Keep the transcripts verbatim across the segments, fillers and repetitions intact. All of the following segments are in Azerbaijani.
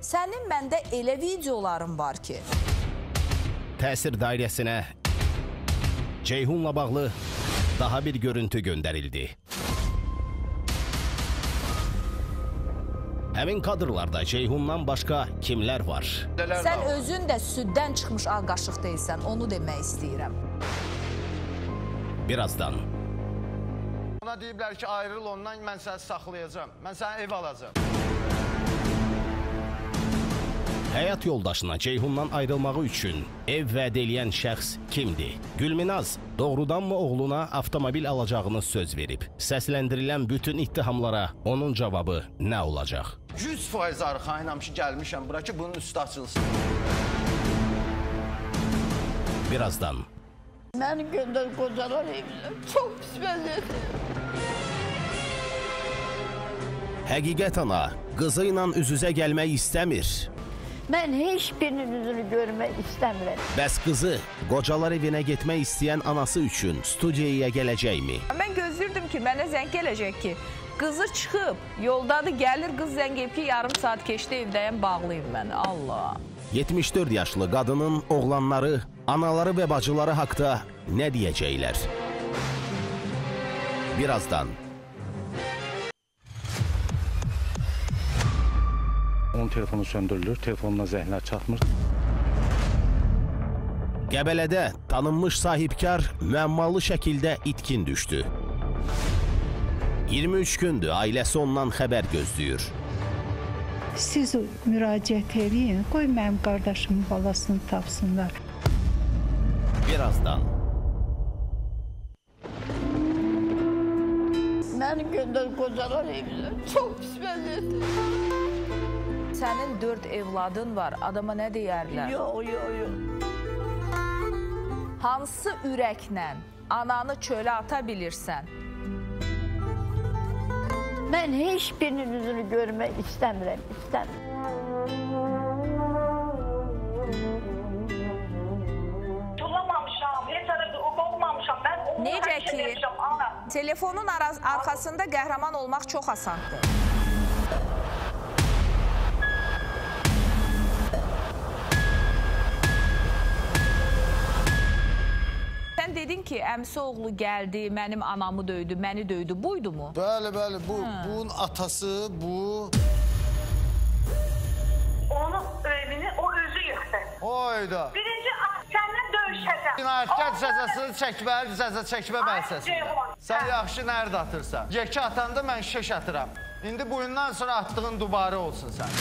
Sənin məndə elə videoların var ki. Təsir dairəsinə Ceyhunla bağlı daha bir görüntü göndərildi. Həmin kadrlarda Ceyhundan başqa kimlər var? Sən özün də süddən çıxmış ağ qaşıq deyilsən, onu demək istəyirəm. Birazdan. Ona deyiblər ki, ayrıl ondan, mən səni saxlayacağım, mən səni ev alacağım. Həyat yoldaşına Ceyhundan ayrılmağı üçün ev vəd eləyən şəxs kimdir? Gülminaz doğrudanmı oğluna avtomobil alacağını söz verib? Səsləndirilən bütün ittihamlara onun cavabı nə olacaq? yüz faiz arxayınam ki, gəlmişəm bura ki, bunun üstü açılsın. Birazdan. Məni göndər qocalar evinə. Çox pis vəziyyətdir. Həqiqət ana qızı ilə üz-üzə gəlmək istəmir. Mən heç birinin üzünü görmək istəmirəm. Bəs qızı qocalar evinə getmək istəyən anası üçün studiyaya gələcəkmi? Mən gözlürdüm ki, mənə zəng gələcək ki, qızı çıxıb, yoldadır, gəlir, qız zəng edib ki, yarım saat keçdi, evdəyəm, bağlayın məni. Allah. yetmiş dörd yaşlı qadının oğlanları, anaları və bacıları haqda nə deyəcəklər? Birazdan. Onun telefonu söndürülür, telefonuna zəhlər çatmır. Qəbələdə tanınmış sahibkar müəmmalı şəkildə itkin düşdü. iyirmi üç gündür ailəsi ondan xəbər gözləyir. Siz müraciət edin, qoy mənim qardaşımın balasını tapsınlar. Birazdan. Məni göndər qocalar evinə. Çox pis vəziyyətdir. Sənin dörd evladın var, adama nə deyərlər? Yox, yox, yox. Hansı ürəklə ananı çölə ata bilirsən? Mən heç birinin üzünü görmək istəmirəm, istəmirəm. Tulamamışam, heç arada olmamışam. Mən onu Necə həmişə ki, demişəm, ana. telefonun arxasında qəhrəman olmaq çox asandır. Sən dedin ki, əmsi oğlu gəldi, mənim anamı döydü, məni döydü, buydu mu? Bəli, bəli, bu, bunun atası, bu... Onun evini o özü yıxdı. Oyda. Birinci səndən döyüşəcəm. Cinayətkar cəzasını çəkməli, cəza çəkmə bəlsəsində. Ceyhun. Sən yaxşı nərdə atırsan? Yekə atanda mən şeş atıram. İndi bugündən sonra attığın dubarı olsun sən.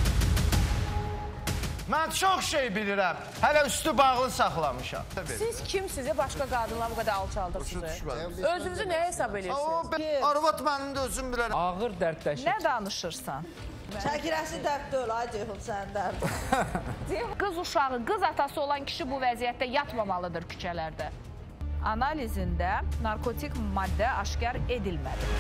Mən çox şey bilirəm. Hələ üstü bağlı saxlamışam. Siz kimsiniz? Başqa qadınlar bu qədər alçaldırsınız? Özünüzü nə hesab edirsiniz? Arvad mənim də özüm bilirəm. Ağır dərdləşir. Nə danışırsan? Çəkirəsi dərd deyil, ay Ceyhun, sənin dərdin. Qız uşağı, qız atası olan kişi bu vəziyyətdə yatmamalıdır küçələrdə. Analizində narkotik maddə aşkar edilmədi.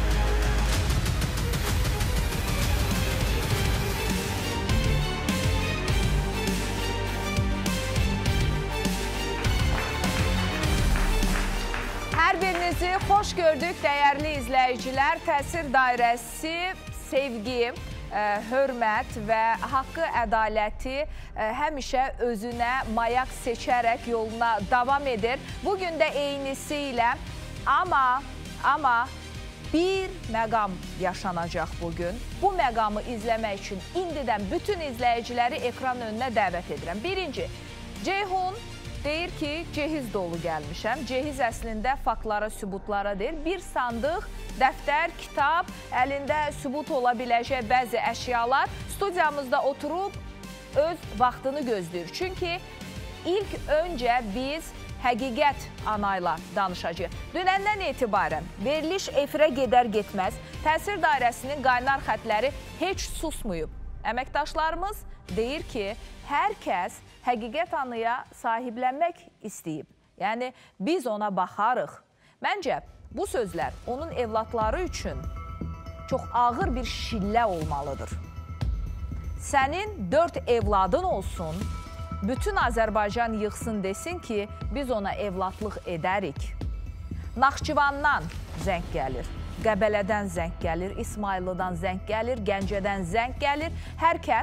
Hər birinizi xoş gördük, dəyərli izləyicilər. Təsir dairəsi sevgi, hörmət və haqqı, ədaləti həmişə özünə mayak seçərək yoluna davam edir. Bugün də eynisi ilə, amma, amma bir məqam yaşanacaq bugün. Bu məqamı izləmək üçün indidən bütün izləyiciləri ekran önünə dəvət edirəm. Birinci, Ceyhun deyir ki, cehiz dolu gəlmişəm. Cehiz əslində faktlara, sübutlara deyir. Bir sandıq, dəftər, kitab, əlində sübut ola biləcək bəzi əşyalar studiyamızda oturub öz vaxtını gözləyir. Çünki ilk öncə biz həqiqət anayla danışacağıq. Dünəndən etibarən veriliş efirə gedər getməz təsir dairəsinin qaynar xətləri heç susmayıb. Əməkdaşlarımız deyir ki, hər kəs həqiqət anıya sahiblənmək istəyib. Yəni, biz ona baxarıq. Məncə, bu sözlər onun evlatları üçün çox ağır bir şillə olmalıdır. Sənin dörd evladın olsun, bütün Azərbaycan yığsın desin ki, biz ona evladlıq edərik. Naxçıvandan zəng gəlir, Qəbələdən zəng gəlir, İsmayıllıdan zəng gəlir, Gəncədən zəng gəlir. Hər kəs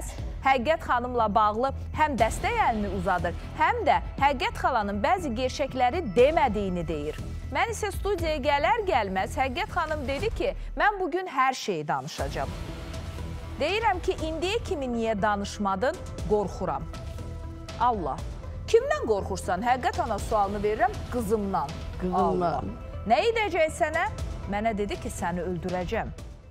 Həqiqət xanımla bağlı həm dəstək əlini uzadır, həm də Həqiqət xalanın bəzi gerçəkləri demədiyini deyir. Mən isə studiyaya gələr gəlməz Həqiqət xanım dedi ki, mən bugün hər şeyi danışacağım. Deyirəm ki, indiyə kimi niyə danışmadın? Qorxuram. Allah. Kimdən qorxursan? Həqiqət ana sualını verirəm, qızımdan. Qızımdan. Nə edəcək sənə? Mənə dedi ki, səni öldürəcəm.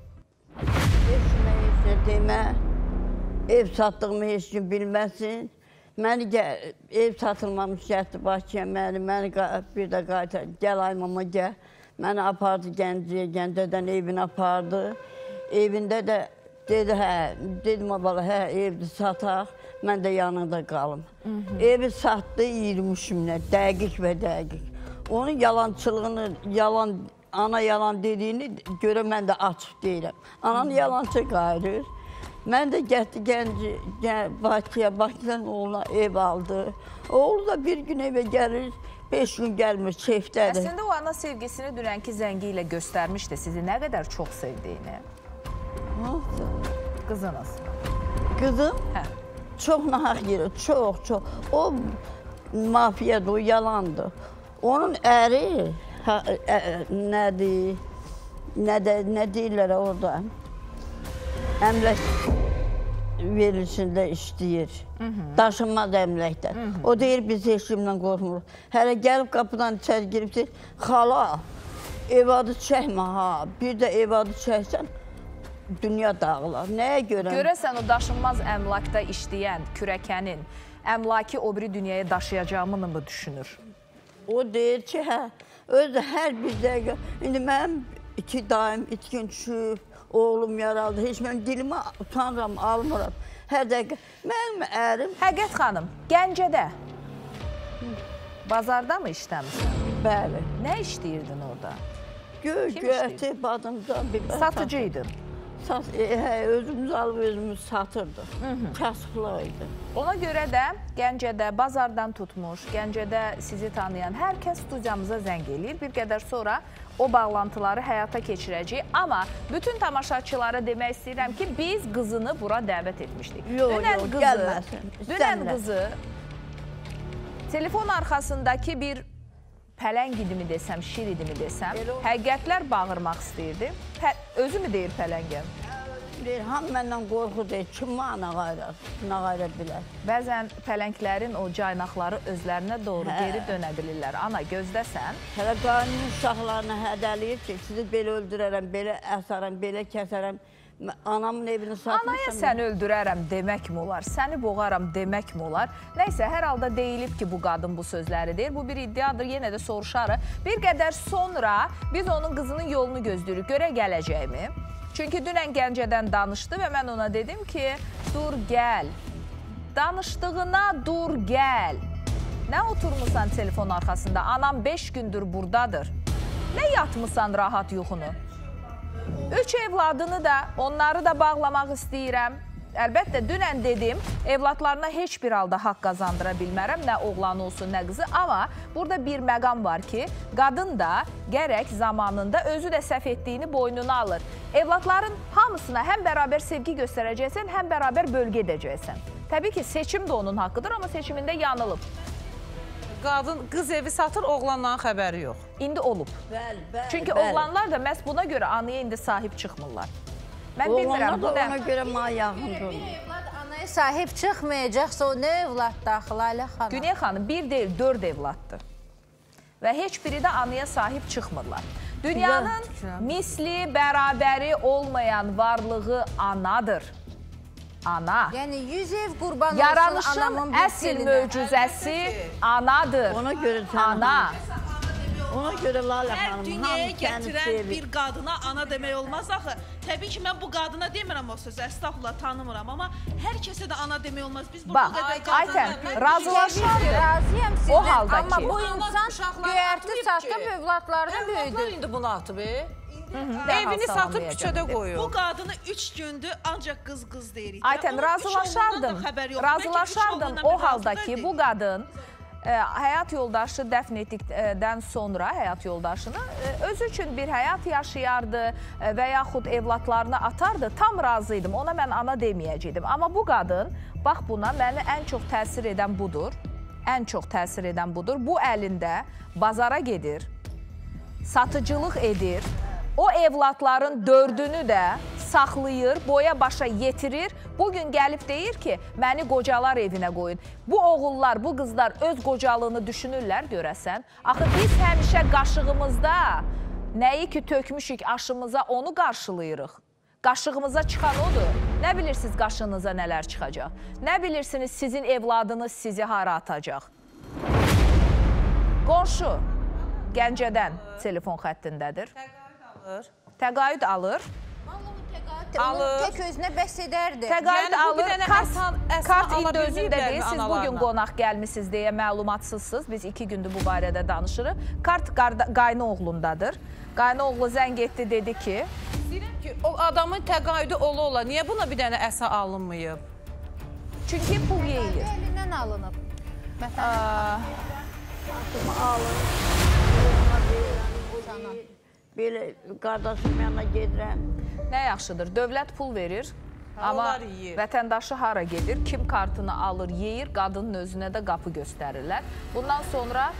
Heç kimə heç nə demə, ev satdığımı heç kim bilməsin. Məni ev satılmamış gətirdi Bakıya, məni, məni bir də qaytar, gəl ay mama gəl. Məni apardı Gəncəyə, Gəncədən evini apardı. Evində də dedi, hə, dedim bala, hə, evdə sataq, mən də yanında qalım. Evi satdı iyirmi üç minə, dəqiq və dəqiq. Onun yalancılığını, yalan, ana yalan dediyini görə mən də açıq deyirəm. Ananın yalancı qayırır. Mən də getdi Gəncə, Bakıya, Bakıdan oğluna ev aldı. Oğlu da bir gün evə gəlir, beş gün gəlmir, keyfdədir. Əslində o ana sevgisini dünənki zəngi ilə göstərmişdi sizi nə qədər çox sevdiyini. Nasıl? Qızınız. Qızım? Hə. Çox nahaq yeri, çox, çox. O mafiyadır, o yalandır. Onun əri, hə, ə, nədir, nə, də, nə deyirlər orada? Əmlək verilişində işləyir. Daşınmaz əmləkdə. O deyir, biz heç kimdən qorxmuruq. Hələ gəlib qapıdan içəri giribdir, xala, ev adı çəkmə ha. Bir də ev adı çəksən, dünya dağılar. Nəyə görə? Görəsən o daşınmaz əmlakda işləyən kürəkənin əmlaki o biri dünyaya daşıyacağımını mı düşünür? O deyir ki, hə, özü hər bir dəqiqə, indi mənim iki daim itkin düşüb, oğlum yaraldı, heç mən dilimə utanıram, almıram. Hər dəqiqə, mənim ərim... Həqiqət xanım, Gəncədə, bazarda mı işləmirsən? Bəli. Nə işləyirdin orada? Göy, göyəti, badımcan, biber... Satıcıydın? Sat, e, hə, özümüz alıb özümüz satırdıq. Kasıflı idi. Ona görə də Gəncədə bazardan tutmuş, Gəncədə sizi tanıyan hər kəs studiyamıza zəng eləyir. Bir qədər sonra o bağlantıları həyata keçirəcəyik. Amma bütün tamaşaçılara demək istəyirəm ki, biz qızını bura dəvət etmişdik. Yox, yox, gəlməsin. Dünən qızı telefon arxasındakı bir pələng idimi desəm, şir idimi desəm, həqiqətlər bağırmaq istəyirdi. Özü mü deyir pələngəm? Deyir, ham məndən qorxu deyir, kim mənə qayrar, nə qayrar bilər. Bəzən pələnglərin o caynaqları özlərinə doğru geri dönə bilirlər. Ana, gözdəsən. Hələ qanun uşaqlarına hədəliyir ki, sizi belə öldürərəm, belə əsərəm, belə kəsərəm. Anamın evini satmışam. Anaya səni öldürərəm demək mi olar? Səni boğaram demək mi olar? Nəysə, hər halda deyilib ki, bu qadın bu sözləri deyir. Bu bir iddiadır, yenə də soruşarıq. Bir qədər sonra biz onun qızının yolunu gözləyirik. Görə gələcəkmi? Çünki dünən Gəncədən danışdı və mən ona dedim ki, dur gəl. Danışdığına dur gəl. Nə oturmuşsan telefon arxasında? Anam beş gündür buradadır. Nə yatmışsan rahat yuxunu? Üç evladını da, onları da bağlamaq istəyirəm. Əlbəttə, dünən dedim, evladlarına heç bir halda haqq qazandıra bilmərəm, nə oğlanı olsun, nə qızı. Amma burada bir məqam var ki, qadın da gərək zamanında özü də səhv etdiyini boynuna alır. Evladların hamısına həm bərabər sevgi göstərəcəksən, həm bərabər bölgə edəcəksən. Təbii ki, seçim də onun haqqıdır, amma seçimində yanılıb. Qadın, qız evi satır, oğlanların xəbəri yox. İndi olub. Bəli, bəli. Çünki oğlanlar da məhz buna görə anaya indi sahib çıxmırlar. Mən bilmirəm, bu da ona görə mənə yaxındır. Evlad anaya sahib çıxmayacaqsa o nə evlad daxil, Ailə xanım? Güney xanım, bir deyil, dörd evladdır. Və heç biri də anaya sahib çıxmırlar. Dünyanın misli, bərabəri olmayan varlığı anadır. Ana. Yəni yüz ev qurban olsun yaranışın anamın əsl möcüzəsi anadır. Ona görə ana. Ona görə Lalə Hər xanım, dünyaya hamı səni gətirən sevir. bir qadına ana demək olmaz axı. Təbii ki, mən bu qadına demirəm o sözü, əstəğfurullah, tanımıram. Amma hər kəsə də ana demək olmaz. Biz bu Bax, qədər Aytən, qadınlar... razılaşardı. Razıyam O sizdən, halda amma ki. bu insan göyərti satıb övladlarını böyüdür. Övladlar indi bunu atıb, e? Evini Evini satıb küçədə qoyur. Bu qadını üç gündür ancaq qız-qız deyirik. Aytən, razılaşardım. Razılaşardım o halda ki, bu qadın həyat yoldaşı dəfn etdikdən sonra həyat yoldaşını özü üçün bir həyat yaşayardı və yaxud evlatlarını atardı. Tam razıydım. Ona mən ana deməyəcəkdim. Amma bu qadın, bax buna məni ən çox təsir edən budur. Ən çox təsir edən budur. Bu əlində bazara gedir, satıcılıq edir. O evlatların dördünü də saxlayır, boya başa yetirir. Bugün gəlib deyir ki, məni qocalar evinə qoyun. Bu oğullar, bu qızlar öz qocalığını düşünürlər görəsən. Axı biz həmişə qaşığımızda nəyi ki tökmüşük aşımıza onu qarşılayırıq. Qaşığımıza çıxan odur. Nə bilirsiniz qaşığınıza nələr çıxacaq? Nə bilirsiniz sizin evladınız sizi hara atacaq? Qonşu Gəncədən telefon xəttindədir. Təqaüd alır. Onun tək özünə bəs edərdi. Təqaüd alır, kart indi özündə deyil. Siz bugün qonaq gəlmişsiniz deyə məlumatsızsınız. Biz iki gündür bu barədə danışırıq. Kart qayna oğlundadır. Qayna oğlu zəng etdi, dedi ki... Deyirəm ki, o adamın təqaüdü ola-ola, niyə buna bir dənə əsa alınmayıb? Çünki pul yeyilir. Əlindən alınıb. Belə qardaşım yanına gedirəm. Nə yaxşıdır, dövlət pul verir, amma vətəndaşı hara gedir, kim kartını alır, yeyir, qadının özünə də qapı göstərirlər. Bundan sonra...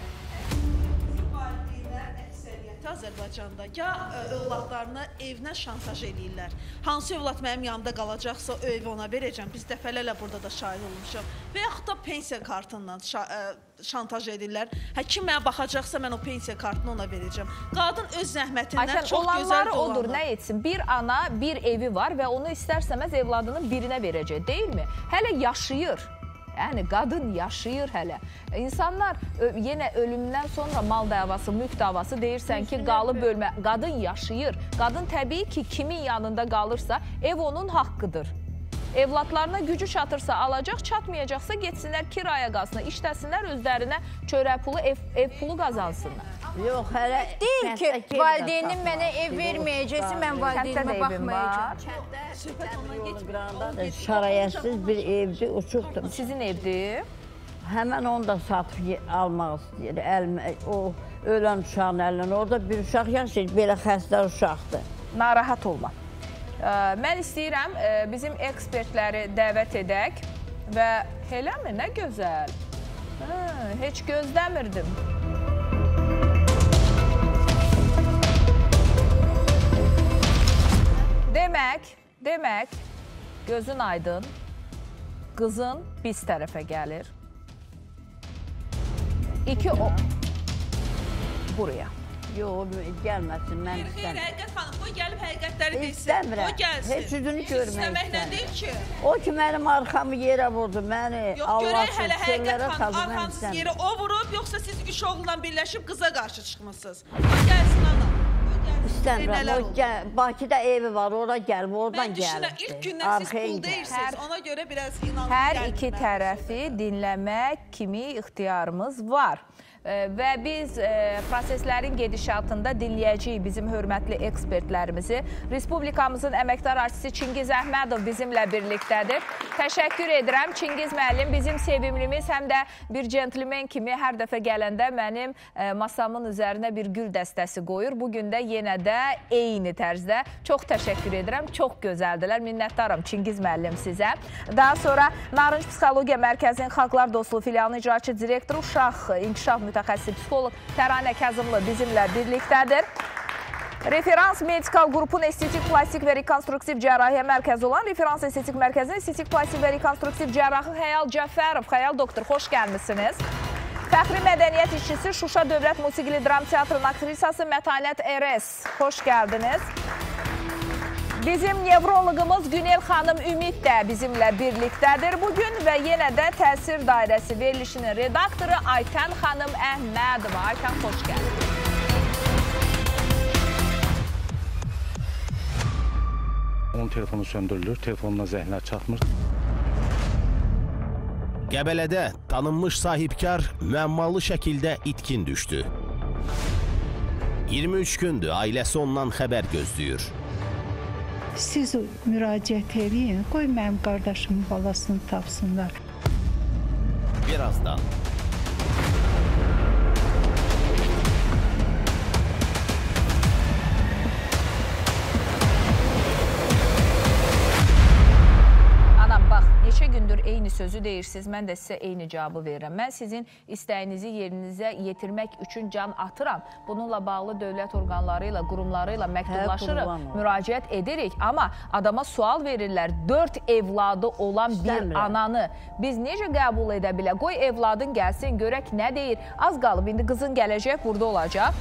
Azərbaycanda ya övladlarını evinə şantaj edirlər. Hansı övlad mənim yanımda qalacaqsa o evi ona verəcəm. Biz dəfələrlə burada da şahid olmuşuq. Və yaxud da pensiya kartından şantaj edirlər. Hə, kim mənə baxacaqsa mən o pensiya kartını ona verəcəm. Qadın öz zəhmətindən çox gözəl dolanır. Odur, nə etsin? Bir ana, bir evi var və onu istərsəməz evladının birinə verəcək, deyilmi? Hələ yaşayır. Yəni, qadın yaşayır hələ. İnsanlar yenə ölümdən sonra mal davası, mülk davası deyirsən ki, qalıb bölmə. Qadın yaşayır. Qadın təbii ki, kimin yanında qalırsa, ev onun haqqıdır. Evlatlarına gücü çatırsa alacaq, çatmayacaqsa getsinlər kiraya qalsınlar, işləsinlər, özlərinə çörək pulu, ev pulu qazansınlar. Yox, hələ... Deyil ki, valideynim mənə ev verməyəcəksin, mən valideynimə baxmayacaq. Şarayətsiz bir evdir, uçuqdur. Sizin evdir? Həmən onu da satıb almaq istəyir, o ölən uşağın əlindən. Orada bir uşaq yaşayır, belə xəstə uşaqdır. Narahat olma. Mən istəyirəm, bizim ekspertləri dəvət edək və eləmi, nə gözəl. Heç gözləmirdim. Demək, demək, gözün aydın, qızın biz tərəfə gəlir. İki o... Buraya. Yox, gəlməsin, mən istəmirəm. Xeyr, həqiqət xanım, o gəlib həqiqətləri desin. İstəmirəm, o gəlsin. heç üzünü görmək istəməklə deyil ki. O ki, mənim arxamı yerə vurdu, məni Allahsız, sürlərə saldı, mən arxanızı yerə o vurub, yoxsa siz üç oğulla birləşib qıza qarşı çıxmışsınız. O gəlsin, ana. İstəmirəm, Bakıda evi var, ora gəlib, oradan gəlibdir. Mən düşünürəm, ilk gündən siz pul deyirsiniz, ona görə biraz inanın. Hər iki tərəfi dinləmək kimi ixtiyarımız var. Və biz proseslərin gedişatında dinləyəcəyik bizim hörmətli ekspertlərimizi. Respublikamızın əməkdar artisti Çingiz Əhmədov bizimlə birlikdədir. Təşəkkür edirəm. Çingiz müəllim bizim sevimlimiz, həm də bir centlmen kimi hər dəfə gələndə mənim masamın üzərinə bir gül dəstəsi qoyur. Bugün də yenə də eyni tərzdə. Çox təşəkkür edirəm. Çox gözəldilər. Minnətdaram Çingiz müəllim sizə. Daha sonra Narınc Psixologiya Mərkəzinin Xalqlar Dostluğu filialının icraçı direktoru, uşaq inkişaf mütəxəssisi psixoloq Təranə Kəzımlı bizimlə birlikdədir. Referans Medikal qrupun estetik, plastik və rekonstruktiv cərrahiyyə mərkəzi olan Referans Estetik Mərkəzinin estetik, plastik və rekonstruktiv cərrahı Xəyal Cəfərov. Xəyal doktor, xoş gəlmişsiniz. Fəxri mədəniyyət işçisi Şuşa Dövlət Musiqili Dram Teatrının aktrisası Mətanət Eres. Xoş gəldiniz. Bizim nevroloqumuz Günel xanım Ümid də bizimlə birlikdədir bugün və yenə də Təsir Dairəsi verilişinin redaktoru Aytən xanım Əhmədova. Aytən, xoş gəldiniz. Onun telefonu söndürülür, telefonuna zəhlər çatmır. Qəbələdə tanınmış sahibkar müəmmalı şəkildə itkin düşdü. iyirmi üç gündür ailəsi ondan xəbər gözləyir. Siz müraciət edin, qoy mənim qardaşımın balasını tapsınlar. Birazdan. eyni sözü deyirsiniz, mən də sizə eyni cavabı verirəm. Mən sizin istəyinizi yerinizə yetirmək üçün can atıram. Bununla bağlı dövlət orqanları ilə, qurumları ilə məktublaşırıq, müraciət edirik. Amma adama sual verirlər, dörd evladı olan bir ananı biz necə qəbul edə bilə? Qoy evladın gəlsin, görək nə deyir. Az qalıb, indi qızın gələcək, burada olacaq.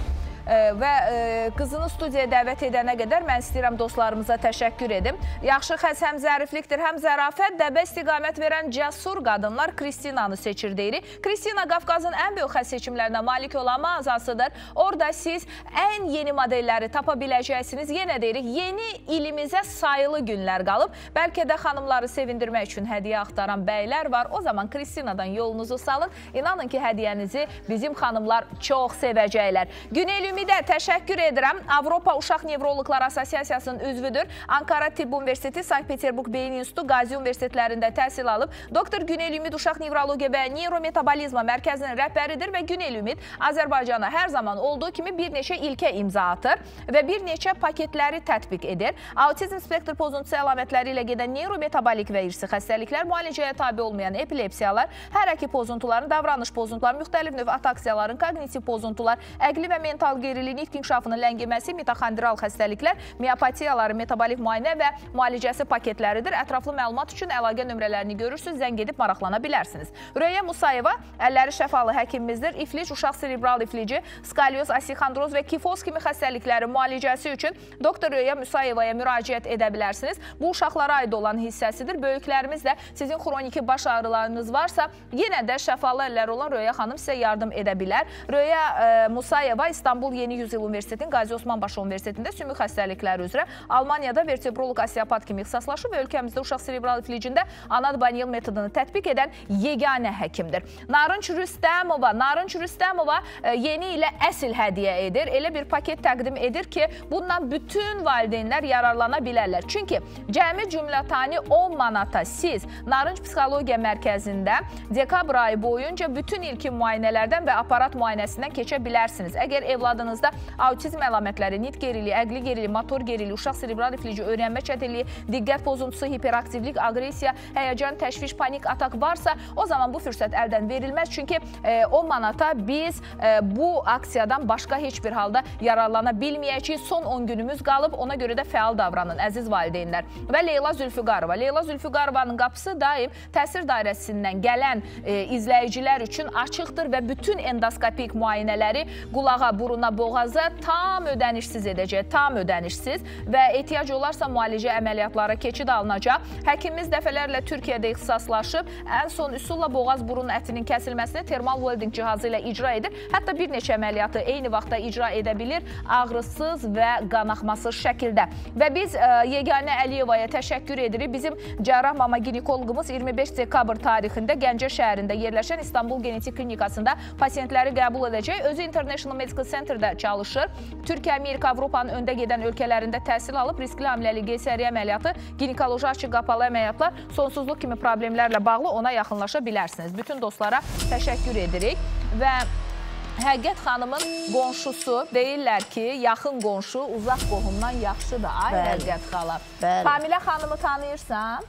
Və qızını studiyaya dəvət edənə qədər mən istəyirəm dostlarımıza təşəkkür edim. Yaxşı xəs həm zəriflikdir, həm zərafət, dəbə istiqamət verən cəsur qadınlar Kristinanı seçir deyirik. Kristina Qafqazın ən böyük xəs seçimlərinə malik olan mağazasıdır. Orada siz ən yeni modelləri tapa biləcəksiniz. Yenə deyirik, yeni ilimizə sayılı günlər qalıb. Bəlkə də xanımları sevindirmək üçün hədiyyə axtaran bəylər var. O zaman Kristinadan yolunuzu salın. İnanın ki, hədiyyənizi bizim xanımlar çox sevəcəklər. Günel Ümidə təşəkkür edirəm. Avropa Uşaq Nevroloqlar Assosiasiyasının üzvüdür. Ankara Tibb Universiteti, Sankt-Peterburg Beyin İnstitutu, Qazi Universitetlərində təhsil alıb. Doktor Günel Ümid Uşaq Nevrologiya və Neurometabolizma Mərkəzinin rəhbəridir və Günel Ümid Azərbaycana hər zaman olduğu kimi bir neçə ilkə imza atır və bir neçə paketləri tətbiq edir. Autizm spektr pozuntusu əlamətləri ilə gedən neurometabolik və irsi xəstəliklər, müalicəyə tabi olmayan epilepsiyalar, hərəki pozuntuların, davranış pozuntuları, müxtəlif növ ataksiyaların, kognitiv pozuntular, əqli və mental geriliyin ilk inkişafının ləngiməsi, mitoxondrial xəstəliklər, miopatiyaları, metabolik müayinə və müalicəsi paketləridir. Ətraflı məlumat üçün əlaqə nömrələrini görürsünüz, zəng edib maraqlana bilərsiniz. Röya Musayeva, əlləri şəfalı həkimimizdir. İflic, uşaq serebral iflici, skalyoz, asixandroz və kifoz kimi xəstəliklərin müalicəsi üçün doktor Röya Musayevaya müraciət edə bilərsiniz. Bu uşaqlara aid olan hissəsidir. Böyüklərimiz də sizin xroniki baş ağrılarınız varsa, yenə də şəfalı əllər olan Röya xanım sizə yardım edə bilər. Röya e, Musayeva İstanbul Yeni Yüzyıl Universitetinin Qazi Osmanbaşı Universitetində sümük xəstəlikləri üzrə, Almaniyada vertebrolog osteopat kimi ixtisaslaşıb və ölkəmizdə uşaq serebral iflicində Anad Baniyel metodunu tətbiq edən yeganə həkimdir. Narınç Rüstəmova, Narınç Rüstəmova yeni ilə əsl hədiyyə edir. Elə bir paket təqdim edir ki, bundan bütün valideynlər yararlana bilərlər. Çünki cəmi cümlətani on manata siz Narınç Psixologiya Mərkəzində dekabr ayı boyunca bütün ilkin müayinələrdən və aparat müayinəsindən keçə bilərsiniz. Əgər evladınızda autizm əlamətləri, nitq geriliyi, əqli geriliyi, motor geriliyi, uşaq serebral iflici, öyrənmə çətinliyi, diqqət pozuntusu, hiperaktivlik, aqressiya, həyəcan, təşviş, panik atak varsa, o zaman bu fürsət əldən verilməz. Çünki e, on manata biz e, bu aksiyadan başqa heç bir halda yararlana bilməyəcəyik. Son on günümüz qalıb, ona görə də fəal davranın, əziz valideynlər. Və Leyla Zülfüqarova. Leyla Zülfüqarovanın qapısı daim təsir dairəsindən gələn e, izləyicilər üçün açıqdır və bütün endoskopik müayinələri qulağa, buruna, boğaza tam ödənişsiz edəcək, tam ödənişsiz və ehtiyac olarsa müalicə əməliyyatlara keçid alınacaq. Həkimimiz dəfələrlə Türkiyədə ixtisaslaşıb, ən son üsulla boğaz burun ətinin kəsilməsini termal welding cihazı ilə icra edir. Hətta bir neçə əməliyyatı eyni vaxtda icra edə bilir, ağrısız və qanaxmasız şəkildə. Və biz ə, Yeganə Əliyevaya təşəkkür edirik. Bizim cərrah mama ginekoloqumuz iyirmi beş dekabr tarixində Gəncə şəhərində yerləşən İstanbul Genetik Klinikasında pasientləri qəbul edəcək. Özü International Medical Center'da çalışır. Türkiyə, Amerika, Avropanın öndə gedən ölkələrində təhsil alıb, riskli hamiləlik, qeysəriyyə əməliyyatı, ginekoloji açıq qapalı əməliyyatlar, sonsuzluq kimi problemlərlə bağlı ona yaxınlaşa bilərsiniz. Bütün dostlara təşəkkür edirik və Həqiqət xanımın qonşusu deyirlər ki, yaxın qonşu uzaq qohumdan yaxşıdır. Ay Həqiqət xala. Familə xanımı tanıyırsan?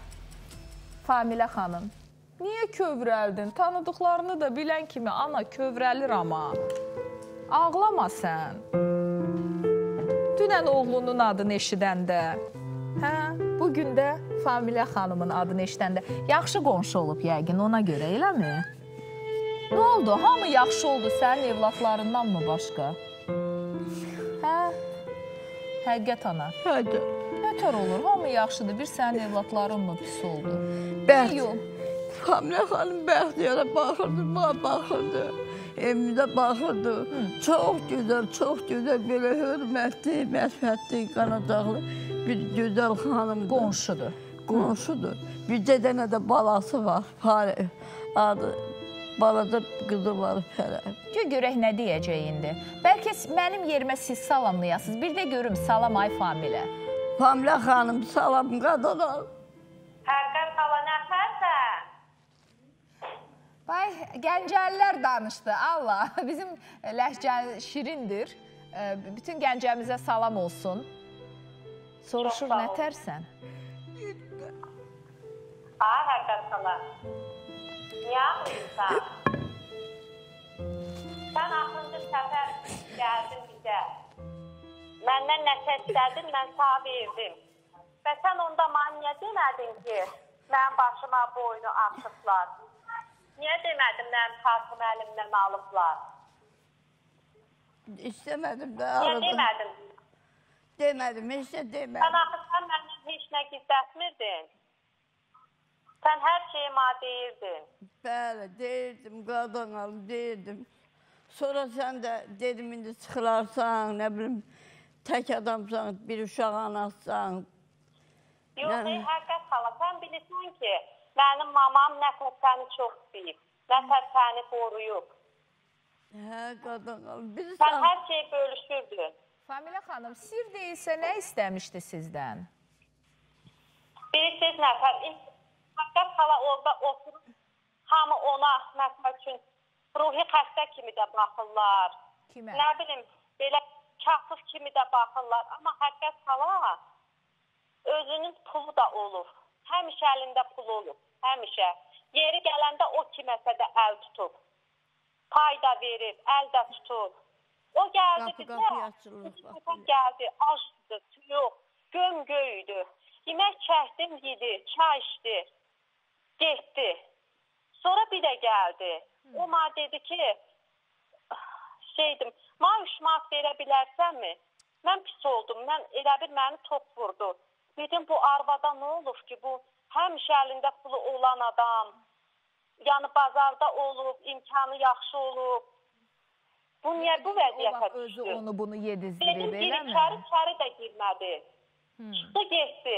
Familə xanım. Niyə kövrəldin? Tanıdıqlarını da bilən kimi ana kövrəlir amma. Ağlama sən. Dünən oğlunun adını eşidəndə, hə, bugün də Familə xanımın adını eşidəndə yaxşı qonşu olub yəqin ona görə, eləmi? Nə oldu? Hamı yaxşı oldu sənin evlatlarından mı başqa? Hə? Həqiqət ana. Həqiqət. Nətər olur? Hamı yaxşıdır. Bir sənin evlatların mı pis oldu? Bəxt. Familə xanım bəxtiyara baxırdı, bana baxırdı. Evimdə baxırdı. Hı. Çox gözəl, çox gözəl, belə hörmətli, mətfətli, qanacaqlı bir gözəl xanımdır. Qonşudur. Qonşudur. Bircə dənə də balası var. Fare adı. Balaca qızı var fərə. Gör, görək nə deyəcək indi. Bəlkə mənim yerimə siz salamlayasınız. Bir də görüm, salam ay Familə. Familə xanım, salam qadınlar. Həqiqət xala nəfərsən? Bay, Gəncəlilər danışdı. Allah, bizim ləhcə şirindir. Bütün Gəncəmizə salam olsun. Soruşur, nətərsən? Ha, həqiqət xala. Niyə ağlayırsan? Sən axırıncı səfər gəldin bizə. Məndən nəsə istədin, mən sağ verdim. Və sən onda mənə niyə demədin ki, mənim başıma boynu açıblar? Niyə demədin, mənim kartımı əlimdən alıblar? İstəmədim də. Niyə demədin? Demədim, heç nə demədim. Sən axı sən məndən heç nə gizlətmirdin. Sən hər şeyi mənə deyirdin. Bəli, deyirdim, qadın alım, deyirdim. Sonra sən də dedim, indi çıxılarsan, nə bilim, tək adamsan, bir uşaq anassan. Yox, yəni... həqiqət xala, sən bilirsən ki, mənim mamam nətər səni çox istəyib, nətər səni qoruyub. Hə, qadın alım, bilirsən. Sən hər şeyi bölüşürdün. Familə xanım, sir deyilsə nə istəmişdi sizdən? Bilirsiniz nətər, həqiqət xala orada oturub, hamı ona məsəl üçün ruhi xəstə kimi də baxırlar. Kimə? Nə bilim, belə kasıb kimi də baxırlar. Amma həqiqət xala özünün pulu da olur. Həmişə əlində pul olur, həmişə. Yeri gələndə o kiməsə də əl tutub. Pay da verib, əl də tutub. O gəldi bizə, gəldi, açdı, yox, göm-göydü. Yemək çəkdim, yedi, çay içdi, getdi. Sonra bir də gəldi. O mənə dedi ki, şeydim, mənə üç manat verə bilərsənmi? Mən pis oldum, mən elə bir məni top vurdu. Dedim, bu arvada nə olur ki, bu həmişə əlində pulu olan adam, yəni bazarda olub, imkanı yaxşı olub. Bu niyə bu vəziyyətə düşdü? Özü onu bunu yedizdirib, eləmi? Dedim, içəri, içəri də girmədi. Çıxdı, getdi.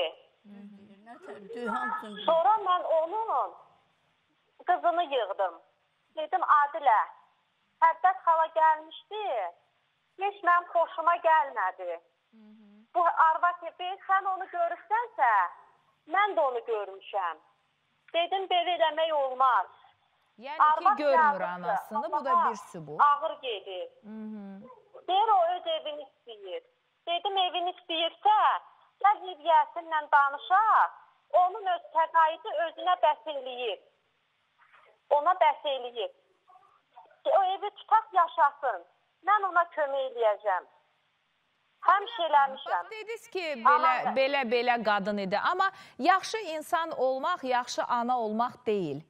Sonra mən onun qızını yığdım. Dedim, Adilə, Həddət xala gəlmişdi, heç mənim xoşuma gəlmədi. Bu arvad ki, sən onu görürsənsə, mən də onu görmüşəm. Dedim, belə eləmək olmaz. Yəni ki, görmür anasını, bu da bir sübut. Ağır gedir. Deyir, o öz evini istəyir. Dedim, evini istəyirsə, gəl hiviyəsinlə danışaq, onun öz təqaidi özünə bəs eləyir. Ona bəs eləyir. O evi tutaq yaşasın, mən ona kömək eləyəcəm. Həmişə eləmişəm. Dediniz ki, belə-belə qadın idi. Amma yaxşı insan olmaq, yaxşı ana olmaq deyil.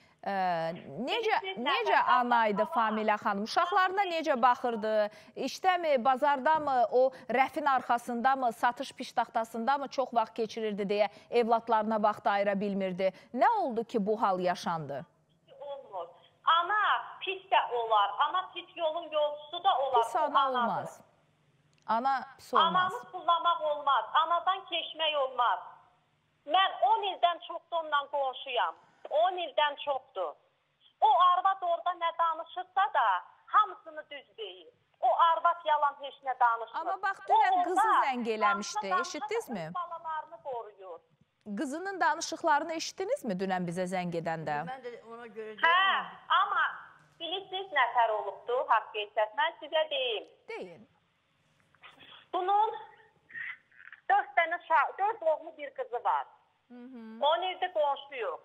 Necə ana idi Familə xanım? Uşaqlarına necə baxırdı? İşdəmi, bazardamı, o rəfin arxasındamı, satış piştaxtasındamı çox vaxt keçirirdi deyə evladlarına vaxt ayıra bilmirdi. Nə oldu ki, bu hal yaşandı? Olmur. Ana pis də olar. Ana pis yolun yolcusu da olar. Pis ana olmaz. Ana pis olmaz. Anamı pullamaq olmaz. Anadan keçmək olmaz. Mən on ildən çoxdur ondan qonşuyam. on ildən çoxdur. O arvad orada nə danışırsa da hamısını düz deyir. O arvad yalan heç nə danışmır. Amma bax, dünən qızı zəng eləmişdi, eşitdinizmi? Balalarını qoruyur. Qızının danışıqlarını eşitdinizmi dünən bizə zəng edəndə? Mən də ona görə deyim. Hə, amma bilirsiniz nətər olubdu, haqq etsət. Mən sizə deyim. Deyin. Bunun dörd dənə, dörd oğlu bir qızı var. on ildə qonşu yox.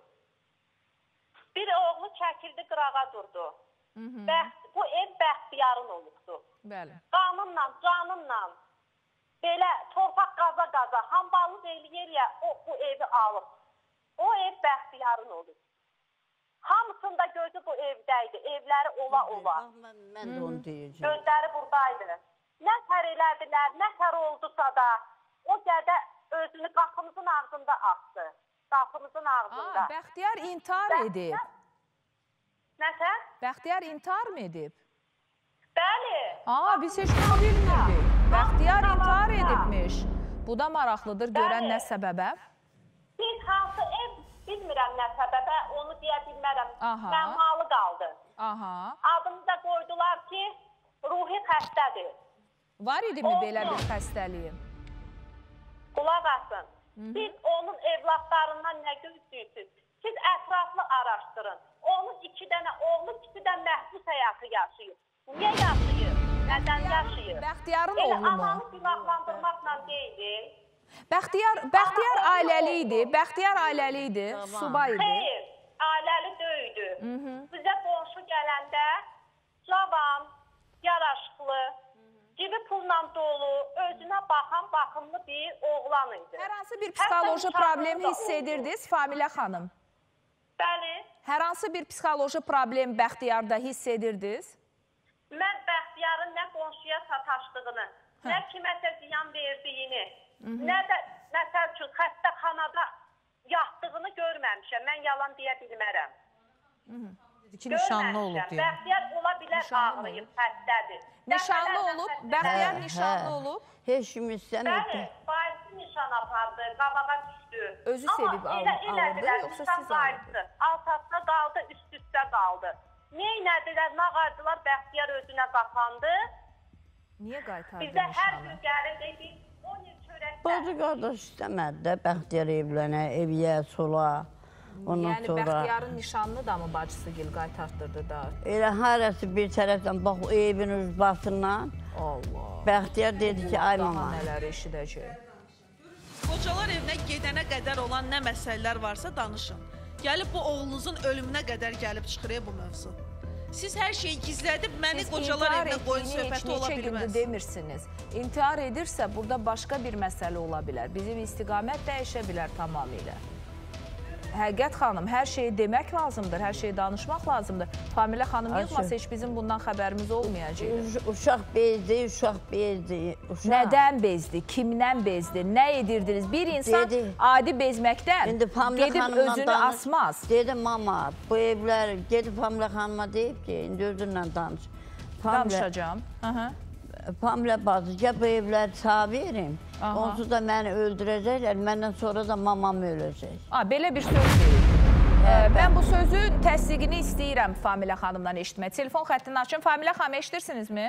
Bir oğlu çəkildi, qırağa durdu. Bu ev bəxtiyarın olubdu. Qanunla, canınla, belə torpaq qaza-qaza, hamballıq eləyir ya, o bu evi alıb. O ev bəxtiyarın olub. Hamısında gözü bu evdəydi, evləri ola-ola. Mən də onu deyəcəm. Gözləri buradaydı. Nətər elədilər, nətər oldusa da, o gədə özünü qapımızın ağzında axdı. Qapımızın ağzında. Aa, Bəxtiyar intihar edib. Nətər? Bəxtiyar intihar mı edib? Bəli. Aa, biz heç bunu bilmirdik. Bəxtiyar intihar edibmiş. Bu da maraqlıdır, görən nə səbəbə? Biz hansı ev bilmirəm nə səbəbə, onu deyə bilmərəm. Məmalı qaldı. Adını da qoydular ki, ruhi xəstədir. Var idi mi belə bir xəstəliyi? Qulaq asın. Siz onun evlatlarından nə gözlüysünüz? Siz ətraflı araşdırın. Onun iki dənə oğlu, ikisi də məhbus həyatı yaşayır. Niyə yaşayır? Nədən yaşayır? Bəxtiyarın oğlu mu? Elə ananı günahlandırmaqla deyil. Bəxtiyar ailəli idi, Bəxtiyar ailəli idi, subay idi. Xeyr, ailəli döydü. Bizə qonşu gələndə cavan, yaraşıqlı, cibi pulla dolu, özünə baxan, baxımlı bir oğlan idi. Hər hansı bir psixoloji problem hiss edirdiniz Familə xanım? Bəli. Hər hansı bir psixoloji problem Bəxtiyarda hiss edirdiniz? Mən Bəxtiyarın nə qonşuya sataşdığını, nə kiməsə ziyan verdiyini, nə də məsəl üçün xəstəxanada yatdığını görməmişəm. Mən yalan deyə bilmərəm. ki, nişanlı olub deyəm. Bəxtiyar ola bilər ağrıyıb, xəstədir. Nişanlı olub, Bəxtiyar nişanlı olub. Heç kim istəmirdi. Bəli, bayısı nişan apardı, qabağa düşdü. Özü sevib alırdı, yoxsa siz alırdı? Altasına qaldı, üst-üstə qaldı. Neynədilər, nağardılar, Bəxtiyar özünə qapandı. Niyə qaytardı Bizə hər nişanı? gün gəlir, dedik, on il çörəkdə. Bacı qardaş istəmədi də Bəxtiyar evlənə, eviyə, sola. Ondan Yəni sonra... Bəxtiyarın nişanlı da mı bacısı gil qaytartdırdı da? Elə harası bir tərəfdən, bax o evin uzbasından. Allah. Bəxtiyar dedi ki, ay mama. Daha nələr eşidəcək. Qocalar evinə gedənə qədər olan nə məsələlər varsa danışın. Gəlib bu oğlunuzun ölümünə qədər gəlib çıxırıq bu mövzu. Siz hər şeyi gizlədib, məni qocalar evinə qoyun söhbəti ola bilməz. Gündür demirsiniz. İntihar edirsə, burada başqa bir məsələ ola bilər. Bizim istiqamət dəyişə bilər tamamilə. Həqiqət xanım, hər şeyi demək lazımdır, hər şeyi danışmaq lazımdır. Familə xanım yığmasa heç bizim bundan xəbərimiz olmayacaq. Uşaq bezdi, uşaq bezdi. Nədən bezdi, kimdən bezdi, nə edirdiniz? Bir insan adi bezməkdən gedib özünü asmaz. Dedim, mama, bu evlər, gedib Familə xanıma deyib ki, indi özünlə danış. Danışacağım. Familə bacı, gəl bu evləri sağ verim. Onsuz da məni öldürəcəklər, məndən sonra da mamam öləcək. Belə bir söz deyil. Mən bu sözün təsdiqini istəyirəm Familə xanımdan eşitmək. Telefon xəttini açın. Familə xanım, eşidirsiniz-mi?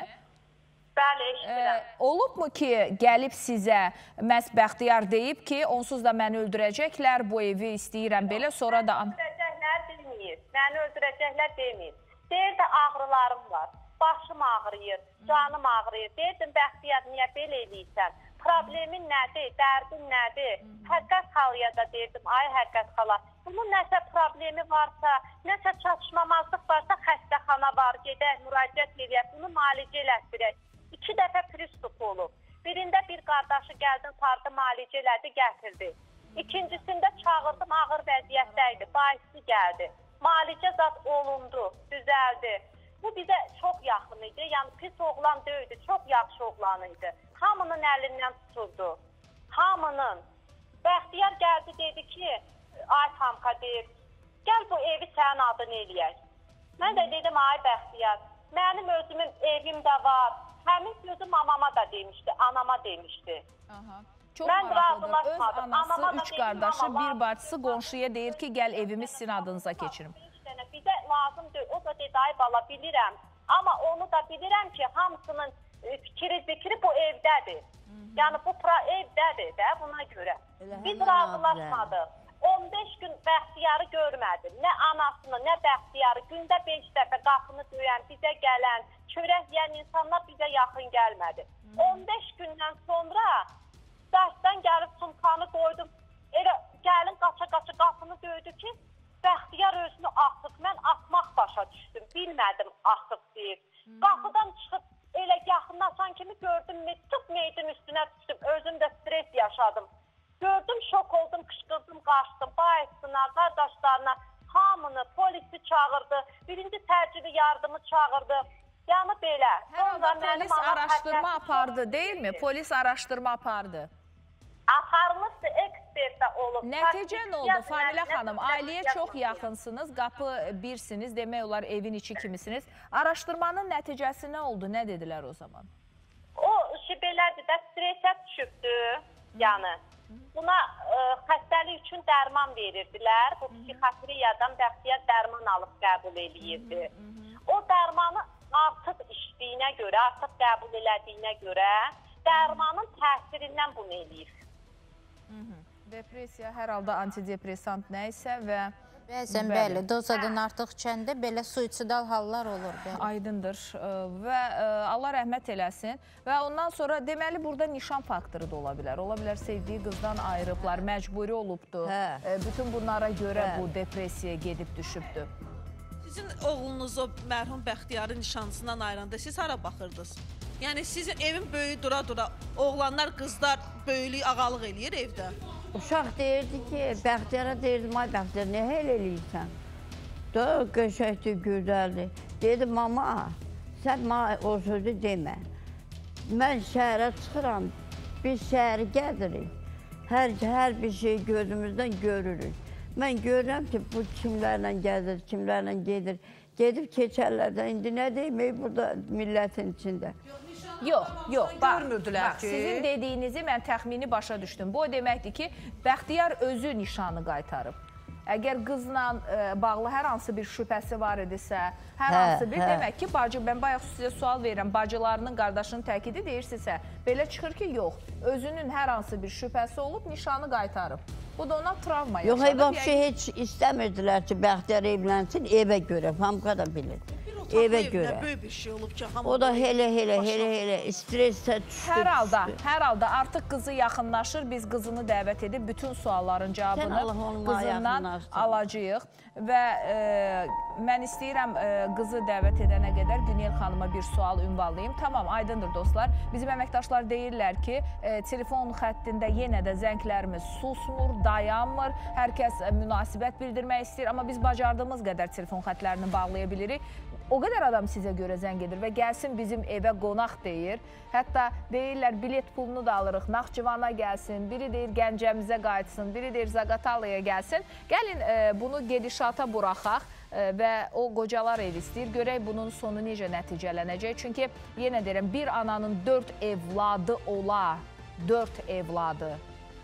Bəli, eşidirəm. Olubmu ki, gəlib sizə məhz Bəxtiyar deyib ki, onsuz da məni öldürəcəklər, bu evi istəyirəm belə, sonra da... Məni öldürəcəklər deməyir, məni öldürəcəklər deməyir. Deyir də ağrılarım var, başım ağrıyır, canım ağrıyır. Deyirdim, Bəxtiyar, niyə belə eləyirsən? Problemin nədir, dərdin nədir? Həqqət xalıya da deyirdim, ay həqqət xala, bunun nəsə problemi varsa, nəsə çatışmamazlıq varsa xəstəxana var, gedək, müraciət edək, bunu müalicə elətdirək. İki dəfə pristup olub. Birində bir qardaşı gəldim, pardı müalicə elədi, gətirdi. İkincisində çağırdım, ağır vəziyyətdəydi, bahisi gəldi. Müalicə zat olundu, düzəldi. Bu bizə çox yaxın idi, yəni pis oğlan deyildi, çox yaxşı oğlan idi. Hamının əlindən tuturdu, hamının. Bəxtiyar gəldi, dedi ki, ay Tamka deyir, gəl bu evi sənin adını eləyək. Mən də dedim, ay Bəxtiyar, mənim özümün evim də var. Həmin sözü mamama da demişdi, anama demişdi. Çox maraqlıdır, öz anası, üç qardaşı, bir bacısı qonşuya deyir ki, gəl evimi sizin adınıza keçirim. Bizə lazım deyil, o da dedi, ay bala, bilirəm. Amma onu da bilirəm ki, hamısının fikri, zikri bu evdədir. Yəni, bu evdədir də buna görə. Biz razılaşmadıq. on beş gün Bəxtiyarı görmədim. Nə anasını, nə Bəxtiyarı. Gündə beş dəfə qapını döyən, bizə gələn, çörək yiyən insanlar bizə yaxın gəlmədi. on beş gündən sonra dərsdən gəlib sumkanı qoydum. Elə gəlin qaça-qaça qapını döydü ki, Bəxtiyar özünü asıb. Mən asmaq başa düşdüm. Bilmədim asıb deyib. Qapıdan çıxıb elə yaxınlaşan kimi gördüm, tıp meydin üstünə düşdüm. Özüm də stres yaşadım. Gördüm, şok oldum, qışqırdım, qaçdım. Bayısına, qardaşlarına, hamını, polisi çağırdı. Birinci təcili yardımı çağırdı. Yəni belə. Hər halda polis araşdırma apardı, deyil mi? Polis araşdırma apardı. Aparmışdı, ekspert də olub. Nəticə nə oldu Familə xanım? Ailəyə çox yaxınsınız, qapı birsiniz, demək olar evin içi kimisiniz. Araşdırmanın nəticəsi nə oldu? Nə dedilər o zaman? O şey belədir də, stresə düşübdü, yəni. Buna xəstəlik üçün dərman verirdilər. Bu psixiatriyadan Bəxtiyar dərman alıb qəbul eləyirdi. O dərmanı artıq içdiyinə görə, artıq qəbul elədiyinə görə dərmanın təsirindən bunu eləyir. Depressiya hər halda antidepressant nə isə və Bəzən bəli, dozadan artıq içəndə belə suicidal hallar olur. Bəli. Aydındır və Allah rəhmət eləsin və ondan sonra deməli burada nişan faktoru da ola bilər. Ola bilər sevdiyi qızdan ayrıblar, məcburi olubdur. Hə. Bütün bunlara görə hə. bu depressiyaya gedib düşübdür. Sizin oğlunuz o mərhum Bəxtiyarın nişanlısından ayrılanda siz hara baxırdınız? Yəni sizin evin böyüyü dura-dura oğlanlar, qızlar böyülük, ağalıq eləyir evdə. Uşaq deyirdi ki, Bəxtiyara deyirdim, ay Bəxtiyar, nə hel eləyirsən? Da qəşəkdir, gözəldir. Dedi, mama, sən o sözü demə. Mən şəhərə çıxıram, biz şəhəri gəzirik. Hər, hər bir şey gözümüzdən görürük. Mən görürəm ki, bu kimlərlə gəzir, kimlərlə gedir. Gedib keçərlərdən, indi nə demək burada millətin içində? Yox, yox, bax, bax, sizin dediyinizi mən təxmini başa düşdüm. Bu o deməkdir ki, Bəxtiyar özü nişanı qaytarıb. Əgər qızla e, bağlı hər hansı bir şübhəsi var idisə, hər hə, hansı bir, hə. demək ki, bacı, mən bayaq sizə sual verirəm, bacılarının, qardaşının təkidi deyirsinizsə, belə çıxır ki, yox, özünün hər hansı bir şübhəsi olub, nişanı qaytarıb. Bu da ona travma yaşadı. Yox, vəbşi heç istəmirdilər ki, Bəxtiyar evlənsin, evə görə, hamqa da bilir. Evə görə. Böyük bir şey olub ki, hamı... O da elə, elə, elə, elə, stressə düşdü. Hər halda, hər halda artıq qızı yaxınlaşır, biz qızını dəvət edib, bütün sualların cavabını qızından alacağıq. Və e, mən istəyirəm e, qızı dəvət edənə qədər Günel xanıma bir sual ünvanlayayım. Tamam, aydındır dostlar. Bizim əməkdaşlar deyirlər ki, e, telefon xəttində yenə də zənglərimiz susmur, dayanmır. Hər kəs e, münasibət bildirmək istəyir, amma biz bacardığımız qədər telefon xətlərini bağlaya bilirik. O qədər adam sizə görə zəng edir və gəlsin bizim evə qonaq deyir. Hətta deyirlər, bilet pulunu da alırıq, Naxçıvana gəlsin, biri deyir Gəncəmizə qayıtsın, biri deyir Zaqatalaya gəlsin. Gəlin e, bunu gedişata buraxaq e, və o qocalar ev istəyir. Görək bunun sonu necə nəticələnəcək. Çünki yenə deyirəm, bir ananın dörd evladı ola, dörd evladı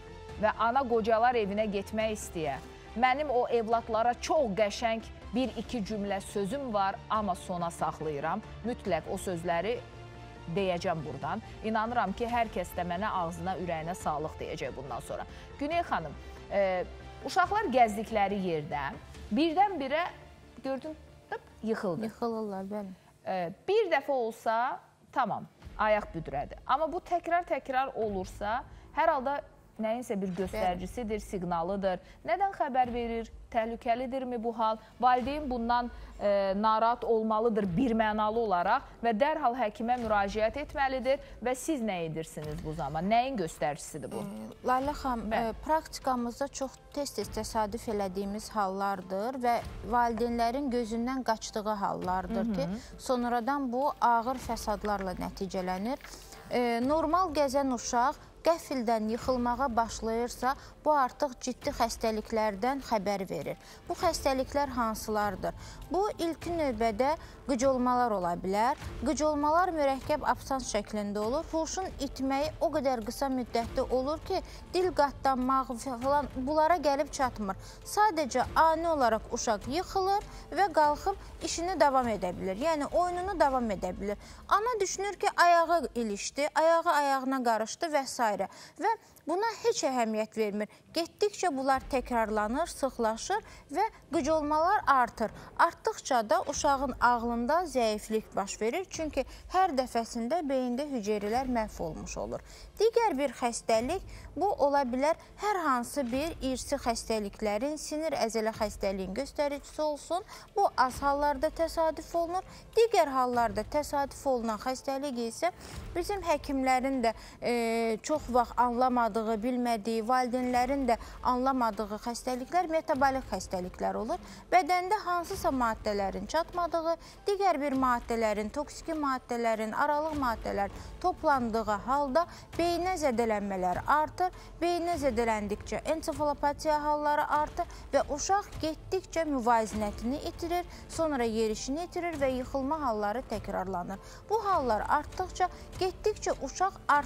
və ana qocalar evinə getmək istəyə. Mənim o evladlara çox qəşəng bir-iki cümlə sözüm var, amma sona saxlayıram. Mütləq o sözləri deyəcəm buradan. İnanıram ki, hər kəs də mənə ağzına, ürəyinə sağlıq deyəcək bundan sonra. Günel xanım, e, uşaqlar gəzdikləri yerdə birdən-birə gördün, yıxıldı. Yıxılırlar, bəli. E, bir dəfə olsa, tamam, ayaq büdrədir. Amma bu təkrar-təkrar olursa, hər halda nəyinsə bir göstəricisidir, siqnalıdır. Nədən xəbər verir? Təhlükəlidirmi bu hal? Valideyn bundan e, narahat olmalıdır birmənalı olaraq və dərhal həkimə müraciət etməlidir və siz nə edirsiniz bu zaman? Nəyin göstəricisidir bu? E, Layla xanım, e, praktikamızda çox tez-tez təsadüf elədiyimiz hallardır və valideynlərin gözündən qaçdığı hallardır Hı -hı. ki, sonradan bu ağır fəsadlarla nəticələnir. E, normal gəzən uşaq qəfildən yıxılmağa başlayırsa, bu artıq ciddi xəstəliklərdən xəbər verir. Bu xəstəliklər hansılardır? Bu, ilkin növbədə qıcolmalar ola bilər. Qıcolmalar mürəkkəb absans şəklində olur. Huşun itməyi o qədər qısa müddətdə olur ki, dil qatlanmaq falan bunlara gəlib çatmır. Sadəcə ani olaraq uşaq yıxılır və qalxıb işini davam edə bilir. Yəni, oyununu davam edə bilir. Ana düşünür ki, ayağı ilişdi, ayağı ayağına qarışdı və s. Və buna heç əhəmiyyət vermir. Getdikcə bunlar təkrarlanır, sıxlaşır və qıcolmalar artır. Artdıqca da uşağın ağlında zəiflik baş verir. Çünki hər dəfəsində beyində hüceyrələr məhv olmuş olur. Digər bir xəstəlik, bu ola bilər hər hansı bir irsi xəstəliklərin, sinir əzələ xəstəliyin göstəricisi olsun. Bu az hallarda təsadüf olunur. Digər hallarda təsadüf olunan xəstəlik isə bizim həkimlərin də e, çox vaxt anlamadığı, bilmədiyi, valideynlərin də anlamadığı xəstəliklər metabolik xəstəliklər olur. Bədəndə hansısa maddələrin çatmadığı, digər bir maddələrin, toksiki maddələrin, aralıq maddələr toplandığı halda beyinə zədələnmələr artır. Beyinə zədələndikcə ensefalopatiya halları artır və uşaq getdikcə müvazinətini itirir, sonra yerişini itirir və yıxılma halları təkrarlanır. Bu hallar artdıqca, getdikcə uşaq artıq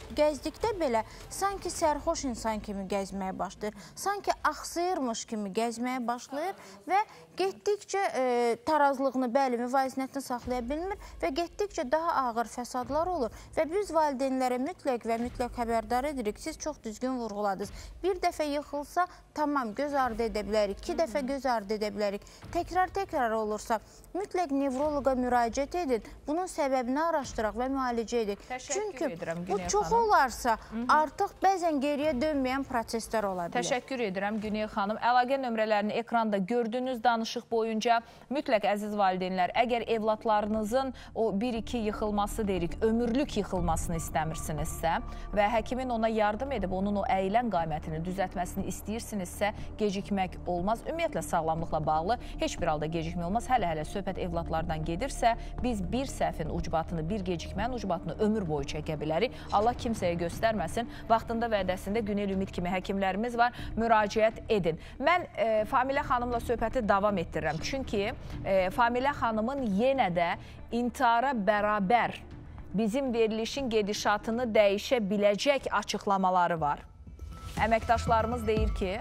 gəzdikdə belə sanki sərxoş insan kimi gəzməyə başlayır, sanki axsayırmış kimi gəzməyə başlayır və getdikcə e, tarazlığını, bəli, müvazinətini saxlaya bilmir və getdikcə daha ağır fəsadlar olur və biz valideynlərə mütləq və mütləq xəbərdar edirik. Siz çox düzgün vurğuladınız. Bir dəfə yıxılsa, tamam, göz ardı edə bilərik, iki dəfə göz ardı edə bilərik. Təkrar-təkrar olursa, mütləq nevroloqa müraciət edin, bunun səbəbini araşdıraq və müalicə edin. Çünki bu çox olarsa, artıq bəzən geriyə dönməyən proseslər ola bilər. Təşəkkür edirəm Güney xanım. Əlaqə nömrələrini ekranda gördünüz danışıq boyunca. Mütləq əziz valideynlər, əgər evlatlarınızın o bir iki yıxılması deyirik, ömürlük yıxılmasını istəmirsinizsə və həkimin ona yardım edib onun o əyilən qamətini düzəltməsini istəyirsinizsə, gecikmək olmaz. Ümumiyyətlə sağlamlıqla bağlı heç bir halda gecikmək olmaz. Hələ-hələ söhbət evlatlardan gedirsə, biz bir səhvin ucbatını, bir gecikmənin ucbatını ömür boyu çəkə bilərik. Allah kimsəyə göstərməsin. Vaxtında vədəsində Günel Ümid kimi həkimlərimiz var. Müraciət edin. Mən e, Familə xanımla söhbəti davam etdirirəm. Çünki e, Familə xanımın yenə də intihara bərabər bizim verilişin gedişatını dəyişə biləcək açıqlamaları var. Əməkdaşlarımız deyir ki,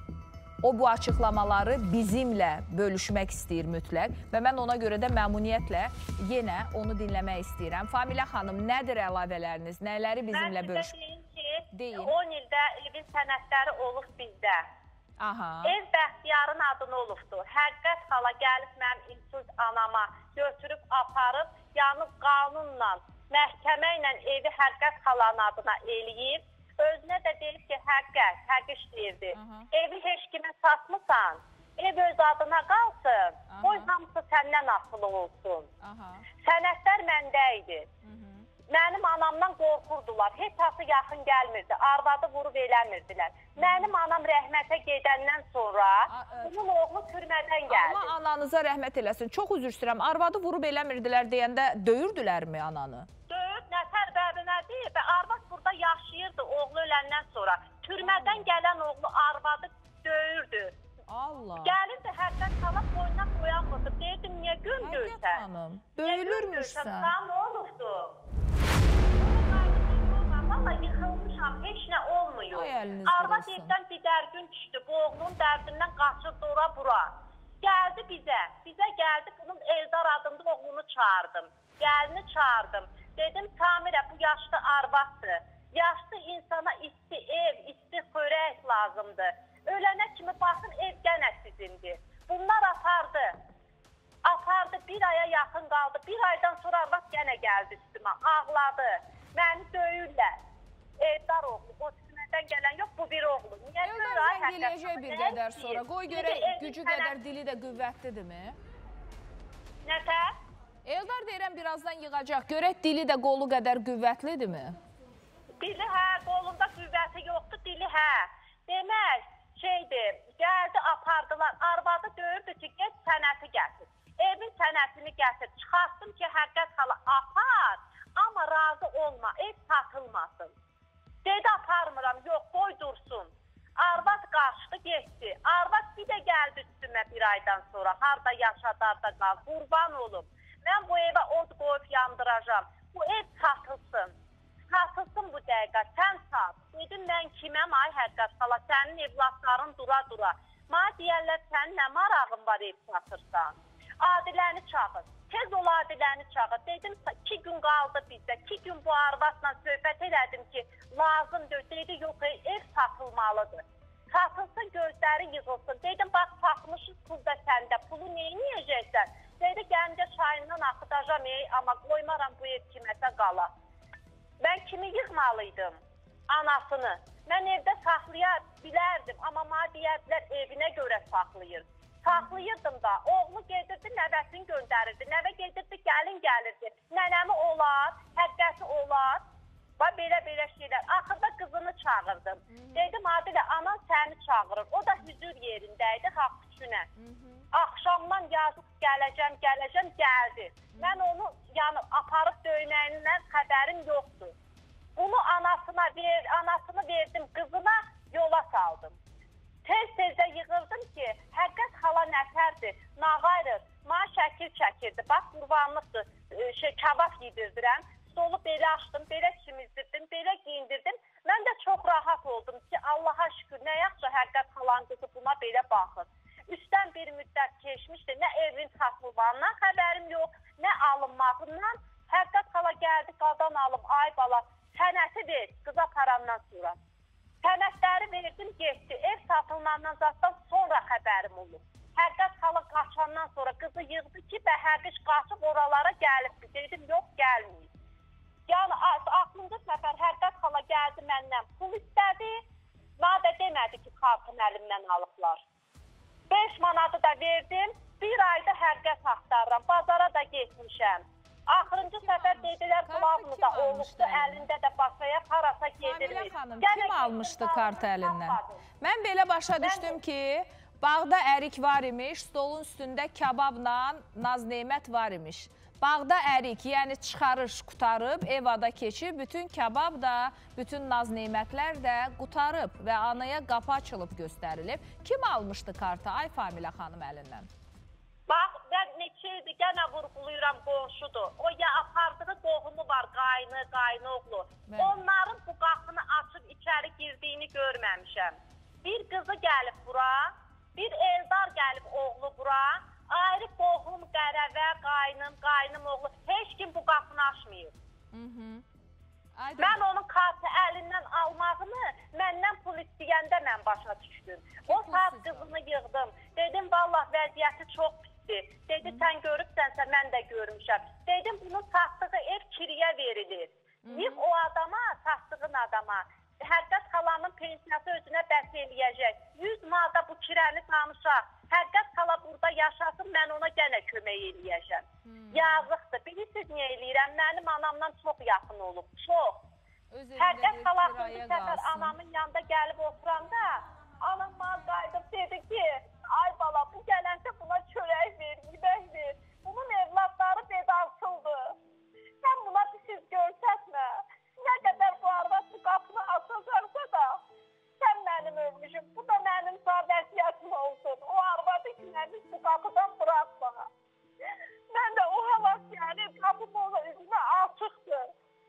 o bu açıqlamaları bizimlə bölüşmək istəyir mütləq və mən ona görə də məmnuniyyətlə yenə onu dinləmək istəyirəm. Familə xanım, nədir əlavələriniz? Nələri bizimlə bölüş? Mən sizə deyim ki, on ildə evin sənədləri olub bizdə. Aha. Ev Bəxtiyarın adını olubdur. Həqiqət xala gəlib mənim insult anama götürüb, aparıb, yanıb qanunla, məhkəmə ilə evi Həqiqət xalanın adına eləyib. Özünə də deyib ki, həqiqət, həqiq işləyirdi. Evi heç kimə satmısan, ev öz adına qalsın, qoy hamısı səndən asılı olsun. Aha. Sənədlər məndə idi. Mənim anamdan qorxurdular, heç hası yaxın gəlmirdi, arvadı vurub eləmirdilər. Mənim anam rəhmətə gedəndən sonra bunun oğlu türmədən gəldi. Allah ananıza rəhmət eləsin. Çox üzr istəyirəm, arvadı vurub eləmirdilər deyəndə döyürdülərmi ananı? Döyür, nətər bəbinə deyir və arvad burada yaşayırdı oğlu öləndən sonra. Türmədən gələn oğlu arvadı döyürdü. Allah. Gəlirdi hərdən salab boynuna qoyanmırdı. Deyirdim, niyə gündürsən? Döyülürmüşsən. Daha nə olubdu? Valla yıxılmışam, heç nə olmuyor. Arvad evdən bir dərgün düşdü, bu oğlunun dərdindən qaçırdı ora bura. Gəldi bizə, bizə gəldi, bunun Eldar adında oğlunu çağırdım. Gəlini çağırdım. Dedim, Samirə, bu yaşlı arvaddır. Yaşlı insana isti ev, isti xörək lazımdır. Ölənə kimi baxın, ev gənə sizindir. Bunlar apardı. Apardı, bir aya yaxın qaldı. Bir aydan sonra arvad gənə gəldi üstümə, ağladı. Məni döyürlər. Eldar oğlu, o türmədən gələn yox, bu bir oğlu. Eldar zəng eləyəcək bir qədər sonra. Qoy görək, gücü qədər, dili də qüvvətlidirmi? Nətər? Eldar deyirəm, birazdan yığacaq. Görək, dili də qolu qədər qüvvətlidirmi? Dili hə, qolunda qüvvəti yoxdur, dili hə. Demək, şeydir, gəldi, apardılar. Arvadı döyürdü ki, get sənəti gətir. Evin sənətini gətir. Çıxartdım ki, Həqiqət xala apar. Amma razı olma, ev satılmasın. Dedi, aparmıram, yox, qoy dursun. Arvad qaçdı, getdi. Arvad bir də gəldi üstümə bir aydan sonra. Harada yaşadar da qal, qurban olum. Mən bu evə od qoyub yandıracam. Bu ev satılsın. Satılsın bu dəqiqə, sən sat. Dedim, mən kiməm, ay Həqiqət xala, sənin evlatların dura-dura. Mənə deyərlər, sənin nə marağın var ev satırsan? Adiləni çağır. Tez ol Adiləni çağır. Dedim, iki gün qaldı bizdə. İki gün bu arvadla söhbət elədim ki, lazımdır. Dedi, yox, ev satılmalıdır. Satılsın, gözləri yığılsın. Dedim, bax, satmışız pul da səndə. Pulu neyniyəcəksən? Dedi, gəncə çayından axıdacam, amma qoymaram bu ev kiməsə qala. Mən kimi yığmalıydım? Anasını. Mən evdə saxlaya bilərdim, amma mənə deyərdilər, evinə görə saxlayır. Saxlayırdım da, oğlu gedirdi, nəvəsini göndərirdi, nəvə gedirdi, gəlin gəlirdi, nənəmi olar, həqqəsi olar, və belə-belə şeylər. Axırda qızını çağırdım. Dedim, Adilə, anan səni çağırır, o da hüzür yerindəydi, haqq üçünə. Axşamdan yazıq gələcəm, gələcəm, gəldi. Mən onu yəni, aparıb döyməyindən xəbərim yoxdur. Bunu anasına, ver, anasını verdim, qızına yola saldım. Tez-tezdə yığırdım ki, Həqiqət xala nətərdir, nağayrır, mənə şəkil çəkirdi. Bax, qurbanlıqdır, şey, kabab yedirdirəm. stolu belə açdım, belə çimizdirdim, belə giyindirdim. Mən də çox rahat oldum ki, Allaha şükür, nə yaxşı Həqiqət xalanın qızı buna belə baxır. Üstdən bir müddət keçmişdi, nə evin satılmağından xəbərim yox, nə alınmağından. Həqiqət xala gəldi, qadan alıb, ay bala, sənəti ver, qıza parandan sonra. Sənətləri verdim, getdi. Ev satılmağından zaten sonra xəbərim olur. Həqiqət xala qaçandan sonra qızı yığdı ki, bəhəqiş qaçıb oralara gəlibdir. Dedim, yox, gəlməyib. Yəni, axırıncı səfər Həqiqət xala gəldi məndən pul istədi. Nadə demədi ki, kartın əlimdən alıblar. beş manatı da verdim. Bir ayda Həqiqət axtarıram. Bazara da getmişəm. Axırıncı səfər dedilər, qılavuzda olubdu, əlində də basaya parasa gedirmiş. Xanım, kim almışdı kartı əlindən? Mən belə başa düşdüm ki, bağda ərik var imiş, stolun üstündə kababla naz-nemət var imiş. Bağda ərik, yəni çıxarış qutarıb, evada keçib, bütün kabab da, bütün naz-nemətlər də qutarıb və anaya qapı açılıb göstərilib. Kim almışdı kartı, ay Familə xanım əlindən? Bax, mən neçəydi, gənə vurğuluyuram, qonşudur. O ya apardığı qohumu var, qayını, qayını oğlu. Onların bu qapını açıb içəri girdiyini görməmişəm. Bir qızı gəlib bura, bir Eldar gəlib oğlu bura, ayrı qohum, qərəvə, qaynım, qaynım oğlu, heç kim bu qapını açmayıb. Mən onun kartı əlindən almağını, məndən pul istəyəndə mən başa düşdüm. O saat qızını yığdım, dedim, vallah vəziyyəti çox pisdir. Dedi, sən görübsənsə, mən də görmüşəm. Dedim, bunun satdığı ev kiriyə verilir. Yığ o adama, satdığın adama. Həqiqət xalanın pensiyası özünə bəs eləyəcək. yüz manata bu kirəni tanışaq. Həqiqət xala burada yaşasın, mən ona gənə kömək eləyəcəm. Hmm. Yazıqdır. Bilirsiniz niyə eləyirəm? Mənim anamdan çox yaxın olub, çox. Həqiqət xala bir səfər anamın yanında gəlib oturanda, anam bana qayıdıb dedi ki, ay bala, bu gələndə buna çörək ver, yemək ver. Bunun evlatları bedansıldır. Sən buna bir siz görsətmə. Nə qədər bu arvad bu qapını açacaqsa da, sən mənim ölmüşüm, bu da mənim sağ vəsiyyətim olsun. O arvadı ki, mənim bu qapıdan bırakma. Mən də o havas gəlib, qapım ona üzümə açıqdır.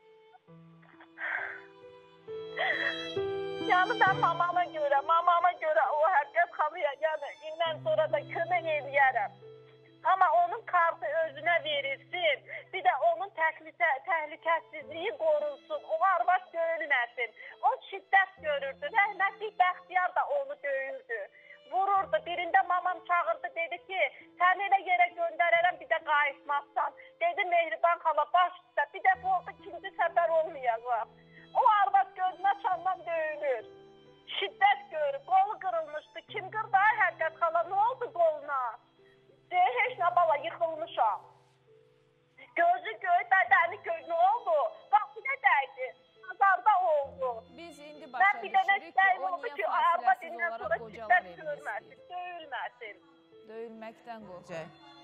Yəni mən mamama görə, mamama görə o Həqiqət xalıya, yəni indən sonra da kömək eləyərəm. Amma onun kartı özünə verilsin, bir də onun təhlükəsizliyi qorunsun, o arvad döyülməsin. O şiddət görürdü, rəhmətlik Bəxtiyar da onu döyürdü, vururdu. Birində mamam çağırdı, dedi ki, sən elə yerə göndərərəm, bir də qayıtmazsan. Dedi, Mehriban xala, baş üstə, bir dəfə oldu, ikinci səfər olmayacaq. O arvad gözünə çandan döyülür, şiddət görür, qolu qırılmışdı. Kim qırdı, ay Həqiqət xala, nə oldu qoluna? Deyir, heç nə bala, yıxılmışam. Gözü göy, bədəni göy, nə oldu? Bax, nə dəydi? Nazarda oldu. Biz indi başa düşürük ki, o niyə fasiləsiz olaraq qocalar eləyir. Döyülməsin. Döyülməkdən qorxur.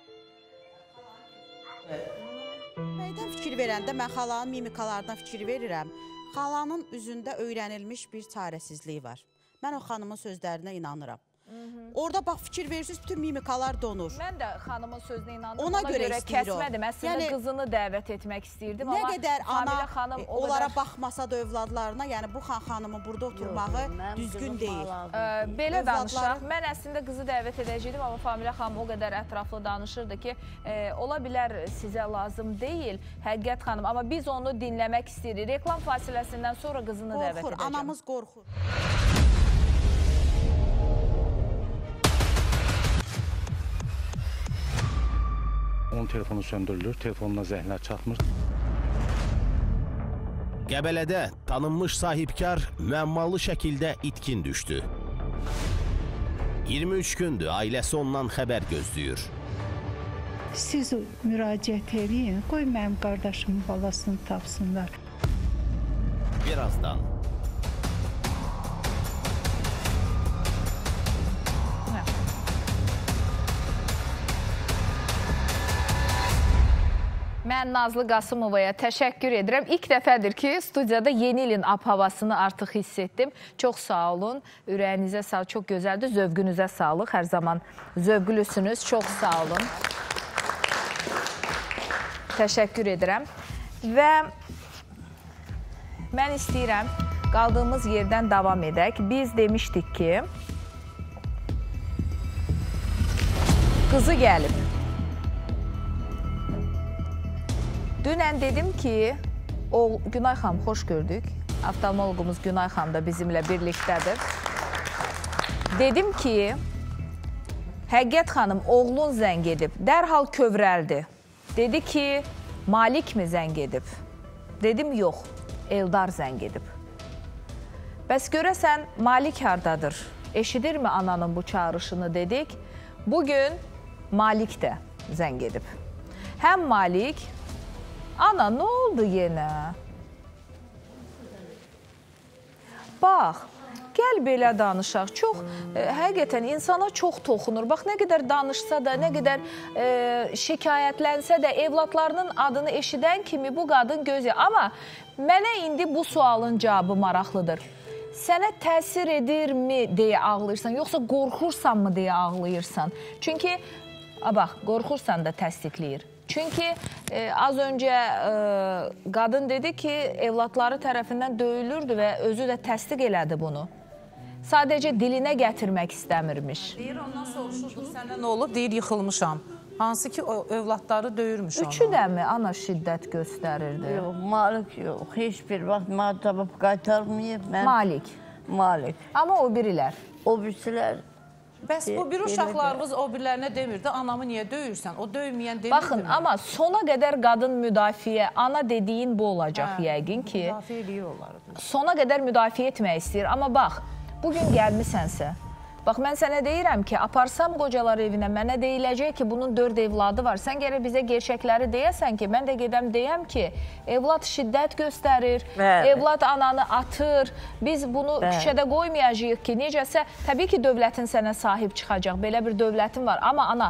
Meydən fikir verəndə mən xalanın mimikalarına fikir verirəm. Xalanın üzündə öyrənilmiş bir çarəsizliyi var. Mən o xanımın sözlərinə inanıram. Orada bax fikir verirsiniz, bütün mimikalar donur. Mən də xanımın sözünə inandım, ona, ona görə, görə kəsmədim. Əslində yəni, qızını dəvət etmək istəyirdim. Nə qədər ana xanım, e, onlara qədər... baxmasa da övladlarına, yəni bu xan xanımın burada oturmağı yox, düzgün deyil. Ə, belə övladlar... danışaq. Mən əslində qızı dəvət edəcəkdim, amma Familə xanım o qədər ətraflı danışırdı ki, e, ola bilər sizə lazım deyil Həqiqət xanım, amma biz onu dinləmək istəyirik. Reklam fasiləsindən sonra qızını qorxur, dəvət edəcəm. Anamız qorxur. Onun telefonu söndürülür, telefonuna zəhlər çatmır. Qəbələdə tanınmış sahibkar müəmmalı şəkildə itkin düşdü. iyirmi üç gündür ailəsi ondan xəbər gözləyir. Siz müraciət edin, qoy mənim qardaşımın balasını tapsınlar. Birazdan. Mən Nazlı Qasımovaya təşəkkür edirəm. İlk dəfədir ki, studiyada yeni ilin ab-havasını artıq hiss etdim. Çox sağ olun, ürəyinizə sağlıq, çox gözəldir, zövqünüzə sağlıq. Hər zaman zövqlüsünüz, çox sağ olun. Təşəkkür edirəm. Və mən istəyirəm qaldığımız yerdən davam edək. Biz demişdik ki, qızı gəlib. Dünən dedim ki, o Günay xanım, xoş gördük. Oftalmologumuz Günay xanım da bizimlə birlikdədir. Dedim ki, Həqiqət xanım, oğlun zəng edib, dərhal kövrəldi. Dedi ki, Malik mi zəng edib? Dedim, yox, Eldar zəng edib. Bəs görəsən, Malik hardadır? Eşidirmi ananın bu çağrışını dedik. Bugün Malik də zəng edib. Həm Malik, ana, nə oldu yenə? Bax, gəl belə danışaq. Çox, e, həqiqətən insana çox toxunur. Bax, nə qədər danışsa da, nə qədər e, şikayətlənsə də, evladlarının adını eşidən kimi bu qadın gözü. Amma mənə indi bu sualın cavabı maraqlıdır. Sənə təsir edirmi deyə ağlayırsan, yoxsa qorxursanmı deyə ağlayırsan? Çünki, a, bax, qorxursan da təsdiqləyir. Çünki e, az öncə e, qadın dedi ki, evladları tərəfindən döyülürdü və özü də təsdiq elədi bunu. Sadəcə dilinə gətirmək istəmirmiş. Deyir, ondan soruşurdu, səndə nə olub? Deyir, yıxılmışam. Hansı ki, o övladları döyürmüş ona. Üçü də mi ana şiddət göstərirdi? Yox, Malik yox. Heç bir vaxt mənə tapıb qaytarmayıb. Mən... Malik. Malik. Amma o birilər. O birisilər... Bəs bu bir uşaqlarımız o birilərinə demirdi, anamı niyə döyürsən? O döyməyən demirdi Baxın, mi? amma sona qədər qadın müdafiə, ana dediyin bu olacaq hə, yəqin ki. Müdafiə eləyir onlar. Sona qədər müdafiə etmək istəyir. Amma bax, bugün gəlmisənsə, bax, mən sənə deyirəm ki, aparsam qocalar evinə, mənə deyiləcək ki, bunun dörd evladı var. Sən gərək bizə gerçəkləri deyəsən ki, mən də gedəm deyəm ki, evlad şiddət göstərir, bəli, evlad ananı atır. Biz bunu bəli, küçədə qoymayacağıq ki, necəsə, təbii ki, dövlətin sənə sahib çıxacaq. Belə bir dövlətin var. Amma ana,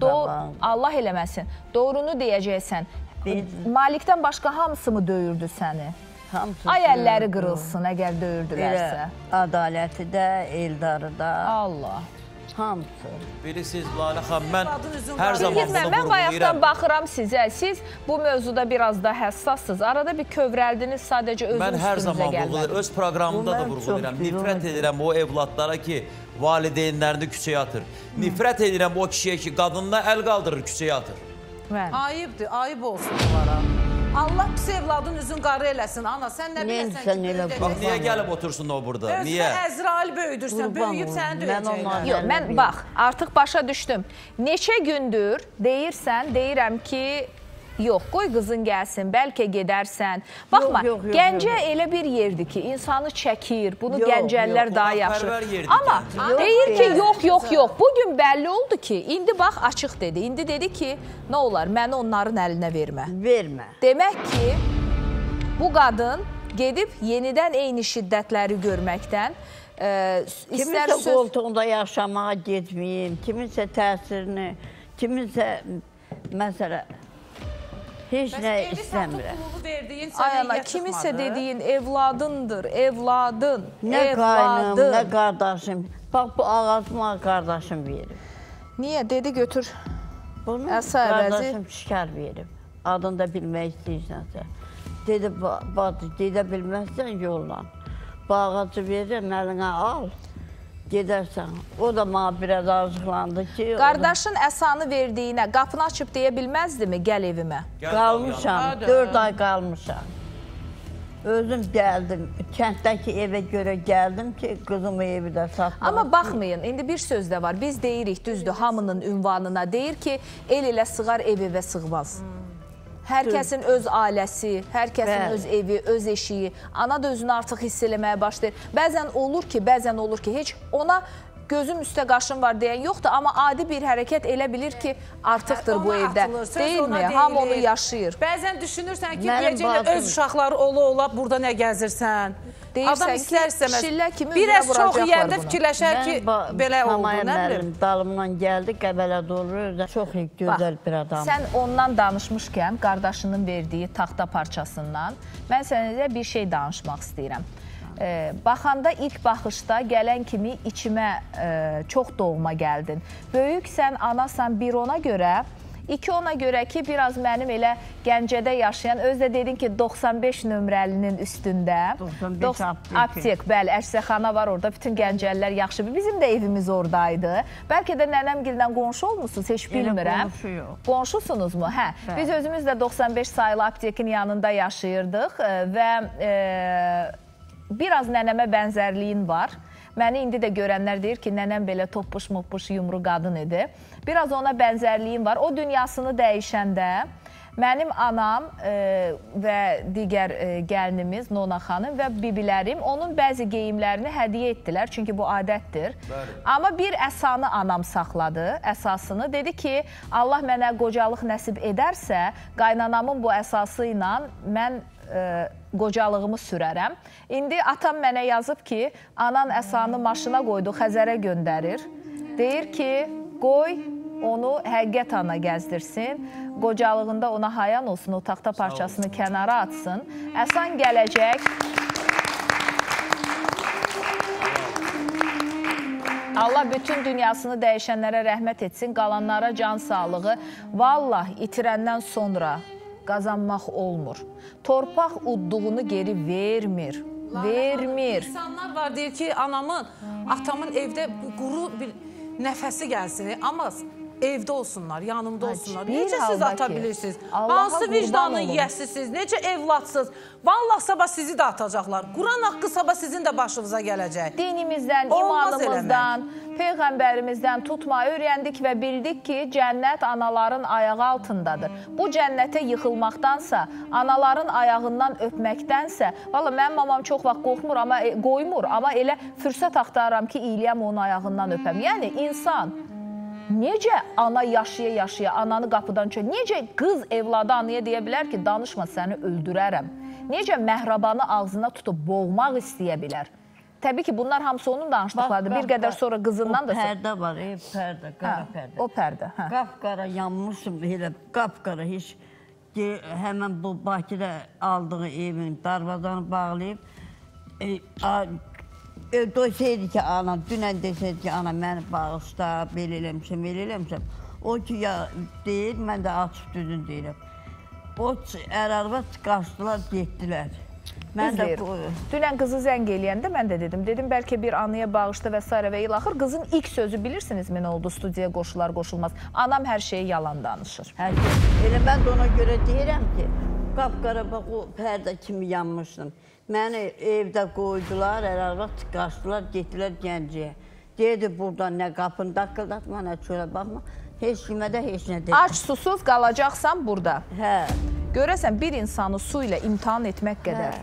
Allah eləməsin, doğrunu deyəcəksən. Malikdən başqa hamısı mı döyürdü səni? Hamısı Ay əlləri qırılsın, əgər döyürdülərsə. Ədaləti də, Eldarı da. Allah. Hamısı. Bilirsiniz, Lalə xanım, mən hər zaman bunu vurgulayıram. Mən bayaqdan baxıram sizə. Siz bu mövzuda biraz da həssassınız. Arada bir kövrəldiniz, sadəcə özün mən hər üstünüzə zaman gəlmədim. vurgulayıram. Öz proqramımda da vurgulayıram. Nifrət edirəm o evladlara ki, valideynlərini küçəyə atır. Nifrət edirəm o kişiyə ki, qadınına əl qaldırır, küçəyə atır. Ayıbdır, ayıb olsun onlara. Allah pis evladın üzün qarı eləsin. Ana, sən nə biləsən ki, bax, niyə gəlib otursun o burada? Niyə? Özünə Əzrail böyüdürsən, böyüyüb səni döyəcəklər. Yox, mən bax, artıq başa düşdüm. Neçə gündür deyirsən, deyirəm ki, yox, qoy qızın gəlsin, bəlkə gedərsən. Baxma, yox, yox, yox, Gəncə yox, yox. elə bir yerdir ki, insanı çəkir, bunu yox, gəncəllər yox, daha yaxşı. Amma yox, deyir ki, yox, yox, yox. Bugün bəlli oldu ki, indi bax, açıq dedi. İndi dedi ki, nə olar, məni onların əlinə vermə. Vermə. Demək ki, bu qadın gedib yenidən eyni şiddətləri görməkdən, e, kiminsə söz... qoltuğunda yaşamağa getməyim, kiminsə təsirini, kiminsə, məsələ, heç nə istəmirəm. Ay ana, kimisə dediyin evladındır, evladın, nə qaynım, nə qardaşım. Bax, bu ağacıma qardaşım verib. Niyə? Dedi, götür. Bunu qardaşım şikar verib. Adını da bilmək istəyirsənsə. Dedi, bacı, dedə bilməzsən yolla. Bu ağacı verirəm, əlinə al. Gedərsən. O da mənə biraz arzıqlandı ki... Qardaşın əsanı verdiyinə qapını açıb deyə bilməzdi mi, gəl evimə? Qalmışam, dörd ay qalmışam. Özüm gəldim, kənddəki evə görə gəldim ki, qızımı evi də satmadım. Amma baxmayın, indi bir söz də var. Biz deyirik, düzdür, hamının ünvanına deyir ki, el ilə sığar, ev evə sığmaz. Hər kəsin öz ailəsi, hər kəsin öz evi, öz eşiyi. Ana da özünü artıq hiss eləməyə başlayır. Bəzən olur ki, bəzən olur ki, heç ona gözüm üstə qaşım var deyən yoxdur, amma adi bir hərəkət elə bilir ki, artıqdır bu evdə. Deyilmi? Hamı onu yaşayır. Bəzən düşünürsən ki, deyəcəklər, öz uşaqları ola-ola burada nə gəzirsən? Adam istər-istəməz. Biraz çox yəndə fikirləşər ki, belə oldu, nə bilir? Dalımdan gəldi, qəbələ dolur, çox gözəl bir adam. Sən ondan danışmışkən, qardaşının verdiyi taxta parçasından, mən sənə bir şey danışmaq istəyirəm. Baxanda ilk baxışda gələn kimi içimə çox doğma gəldin. Böyüksən, anasan bir ona görə İki ona görə ki, biraz mənim elə Gəncədə yaşayan, özü də dedin ki, doxsan beş nömrəlinin üstündə. doxsan beş aptek. Aptek, bəli, ərsəxana var orada. Bütün Gəncəlilər yaxşı. Bizim də evimiz oradaydı. Bəlkə də nənəmgildən qonşu olmuşsunuz, heç bilmirəm. Qonşu yox. Qonşusunuzmu? Hə. Biz özümüz də doxsan beş sayılı aptekin yanında yaşayırdıq və e, biraz nənəmə bənzərliyin var. Məni indi də görənlər deyir ki, nənəm belə toppuş-moppuş yumru qadın idi. Biraz ona bənzərliyim var. O dünyasını dəyişəndə mənim anam e, və digər e, gəlinimiz Nona xanım və bibilərim onun bəzi geyimlərini hədiyyə etdilər. Çünki bu adətdir. Bəli. Amma bir əsanı anam saxladı, əsasını. Dedi ki, Allah mənə qocalıq nəsib edərsə, qaynanamın bu əsası ilə mən e, qocalığımı sürərəm. İndi atam mənə yazıb ki, anan əsanı maşına qoydu, Xəzərə göndərir. Deyir ki, qoy onu həqiqət ana gəzdirsin. Qocalığında ona hayan olsun, o taxta parçasını kənara atsın. Əsan gələcək. Allah bütün dünyasını dəyişənlərə rəhmət etsin, qalanlara can sağlığı. Vallah, itirəndən sonra qazanmaq olmur. Torpaq udduğunu geri vermir. Vermir. İnsanlar var, deyir ki, anamın, atamın evdə quru bir nəfəsi gəlsin. Amma evdə olsunlar, yanımda olsunlar. Necə siz ata bilirsiniz? Hansı vicdanın yiyəsisiniz? Necə evladsınız? Vallahi sabah sizi də atacaqlar. Quran haqqı sabah sizin də başınıza gələcək. Dinimizdən, imanımızdan, Peyğəmbərimizdən tutma öyrəndik və bildik ki, cənnət anaların ayağı altındadır. Bu cənnətə yıxılmaqdansa, anaların ayağından öpməkdənsə, valla mənim mamam çox vaxt qorxmur, amma qoymur, amma elə fürsət axtarıram ki, iyiləyəm onun ayağından öpəm. Yəni, insan necə ana yaşaya-yaşaya, ananı qapıdan çöl, necə qız evladı anaya deyə bilər ki, danışma, səni öldürərəm. Necə məhrabanı ağzına tutub boğmaq istəyə bilər. Təbii ki, bunlar hamısı onun danışdıqlardır. Bir qədər sonra qızından da... O pərdə var, ev pərdə, qara pərdə. O pərdə, hə. Qapqara yanmışım, elə qapqara heç... Həmən bu Bakıda aldığı evin darvazanı bağlayıb... Deseydi ki, anam, dünən deseydi ki, ana, məni bağışda, belə eləmişəm, elə eləmişəm. O ki, deyir, mən də açıq düzün deyirəm. O ər-arvad qaçdılar, getdilər. İzləyir. Dünən qızı zəng eləyəndə mən də dedim. Dedim, bəlkə bir anıya bağışda və s. və ilaxır. Qızın ilk sözü bilirsinizmi nə oldu? Studiyaya qoşular, qoşulmaz. Anam hər şeyi yalan danışır. Hər şey. Elə mən də ona görə deyirəm ki, qapqara bax, o pərdə kimi yanmışdım. Məni evdə qoydular, ər-arvad qaçdılar, getdilər Gəncəyə. Deyirdi, buradan nə qapını daqqıldatma, nə çölə baxma. Heç kimə də heç nə deyir. Aç, susuz qalacaqsan burada. Hə. Görəsən, bir insanı su ilə imtihan etmək qədər.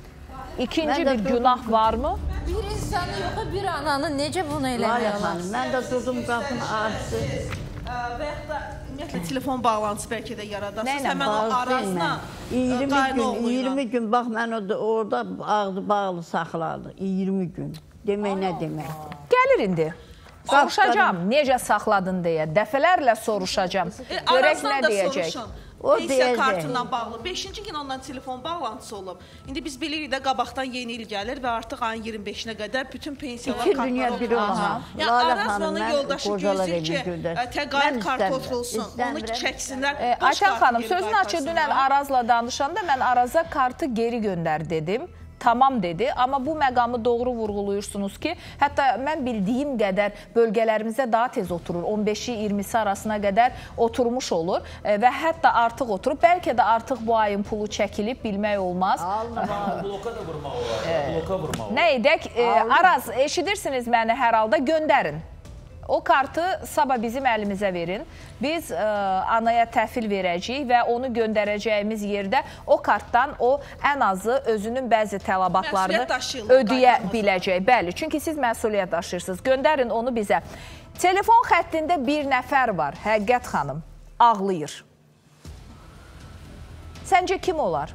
İkinci bir günah varmı? Bir insanı yox, bir ananı necə bunu eləmək olar? Mən də durdum, qapını açdı. Və yaxud da ümumiyyətlə telefon bağlantısı bəlkə də yaradasınız. Həmən o arasına qayna oğluyla. iyirmi gün, bax, mən orada ağzı bağlı saxladı. iyirmi gün. Demək nə deməkdir? Gəlir indi. Soruşacam, necə saxladın deyə. Dəfələrlə soruşacam. Görək nə deyəcək. Pensiya kartından bağlı. beşinci gün ondan telefon bağlantısı olub. İndi biz bilirik də qabaqdan yeni il gəlir və artıq ayın iyirmi beşinə qədər bütün pensiyalar kartlar olur. Yəni Arazmanın yoldaşı gözləyir ki, təqaüd kartı oturulsun, onu çəksinlər. Ayşən xanım, sözünü açıq, dünən Arazla danışanda mən Araza kartı geri göndər dedim. Tamam dedi, amma bu məqamı doğru vurğuluyursunuz ki, hətta mən bildiyim qədər bölgələrimizdə daha tez oturur, on beşi iyirmisi arasına qədər oturmuş olur və hətta artıq oturub, bəlkə də artıq bu ayın pulu çəkilib, bilmək olmaz. Bloka da vurmaq olar, bloka vurmaq olar. Nə edək, Araz, eşidirsiniz məni hər halda, göndərin. O kartı sabah bizim əlimizə verin. Biz ə, anaya təhvil verəcəyik və onu göndərəcəyimiz yerdə o kartdan o ən azı özünün bəzi tələbatlarını ödəyə biləcək. Bəli, çünki siz məsuliyyət daşıyırsınız. Göndərin onu bizə. Telefon xəttində bir nəfər var, Həqiqət xanım, ağlayır. Səncə kim olar?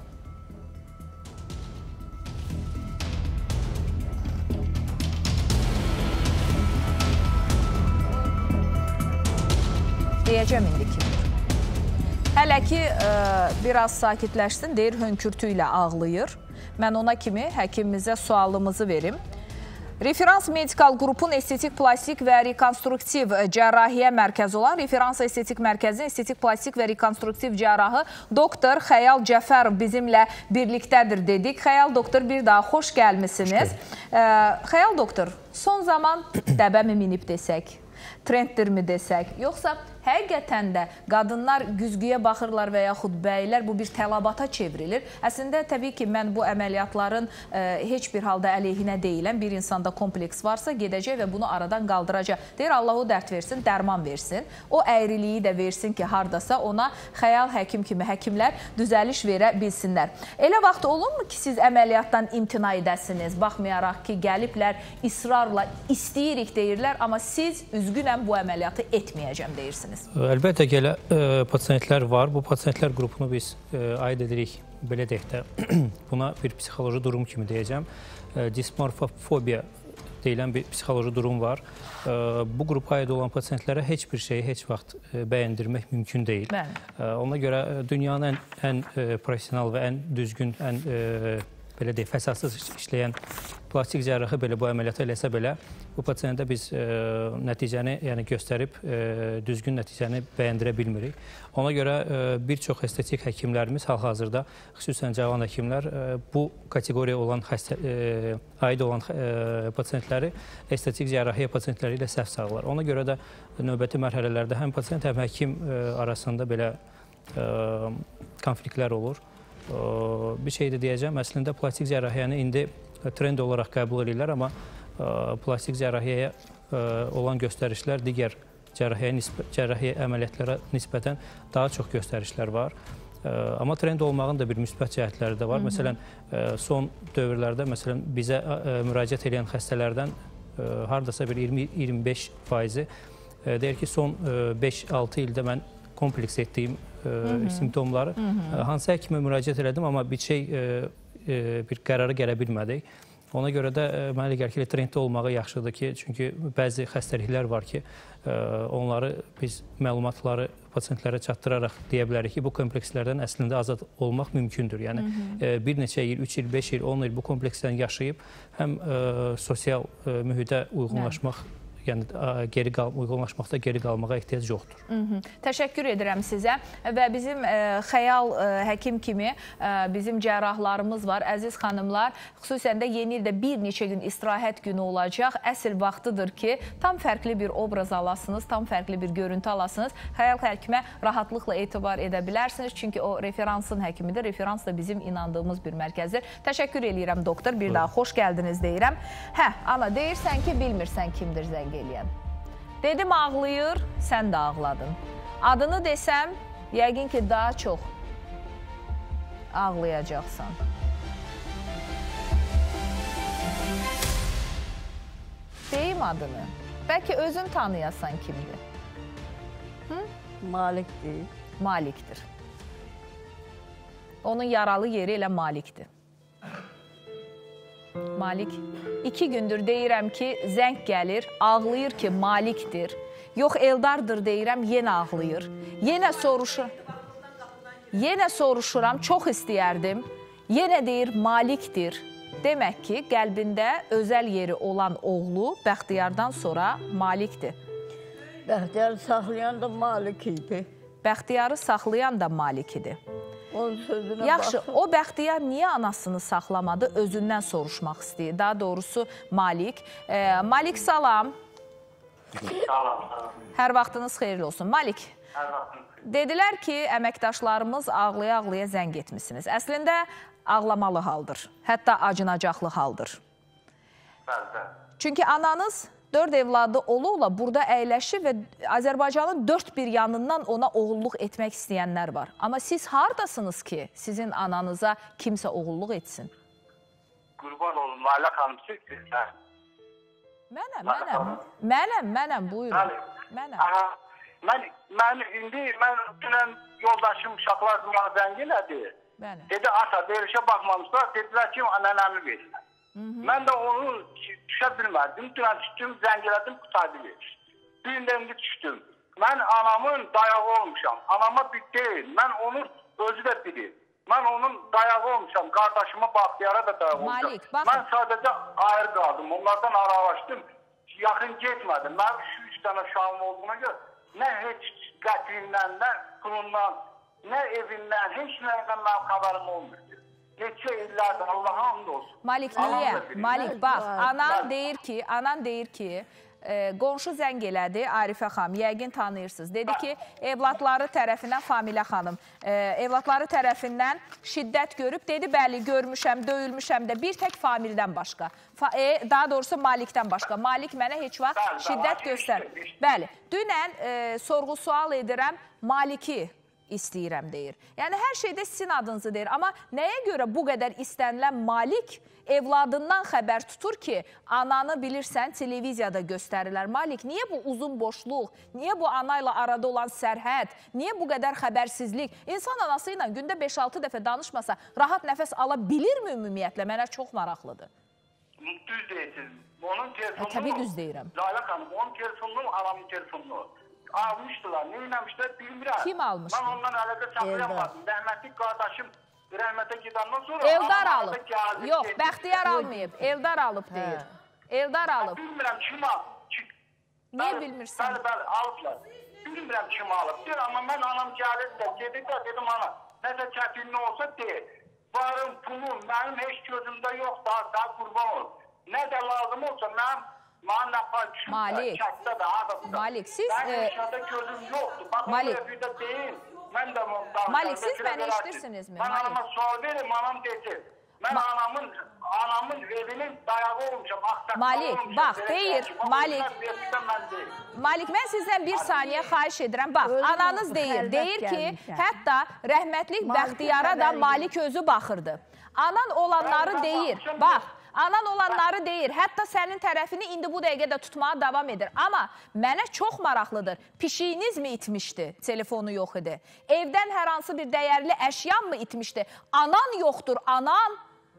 Deyəcəm indi kimdir. Hələ ki, ə, biraz sakitləşsin, deyir, hönkürtü ilə ağlayır. Mən ona kimi həkimimizə sualımızı verim. Referans Medikal qrupun estetik, plastik və rekonstruktiv cərrahiyyə mərkəzi olan Referans Estetik Mərkəzinin estetik, plastik və rekonstruktiv cərrahı doktor Xəyal Cəfərov bizimlə birlikdədir dedik. Xəyal doktor, bir daha xoş gəlmisiniz. Xəyal doktor, son zaman dəbəmi minib desək, trenddirmi desək, yoxsa həqiqətən də qadınlar güzgüyə baxırlar və yaxud bəylər bu bir təlabata çevrilir. Əslində, təbii ki, mən bu əməliyyatların e, heç bir halda əleyhinə deyiləm. Bir insanda kompleks varsa gedəcək və bunu aradan qaldıracaq. Deyir, Allah o dərd versin, dərman versin. O əyriliyi də versin ki, hardasa ona xəyal həkim kimi həkimlər düzəliş verə bilsinlər. Elə vaxt olurmu ki, siz əməliyyatdan imtina edəsiniz, baxmayaraq ki, gəliblər israrla istəyirik deyirlər, amma siz üzgünəm bu əməliyyatı etməyəcəm deyirsiniz. Əlbəttə ki, elə e, pasiyentlər var. Bu pasiyentlər qrupunu biz e, aid edirik, belə deyək də, buna bir psixoloji durum kimi deyəcəm. E, dismorfobiya deyilən bir psixoloji durum var. E, bu qrupa aid olan pasiyentlərə heç bir şeyi heç vaxt e, bəyəndirmək mümkün deyil. E, ona görə dünyanın ən, ən e, profesional və ən düzgün, ən e, belə deyək, fəsadsız işləyən plastik cərrahı belə bu əməliyyatı eləsə belə, bu pasiyentə biz e, nəticəni yəni göstərib, e, düzgün nəticəni bəyəndirə bilmirik. Ona görə e, bir çox estetik həkimlərimiz hal-hazırda, xüsusən cavan həkimlər, e, bu kateqoriya olan xəstə, e, aid olan e, pasiyentləri estetik cərrahiyyə pasiyentləri ilə səhv sayırlar. Ona görə də növbəti mərhələlərdə həm pasiyent, həm həkim e, arasında belə e, konfliktlər olur. Bir şey də deyəcəm, əslində plastik cərrahiyyəni indi trend olaraq qəbul edirlər, amma plastik cərrahiyyəyə olan göstərişlər digər cərrahiyyə əməliyyatlara nisbətən daha çox göstərişlər var. Amma trend olmağın da bir müsbət cəhətləri də var. Məsələn, son dövrlərdə məsələn, bizə müraciət edən xəstələrdən hardasa bir iyirmi iyirmi beş faizi deyir ki, son beş altı ildə mən kompleks etdiyim Hı -hı. simptomları Hı -hı. hansı həkimə müraciət elədim, amma bir şey e, e, bir qərara gələ bilmədik. Ona görə də e, mənə gəlir ki, trenddə olmağı yaxşıdır ki, çünki bəzi xəstəliklər var ki, e, onları biz məlumatları pasiyentlərə çatdıraraq deyə bilərik ki, bu komplekslərdən əslində azad olmaq mümkündür. Yəni Hı -hı. E, bir neçə il, üç il, beş il, on il bu kompleksdən yaşayıb həm e, sosial e, mühitə uyğunlaşmaq, Hı. yəni geri qal uyğunlaşmaqda geri qalmağa ehtiyac yoxdur. Hı -hı. Təşəkkür edirəm sizə və bizim e, xəyal e, həkim kimi e, bizim cərrahlarımız var. Əziz xanımlar, xüsusən də yeni ildə bir neçə gün istirahət günü olacaq. Əsl vaxtıdır ki, tam fərqli bir obraz alasınız, tam fərqli bir görüntü alasınız. Xəyal həkimə rahatlıqla etibar edə bilərsiniz. Çünki o referansın həkimidir. Referans da bizim inandığımız bir mərkəzdir. Təşəkkür edirəm doktor. Bir daha xoş gəldiniz deyirəm. Hə, ana deyirsən ki, bilmirsən kimdir zəng eləyən. Dedim ağlayır, sən də ağladın. Adını desəm, yəqin ki, daha çox ağlayacaqsan. Deyim adını. Bəlkə özün tanıyasan kimdir? Hı? Malikdir. Malikdir. Onun yaralı yeri elə Malikdir. Malik, iki gündür deyirəm ki, zəng gəlir, ağlayır ki, Malikdir. Yox, Eldardır deyirəm, yenə ağlayır. Yenə soruşur. Yenə soruşuram, çox istəyərdim. Yenə deyir, Malikdir. Demək ki, qəlbində özəl yeri olan oğlu Bəxtiyardan sonra Malikdir. Bəxtiyarı saxlayan da Malik idi. Bəxtiyarı saxlayan da Malik idi. Onun sözünə Yaxşı, baxın. o Bəxtiyar niyə anasını saxlamadı? Özündən soruşmaq istəyir. Daha doğrusu Malik. E, Malik, salam. Salam. Hər vaxtınız xeyirli olsun. Malik, Hər vaxtınız. dedilər ki, əməkdaşlarımız ağlaya-ağlaya zəng etmişsiniz. Əslində ağlamalı haldır. Hətta acınacaqlı haldır. Bəli. Çünki ananız dörd evladı ola-ola burada əyləşir və Azərbaycanın dörd bir yanından ona oğulluq etmək istəyənlər var. Amma siz hardasınız ki, sizin ananıza kimsə oğulluq etsin? Qurban olun, Lalə xanım, siz Mənəm, mənəm. Mənəm, mənəm, buyurun. Mənəm. Aha, mən, mən indi, mən dünən yoldaşım uşaqlar zıma zəng elədi. Bəli. Dedi, ata, verilişə baxmamışlar, dedilər ki, anənəmi verirlər. Mən də onu düşə bilmədim. Dünən düşdüm, zəng elədim, qutaydı verir. Birində indi düşdüm. Mən anamın dayağı olmuşam. Anama bir deyil. Mən onu özü də bilir. Mən onun dayağı olmuşam. Qardaşıma Baxtiyara da dayağı olmuşam. Malik, baxın. Mən sadəcə ayrı qaldım. Onlardan aralaşdım. Yaxın getmədim. Mənim şu üç dənə uşağım olduğuna görə nə heç qətrindən, nə pulundan, nə evindən, heç nədən mənim xəbərim olmuşdur. Neçə illərdir Allah'a hamd olsun. Malik niyə? Malik bax, anan deyir ki, anan deyir ki, e, qonşu zəng elədi Arifə xanım, yəqin tanıyırsınız. Dedi ki, evlatları tərəfindən, Familə xanım, e, evlatları tərəfindən şiddət görüb, dedi, bəli, görmüşəm, döyülmüşəm də bir tək Famildən başqa. Fa e, daha doğrusu Malikdən başqa. Malik mənə heç vaxt şiddət göstər. Bəli, dünən e, sorğu-sual edirəm, Maliki istəyirəm deyir. Yəni, hər şeydə sizin adınızı deyir. Amma nəyə görə bu qədər istənilən Malik evladından xəbər tutur ki, ananı bilirsən, televiziyada göstərirlər. Malik, niyə bu uzun boşluq, niyə bu anayla arada olan sərhəd, niyə bu qədər xəbərsizlik? İnsan anası ilə gündə beş altı dəfə danışmasa, rahat nəfəs ala bilirmi ümumiyyətlə? Mənə çox maraqlıdır. Düz deyirsiniz. Onun telefonunu... Təbii düz deyirəm. Layla xanım, onun telefonunu, anamın telefonunu almışdılar, ne eləmişlər bilmirəm. Kim almışdı? Mən ondan əlaqə saxlayamadım. Rəhmətli qardaşım rəhmətə gedəndən sonra... Eldar alıb. Yox, Bəxtiyar almayıb. Eldar alıb deyir. Eldar alıb. Bilmirəm kim alıb. Niyə bilmirsən? Bəli, bəli, alıblar. Bilmirəm kim alıb. Deyir, amma mən anam gəlir də, gedir də, dedim ana, nəsə çətinli olsa deyir. Varım, pulum, mənim heç gözümdə yox, daha, daha qurban olur. Nə də lazım olsa, mənim Malik, Malik, siz... Malik, Malik, siz məni eşitirsinizmi? Mən anama sual verim, anam desin. Mən anamın, anamın evinin dayağı olmuşam. Malik, bax, deyir, Malik, Malik, mən sizdən bir saniyə xahiş edirəm. Bax, ananız deyir, deyir ki, hətta rəhmətlik Bəxtiyara da Malik özü baxırdı. Anan olanları deyir, bax, anan olanları deyir, hətta sənin tərəfini indi bu dəqiqədə tutmağa davam edir. Amma mənə çox maraqlıdır, pişiyiniz mi itmişdi, telefonu yox idi? Evdən hər hansı bir dəyərli əşyan mı itmişdi? Anan yoxdur, anan.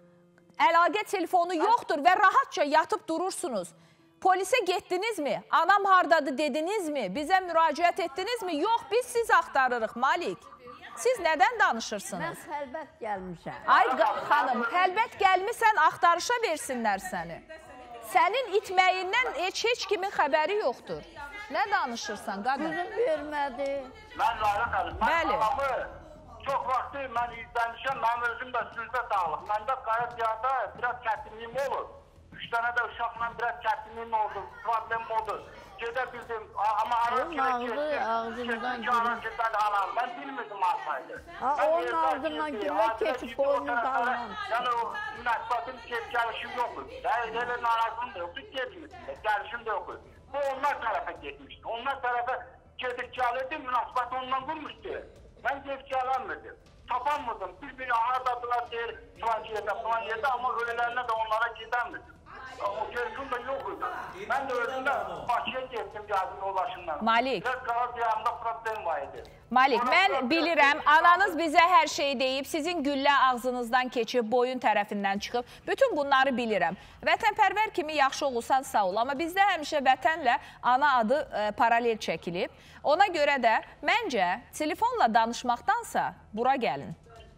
Əlaqə telefonu yoxdur və rahatca yatıb durursunuz. Polisə getdinizmi? Anam hardadır dedinizmi? Bizə müraciət etdinizmi? Yox, biz siz axtarırıq, Malik. Siz nədən danışırsınız? Mən xəlbət gəlmişəm. Ay xanım, xəlbət gəlmişsən, axtarışa versinlər səni. Sənin itməyindən heç, heç kimin xəbəri yoxdur. Nə danışırsan, qadın? Gözüm vermədi. Mən Layla xanım, mən anamı çox vaxtı mən izləmişəm, mənim özüm də sürüdə sağlıq. Məndə qayət yada biraz çətinliyim olur. Üç dənə də uşaqla biraz çətinliyim oldu, problemim oldu. Gedə bildim, amma ara kimi ağzımdan geçti. Ben bilmirdim asaydı. Onun ağzından gülə keçib boynunu dağılan. Yəni o münasibətin gəlişim yoxdur. Elə narazım da yoxdur, getmişdi, gəlişim də yoxdur. Bu onlar tərəfə getmişdi. Onlar tərəfə gedib gəlirdi, münasibət ondan qurmuşdu. Mən gedib gələnmirdim. Tapanmırdım, bir-biri haradadılar deyir, falan yerdə, falan yerdə, amma ölülərinə də onlara gedənmirdim. O telefon da yox idi. Mən də özümdə Bakıya getdim, gəldim yoldaşımdan. Malik. Biraz Qaraziyanımda problem var idi. Malik, mən bilirəm, ananız bizə hər şey deyib, sizin güllə ağzınızdan keçib, boyun tərəfindən çıxıb. Bütün bunları bilirəm. Vətənpərvər kimi yaxşı olursan sağ ol. Amma bizdə həmişə vətənlə ana adı e, paralel çəkilib. Ona görə də məncə telefonla danışmaqdansa bura gəlin.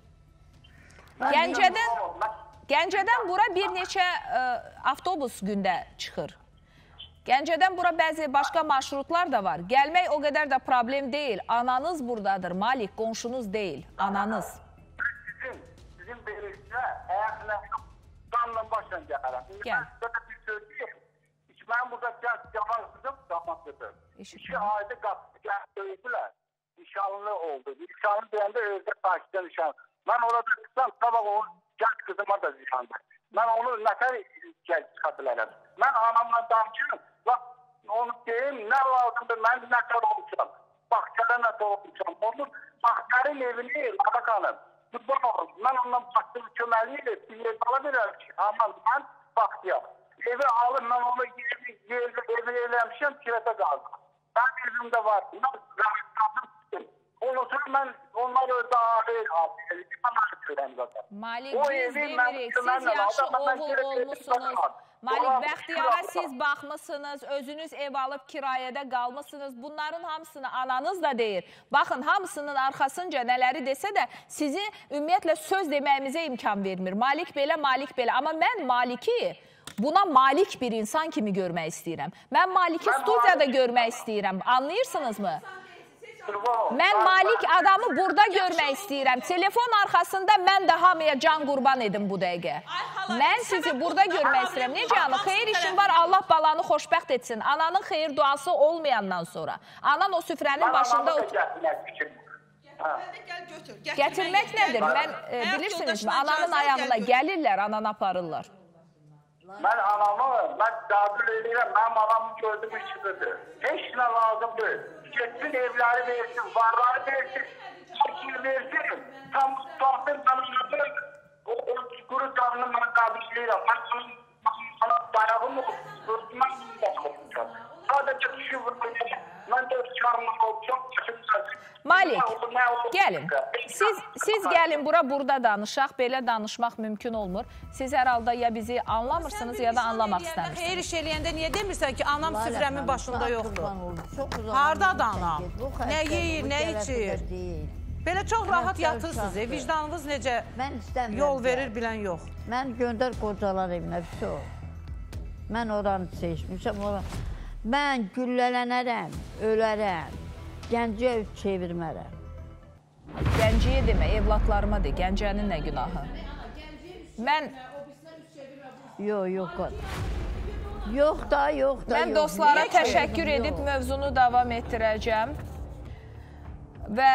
Gəncədən... Gəncədən bura bir neçə ə, avtobus gündə çıxır. Gəncədən bura bəzi başqa marşrutlar da var. Gəlmək o qədər də problem deyil. Ananız buradadır, Malik, qonşunuz deyil, ananız. Sizin, sizin belirsinə, həyatına canla başla gələrəm. Gəl. Mən bir söz deyim. Mən burada cavan qızım, cavan qızım. İki ayda qapı döydülər. Nişanlı oldu. Nişanlı deyəndə özdə qarşıda nişanlı. Mən orada çıxsam, sabah o gənc qızıma da ziyandır. Mən onu nətər çıxa bilərəm. Mən anamla danışırım. Onu deyim, nə lazımdır, mən nətər olmuşam. Baxçada nətər olmuşam. Onun Baxçarın evini Lada xanım. Qurban olun. Mən ondan baxçını köməliylə bir yer ala verəm ki, amma mən baxçıyam. Evi alır, mən onu evi eləmişəm, kirətə qaldım. Ben evimdə var. Mən rahatladım. Ondan sonra mən onlar özdə ağır ağır. Malik, biz demirik, siz yaxşı oğul olmuşsunuz. Malik, Bəxtiyara siz baxmısınız, özünüz ev alıb kirayədə qalmışsınız. Bunların hamısını ananız da deyir. Baxın, hamısının arxasınca nələri desə də sizi ümumiyyətlə söz deməyimizə imkan vermir. Malik belə, Malik belə. Amma mən Maliki buna malik bir insan kimi görmək istəyirəm. Mən Maliki studiyada görmək istəyirəm. Anlayırsınızmı? Mən Malik adamı burada görmək istəyirəm. Telefon arxasında mən də hamıya can qurban edim bu dəqiqə. Mən sizi burada görmək istəyirəm. Necə anı? Xeyir işin var, Allah balanı xoşbəxt etsin. Ananın xeyir duası olmayandan sonra. Anan o süfrənin başında otur. Gətirmək nədir? Mən bilirsinizmi? Ananın ayağına gəlirlər, ananı aparırlar. Mən anamı, mən qəbul edirəm, mənim anamı gördüm işidir. Heç nə lazımdır. Getsin evləri versin, varları versin, fakir versin. Tam tutardım, mən anamı, o quru canını mən qəbul edirəm. Mən anam dayağım olub, özümən olacaq. Sadəcə düşü vurmayacaq. Mən də çıkarmaq olacaq, çıxın. Malik, gəlin. Siz, siz gəlin bura, burada danışaq. Belə danışmaq mümkün olmur. Siz hər halda ya bizi anlamırsınız, ya da anlamaq istəmirsiniz. Xeyir iş eləyəndə niyə demirsən ki, anam süfrəmin başında yoxdur? Hardadır anam? Nə yeyir, nə içir? Belə çox rahat yatırsınız. Vicdanınız necə yol verir, bilən yox. Mən göndər qocalar evinə, bir şey olur. Mən oranı seçmişəm. Mən güllələnərəm, ölərəm. Gəncəyə üç çevirmərəm. Gənciyə demə, evlatlarıma de, gəncənin nə günahı? Mən... Yox, yox, yox da, yox da, Mən dostlara təşəkkür edib mövzunu davam etdirəcəm. Və...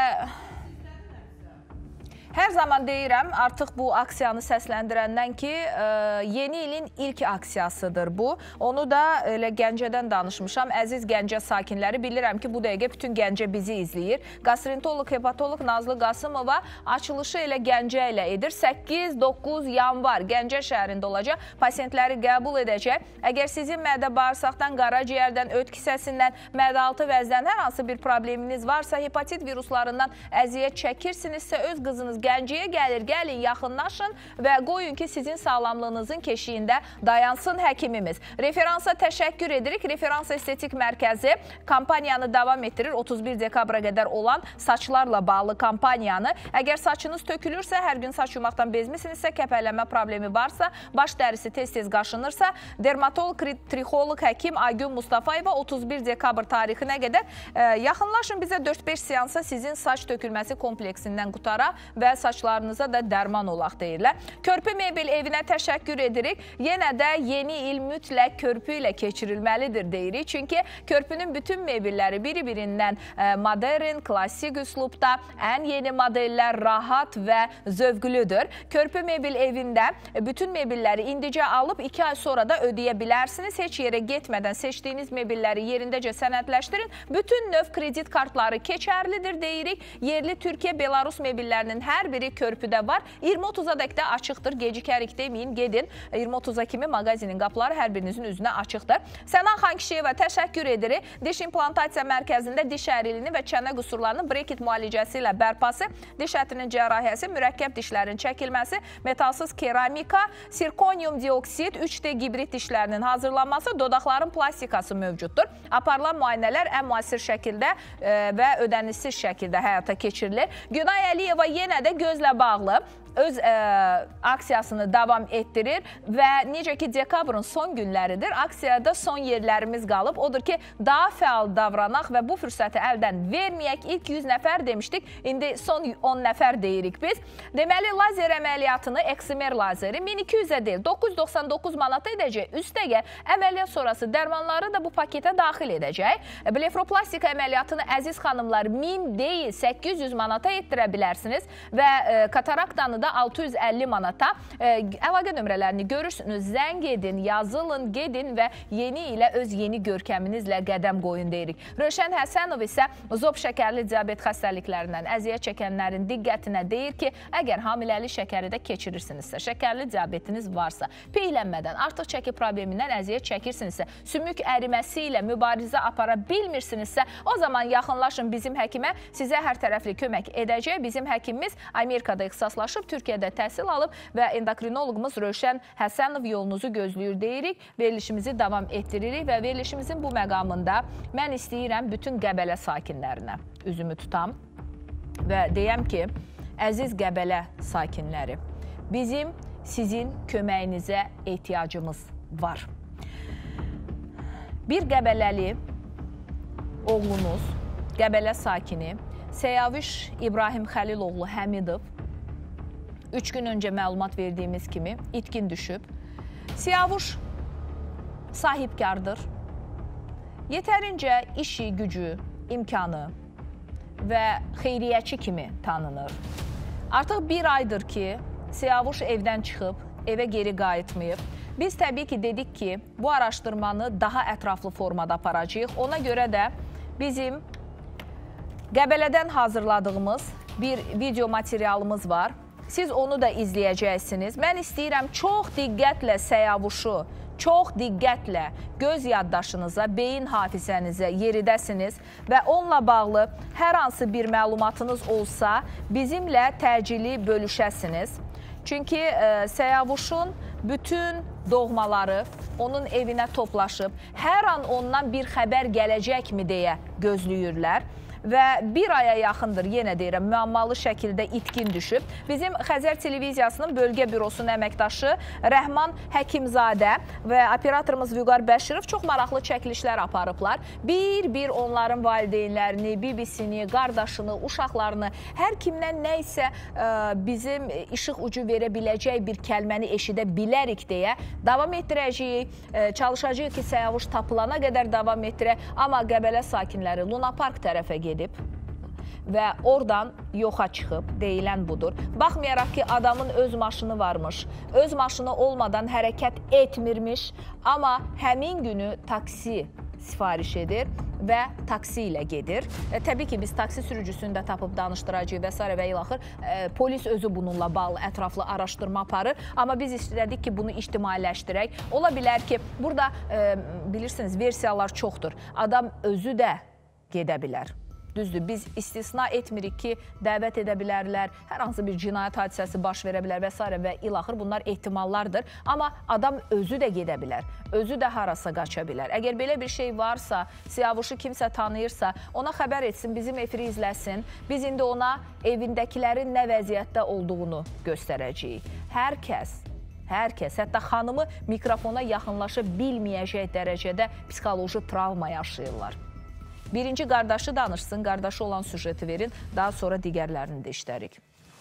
Hər zaman deyirəm, artıq bu aksiyanı səsləndirəndən ki, yeni ilin ilk aksiyasıdır bu. Onu da elə Gəncədən danışmışam. Əziz Gəncə sakinləri, bilirəm ki, bu dəqiqə bütün Gəncə bizi izləyir. Qastrentoloq, hepatoloq Nazlı Qasımova açılışı elə Gəncə ilə edir. səkkiz doqquz yanvar Gəncə şəhərində olacaq. Pasiyentləri qəbul edəcək. Əgər sizin mədə bağırsaqdan, qaraciyərdən, öd kisəsindən, mədə-altı vəzdən hər hansı bir probleminiz varsa, hepatit viruslarından əziyyət çəkirsinizsə, öz qızınız Gəncəyə gəlir, gəlin, yaxınlaşın və qoyun ki, sizin sağlamlığınızın keşiyində dayansın həkimimiz. Referansa təşəkkür edirik. Referans Estetik Mərkəzi kampaniyanı davam etdirir. otuz bir dekabra qədər olan saçlarla bağlı kampaniyanı. Əgər saçınız tökülürsə, hər gün saç yumaqdan bezmisinizsə, kəpələnmə problemi varsa, baş dərisi tez-tez qaşınırsa, dermatolog, trixoloq həkim Aygün Mustafayeva otuz bir dekabr tarixinə qədər yaxınlaşın bizə dörd beş seansa sizin saç tökülməsi kompleksindən qutara və saçlarınıza da dərman olaq deyirlər. Körpü Mebel evinə təşəkkür edirik. Yenə də yeni il mütləq körpü ilə keçirilməlidir deyirik. Çünki körpünün bütün mebelləri biri-birindən modern, klassik üslubda, ən yeni modellər rahat və zövqlüdür. Körpü Mebel evində bütün mebelləri indicə alıb iki ay sonra da ödəyə bilərsiniz. Heç yerə getmədən seçdiyiniz mebelləri yerindəcə sənədləşdirin. Bütün növ kredit kartları keçərlidir deyirik. Yerli Türkiyə, Belarus mebellərinin hər biri körpüdə var. iyirmi otuza dək də açıqdır. Gecikərik deməyin, gedin. iyirmi otuza kimi mağazinin qapıları hər birinizin üzünə açıqdır. Sənan Xankişiyeva təşəkkür edirik. Diş implantasiya mərkəzində diş əriliyini və çənə qüsurlarının brekit müalicəsi ilə bərpası, diş ətinin cərrahiyyəsi, mürəkkəb dişlərin çəkilməsi, metalsız keramika, sirkonium dioksid, üç D gibrit dişlərinin hazırlanması, dodaqların plastikası mövcuddur. Aparılan müayinələr ən müasir şəkildə e, və ödənişsiz şəkildə həyata keçirilir. Günay Əliyeva yenə də gözlə bağlı öz e, aksiyasını davam etdirir və necə ki dekabrın son günləridir, aksiyada son yerlərimiz qalıb. Odur ki, daha fəal davranaq və bu fürsəti əldən verməyək. İlk yüz nəfər demişdik, indi son on nəfər deyirik biz. Deməli, lazer əməliyyatını, eksimer lazeri min iki yüzə deyil, doqquz yüz doxsan doqquz manata edəcək. Üstəgə, əməliyyat sonrası dərmanları da bu paketə daxil edəcək. Blefroplastika əməliyyatını əziz xanımlar min deyil, səkkiz yüz manata etdirə bilərsiniz və e, kataraktanı da altı yüz əlli manata. E, əlaqə nömrələrini görürsünüz. Zəng edin, yazılın, gedin və yeni ilə öz yeni görkəminizlə qədəm qoyun deyirik. Röşən Həsənov isə zob şəkərli diabet xəstəliklərindən əziyyət çəkənlərin diqqətinə deyir ki, əgər hamiləli şəkəri də keçirirsinizsə, şəkərli diabetiniz varsa, peylənmədən, artıq çəki problemindən əziyyət çəkirsinizsə, sümük əriməsi ilə mübarizə apara bilmirsinizsə, o zaman yaxınlaşın bizim həkimə, sizə hər tərəfli kömək edəcək. Bizim həkimimiz Amerikada ixtisaslaşıb, Türkiyədə təhsil alıb və endokrinoloqumuz Rövşən Həsənov yolunuzu gözləyir deyirik. Verilişimizi davam etdiririk və verilişimizin bu məqamında mən istəyirəm bütün Qəbələ sakinlərinə üzümü tutam və deyəm ki, əziz Qəbələ sakinləri, bizim sizin köməyinizə ehtiyacımız var. Bir Qəbələli oğlunuz, Qəbələ sakini Səyavuş İbrahim Xəliloğlu Həmidov üç gün öncə məlumat verdiyimiz kimi itkin düşüb. Səyavuş sahibkardır. Yetərincə işi, gücü, imkanı və xeyriyyəçi kimi tanınır. Artıq bir aydır ki, Səyavuş evdən çıxıb, evə geri qayıtmayıb. Biz təbii ki, dedik ki, bu araşdırmanı daha ətraflı formada aparacağıq. Ona görə də bizim Qəbələdən hazırladığımız bir video materialımız var. Siz onu da izləyəcəksiniz. Mən istəyirəm çox diqqətlə Səyavuşu, çox diqqətlə göz yaddaşınıza, beyin hafizənizə yeridəsiniz və onunla bağlı hər hansı bir məlumatınız olsa bizimlə təcili bölüşəsiniz. Çünki e, Səyavuşun bütün doğmaları onun evinə toplaşıb, hər an ondan bir xəbər gələcəkmi deyə gözləyirlər. Və bir aya yaxındır, yenə deyirəm, müəmmalı şəkildə itkin düşüb. Bizim Xəzər Televiziyasının bölgə bürosunun əməkdaşı Rəhman Həkimzadə və operatorumuz Vüqar Bəşirov çox maraqlı çəkilişlər aparıblar. Bir-bir onların valideynlərini, bibisini, qardaşını, uşaqlarını, hər kimdən nə isə bizim işıq ucu verə biləcək bir kəlməni eşidə bilərik deyə davam etdirəcəyik. Çalışacağıq ki, Səyavuş tapılana qədər davam etdirək. Amma Qəbələ sakinləri Luna Park tərəfə gedib. gedib və oradan yoxa çıxıb, deyilən budur. Baxmayaraq ki, adamın öz maşını varmış, öz maşını olmadan hərəkət etmirmiş, amma həmin günü taksi sifariş edir və taksi ilə gedir. E, təbii ki, biz taksi sürücüsünü də tapıb danışdıracağıq və s. və ilaxır. E, polis özü bununla bağlı ətraflı araşdırma aparır. Amma biz istədik ki, bunu ictimailəşdirək. Ola bilər ki, burada e, bilirsiniz, versiyalar çoxdur. Adam özü də gedə bilər. Düzdür, biz istisna etmirik ki, dəvət edə bilərlər, hər hansı bir cinayət hadisəsi baş verə bilər və s. və ilaxır. Bunlar ehtimallardır. Amma adam özü də gedə bilər, özü də harasa qaça bilər. Əgər belə bir şey varsa, Siyavuşu kimsə tanıyırsa, ona xəbər etsin, bizim efiri izləsin. Biz indi ona evindəkilərin nə vəziyyətdə olduğunu göstərəcəyik. Hər kəs, hər kəs, hətta xanımı mikrofona yaxınlaşa bilməyəcək dərəcədə psixoloji travma yaşayırlar. Birinci qardaşı danışsın, qardaşı olan süjeti verin, daha sonra digərlərini də işlərik.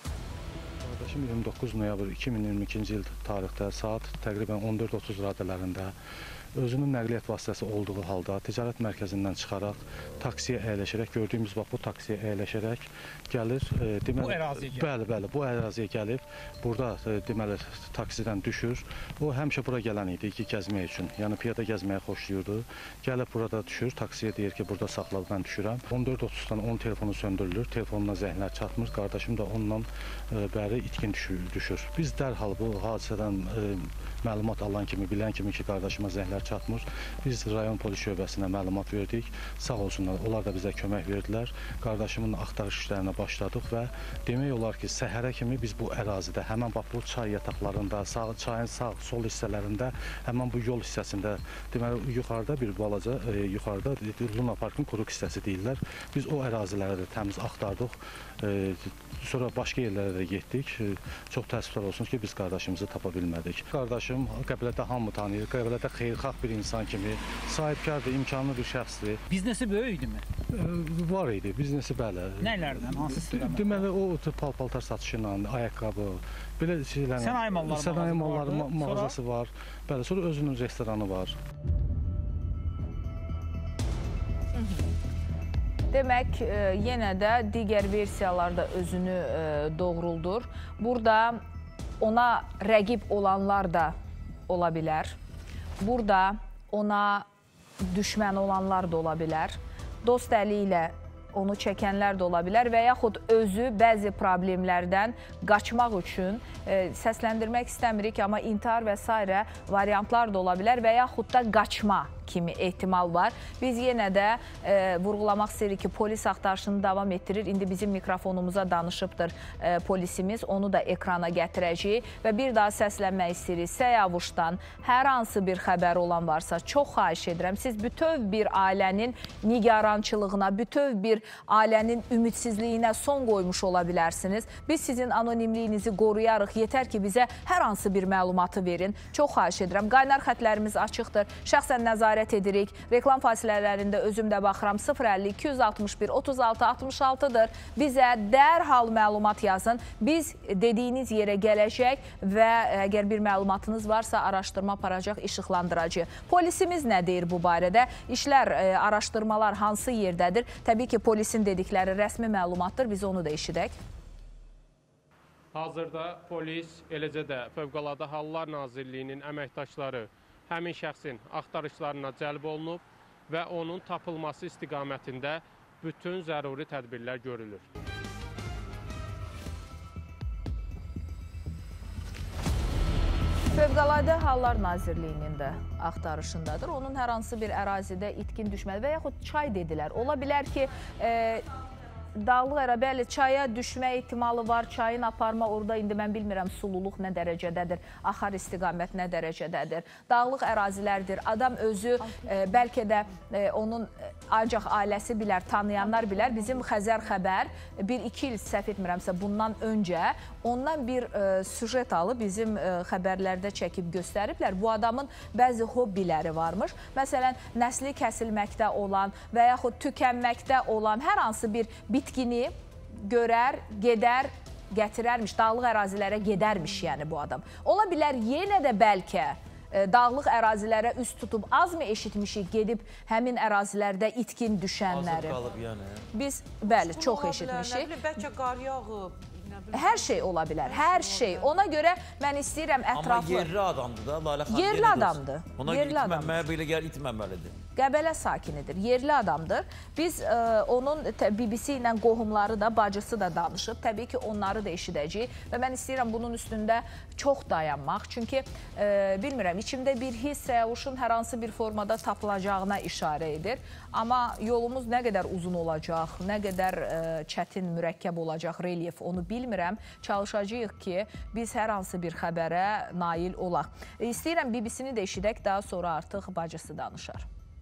Qardaşım iyirmi doqquz noyabr iki min iyirmi ikinci il tarixdə saat təqribən on dörd otuz radələrində özünün nəqliyyat vasitəsi olduğu halda ticarət mərkəzindən çıxaraq taksiyə əyləşərək, gördüyümüz bax bu taksiyə əyləşərək gəlir. E, deməli, bu əraziyə gəlir. Bəli, bəli, bu əraziyə gəlib, burada e, deməli taksidən düşür. O həmişə bura gələn idi ki, gəzmək üçün, yəni piyada gəzməyə xoşlayırdı. Gəlib burada düşür, taksiyə deyir ki, burada saxla, mən düşürəm. on dörd otuzdan onun telefonu söndürülür, telefonuna zəhlər çatmır, qardaşım da ondan e, bəri itkin düşür, düşür. Biz dərhal bu hadisədən e, məlumat alan kimi, bilən kimi ki, qardaşıma zəhlər çatmır. Biz rayon polis şöbəsinə məlumat verdik. Sağ olsunlar, onlar da bizə kömək verdilər. Qardaşımın axtarış işlərinə başladıq və demək olar ki, səhərə kimi biz bu ərazidə, həmən bax bu çay yataqlarında, sağ, çayın sağ, sol hissələrində, həmən bu yol hissəsində, deməli, yuxarıda bir balaca, e, yuxarıda Luna Parkın quruq hissəsi deyirlər. Biz o ərazilərə də təmiz axtardıq. E, sonra başqa yerlərə də getdik. E, çox təəssüflər olsun ki, biz qardaşımızı tapa bilmədik. Qardaşım Qəbələdə hamı tanıyır. Qəbələdə xeyirxah bir insan kimi, sahibkardır, imkanlı bir şəxsdir. Biznesi böyükdürmü? E, var idi, biznesi bəli. Nələrdən, hansı istiqamətdə? Deməli, o pal-paltar satışıyla, ayaqqabı, belə şeylərlə. Sənaye malları, sənaye malları ma mağazası sonra... var. Bəli, sonra özünün restoranı var. Demək, e, yenə də digər versiyalarda özünü e, doğruldur. Burada ona rəqib olanlar da ola bilər. Burada ona düşmən olanlar da ola bilər. Dost əli ilə onu çəkənlər də ola bilər və yaxud özü bəzi problemlərdən qaçmaq üçün e, səsləndirmək istəmirik, amma intihar və s. variantlar da ola bilər və yaxud da qaçma. kimi ehtimal var. Biz yenə də e, vurğulamaq istəyirik ki, polis axtarışını davam etdirir. İndi bizim mikrofonumuza danışıbdır e, polisimiz. Onu da ekrana gətirəcəyik və bir daha səslənmək istəyirik. Səyavuşdan hər hansı bir xəbər olan varsa, çox xahiş edirəm. Siz bütöv bir ailənin nigarançılığına, bütöv bir ailənin ümidsizliyinə son qoymuş ola bilərsiniz. Biz sizin anonimliyinizi qoruyarıq. Yetər ki, bizə hər hansı bir məlumatı verin. Çox xahiş edirəm. Qaynar xətlərimiz açıqdır. Şəxsən nəzarət edirik. Reklam fasilələrində özüm də baxıram. sıfır əlli iki yüz altmış bir otuz altı altmış altıdır. Bizə dərhal məlumat yazın. Biz dediyiniz yerə gələcək və əgər bir məlumatınız varsa araşdırma aparacaq, işıqlandıracaq. Polisimiz nə deyir bu barədə? İşlər, araşdırmalar hansı yerdədir? Təbii ki, polisin dedikləri rəsmi məlumatdır. Biz onu da eşidək. Hazırda polis, eləcə də Fövqəladə Hallar Nazirliyinin əməkdaşları həmin şəxsin axtarışlarına cəlb olunub və onun tapılması istiqamətində bütün zəruri tədbirlər görülür. Fövqəladə Hallar Nazirliyinin də axtarışındadır. Onun hər hansı bir ərazidə itkin düşmədi və yaxud çay dedilər. Ola bilər ki, e, Dağlıq Ərabəli çaya düşmə ehtimalı var, çayın aparma orada indi mən bilmirəm sululuq nə dərəcədədir, axar istiqamət nə dərəcədədir. Dağlıq ərazilərdir, adam özü e, bəlkə də e, onun ancaq ailəsi bilər, tanıyanlar bilər. Bizim Xəzər Xəbər bir iki il səhv etmirəmsə bundan öncə ondan bir e, süjet alıb bizim e, xəbərlərdə çəkib göstəriblər. Bu adamın bəzi hobbiləri varmış. Məsələn, nəsli kəsilməkdə olan və yaxud tükənməkdə olan hər hansı bir bitkini görər, gedər, gətirərmiş, dağlıq ərazilərə gedərmiş yəni bu adam. Ola bilər yenə də bəlkə e, dağlıq ərazilərə üst tutub azmı eşitmişik gedib həmin ərazilərdə itkin düşənləri? Hazır qalıb yəni. Biz, bəli, çox eşitmişik. Bəlkə qar yağıb. Hər şey ola bilər, hər şey. Ona görə mən istəyirəm ətraflı... Amma yerli adamdır da, Lalə xanım. Yerli adamdır. Ona itməməyə belə gəl, itməməlidir. Qəbələ sakinidir, yerli adamdır. Biz e, onun B B C ilə qohumları da, bacısı da danışıb. Təbii ki, onları da eşidəcəyik və mən istəyirəm bunun üstündə çox dayanmaq. Çünki, e, bilmirəm, içimdə bir hiss Səyavuşun hər hansı bir formada tapılacağına işarə edir. Amma yolumuz nə qədər uzun olacaq, nə qədər e, çətin, mürəkkəb olacaq, relyef, onu bilmirəm. Çalışacağıq ki, biz hər hansı bir xəbərə nail olaq. E, istəyirəm B B C-ni də eşidək, daha sonra artıq bacısı danışar.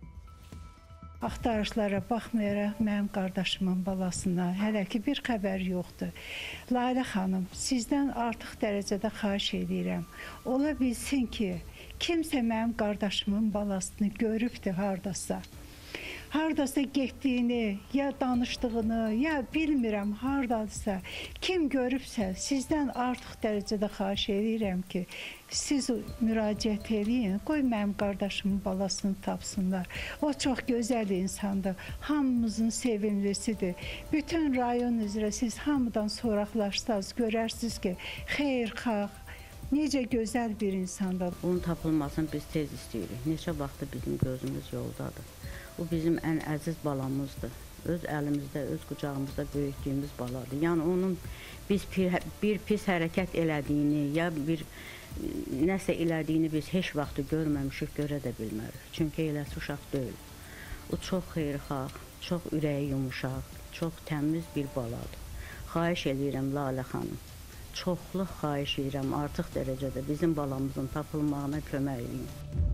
Axtarışlara baxmayaraq mənim qardaşımın balasına hələ ki bir xəbər yoxdur. Lalə xanım, sizdən artıq dərəcədə xahiş edirəm. Ola bilsin ki, kimsə mənim qardaşımın balasını görübdür hardasa. Hardasa getdiyini, ya danışdığını, ya bilmirəm hardasa. Kim görübsə, sizdən artıq dərəcədə xahiş edirəm ki, siz müraciət edin, qoy mənim qardaşımın balasını tapsınlar. O çox gözəl insandır, hamımızın sevimlisidir. Bütün rayon üzrə siz hamıdan soraqlaşsınız, görərsiniz ki, xeyirxah, necə gözəl bir insandır. Onun tapılmasını biz tez istəyirik. Neçə vaxtdır bizim gözümüz yoldadır. O bizim ən əziz balamızdır. Öz əlimizdə, öz qucağımızda böyütdüyümüz baladır. Yəni onun biz bir, bir pis hərəkət elədiyini, ya bir nəsə elədiyini biz heç vaxt görməmişik, görə də bilmərik. Çünki eləsi uşaq deyil. O çox xeyirxah, çox ürəyi yumuşaq, çox təmiz bir baladır. Xahiş edirəm Lalə xanım, çoxluq xahiş edirəm artıq dərəcədə bizim balamızın tapılmağına kömək edin.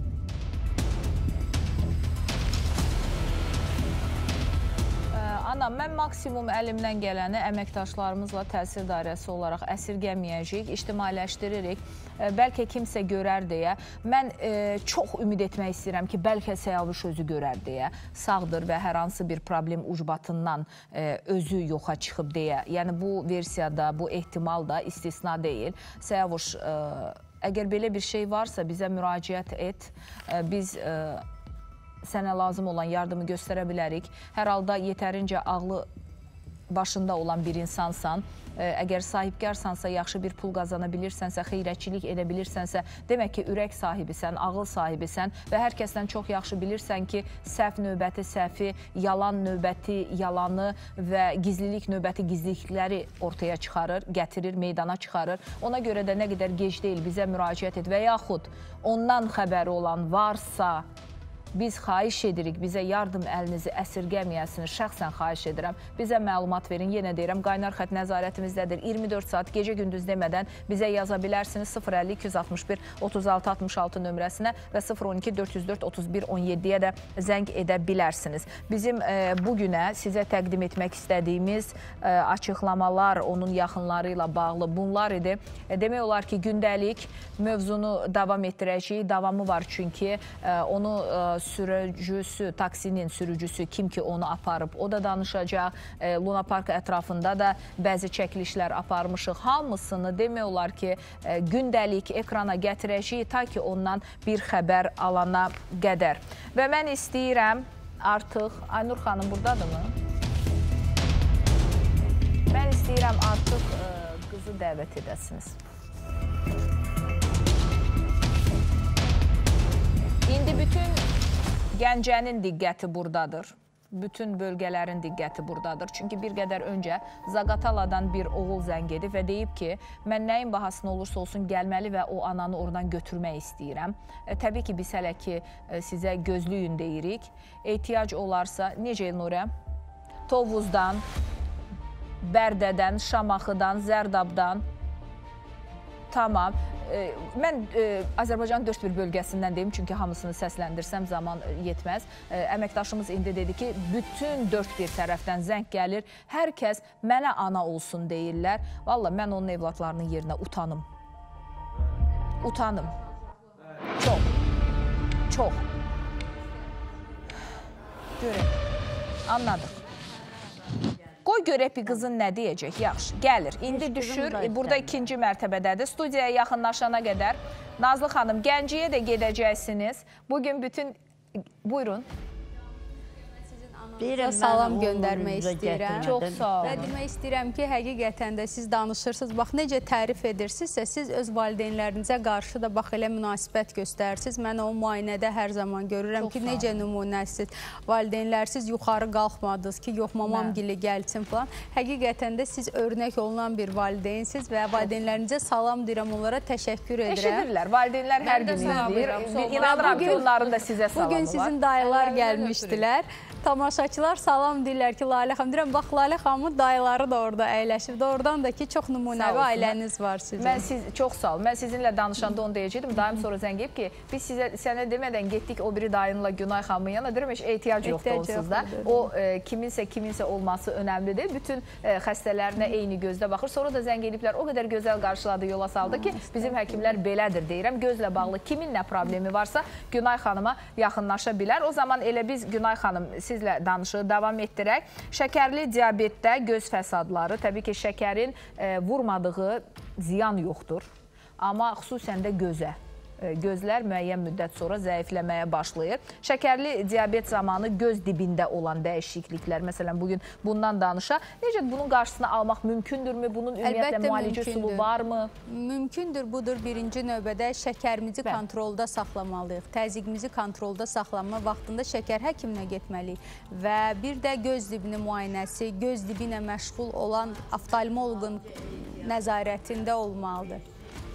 Ana, mən maksimum əlimdən gələni əməkdaşlarımızla təsir dairəsi olaraq əsirgəməyəcəyik, ictimailəşdiririk. Bəlkə kimsə görər deyə. Mən e, çox ümid etmək istəyirəm ki, bəlkə Səyavuş özü görər deyə. Sağdır və hər hansı bir problem ucbatından e, özü yoxa çıxıb deyə. Yəni bu versiyada, bu ehtimal da istisna deyil. Səyavuş, e, əgər belə bir şey varsa bizə müraciət et. E, biz... E, sənə lazım olan yardımı göstərə bilərik. Hər halda yetərincə ağlı başında olan bir insansan, əgər sahibkarsansa, yaxşı bir pul qazana bilirsənsə, xeyrətçilik edə bilirsənsə, demək ki, ürək sahibisən, ağıl sahibisən və hər kəsdən çox yaxşı bilirsən ki, səhv növbəti səhvi, yalan növbəti yalanı və gizlilik növbəti gizlilikləri ortaya çıxarır, gətirir, meydana çıxarır. Ona görə də nə qədər gec deyil bizə müraciət et və yaxud ondan xəbəri olan varsa, biz xahiş edirik, bizə yardım əlinizi əsirgəməyəsiniz, şəxsən xahiş edirəm. Bizə məlumat verin, yenə deyirəm, qaynar xət nəzarətimizdədir. iyirmi dörd saat gecə gündüz demədən bizə yaza bilərsiniz sıfır əlli iki yüz altmış bir otuz altı altmış altı nömrəsinə və sıfır on iki dörd yüz dörd otuz bir on yeddiyə də zəng edə bilərsiniz. Bizim e, bugünə sizə təqdim etmək istədiyimiz e, açıqlamalar onun yaxınları ilə bağlı bunlar idi. E, demək olar ki, gündəlik mövzunu davam etdirəcəyik. Davamı var çünki e, onu e, sürücüsü, taksinin sürücüsü kim ki onu aparıb, o da danışacaq. E, Luna Park ətrafında da bəzi çəkilişlər aparmışıq. Hamısını demək olar ki, e, gündəlik ekrana gətirəcəyik ta ki ondan bir xəbər alana qədər. Və mən istəyirəm artıq, Aynur xanım buradadırmı? Mən istəyirəm artıq e, qızı dəvət edəsiniz. İndi bütün Gəncənin diqqəti buradadır. Bütün bölgələrin diqqəti buradadır. Çünki bir qədər öncə Zaqataladan bir oğul zəng edib və deyib ki, mən nəyin bahasına olursa olsun gəlməli və o ananı oradan götürmək istəyirəm. E, təbii ki, biz hələ ki e, sizə gözləyin deyirik. Ehtiyac olarsa, necə Nurə? Tovuzdan, Bərdədən, Şamaxıdan, Zərdabdan. Tamam. E, mən e, Azərbaycanın dörd bir bölgəsindən deyim, çünki hamısını səsləndirsəm zaman yetməz. E, əməkdaşımız indi dedi ki, bütün dörd bir tərəfdən zəng gəlir. Hər kəs mənə ana olsun deyirlər. Vallahi mən onun evladlarının yerinə utanım. Utanım. Çox. Çox. Görək. Anladıq. Qoy görək bir qızın nə deyəcək. Yaxşı, gəlir. İndi düşür. Burada ikinci mərtəbədədir. Studiyaya yaxınlaşana qədər. Nazlı xanım, Gəncəyə də gedəcəksiniz. Bugün bütün... Buyurun. Deyirəm, salam göndərmək istəyirəm. Çox sağ olun. Və demək istəyirəm ki, həqiqətən də siz danışırsınız. Bax, necə tərif edirsinizsə, siz öz valideynlərinizə qarşı da bax, elə münasibət göstərirsiniz. Mən o müayinədə hər zaman görürəm ki, necə nümunəsiz. Valideynlərsiz yuxarı qalxmadınız ki, yox, mamam gili gəlsin falan. Həqiqətən də siz örnək olunan bir valideynsiniz və valideynlərinizə salam deyirəm, onlara təşəkkür edirəm. Eşidirlər, valideynlər hər gün izləyir. İnanıram ki, onların da sizə salamı var. Bugün sizin dayılar gəlmişdilər. Tamaşaçılar salam deyirlər ki, Lalə xanım. Deyirəm, bax, Lalə xanımın dayıları da orada əyləşib. Doğrudan da ki, çox nümunəvi ailəniz var sizin. Mən siz, çox sağ olun. Mən sizinlə danışanda onu deyəcəkdim. Dayım sonra zəng edib ki, biz sizə, sənə demədən getdik o biri dayınla Günay xanımın yanına. Deyirəm, heç ehtiyac yoxdur onsuz da. O, e, kiminsə kiminsə olması önəmlidir. Bütün e, xəstələrinə eyni gözlə baxır. Sonra da zəng ediblər, o qədər gözəl qarşıladı, yola saldı ki, bizim həkimlər belədir deyirəm. Gözlə bağlı kimin nə problemi varsa Günay xanıma yaxınlaşa bilər. O zaman elə biz Günay xanım sizlə danışığı davam etdirək. Şəkərli diabetdə göz fəsadları, təbii ki, şəkərin e, vurmadığı ziyan yoxdur. Amma xüsusən də gözə. Gözlər müəyyən müddət sonra zəifləməyə başlayır. Şəkərli diabet zamanı göz dibində olan dəyişikliklər, məsələn, bugün bundan danışa. Necə bunun qarşısını almaq mümkündürmü? Bunun ümumiyyətlə müalicə üsulu varmı? Mümkündür. Budur, birinci növbədə şəkərimizi Bə. kontrolda saxlamalıyıq. Təzyiqimizi kontrolda saxlanma vaxtında şəkər həkiminə getməliyik. Və bir də göz dibinin müayinəsi, göz dibi ilə məşğul olan oftalmoloqun nəzarətində olmalıdır.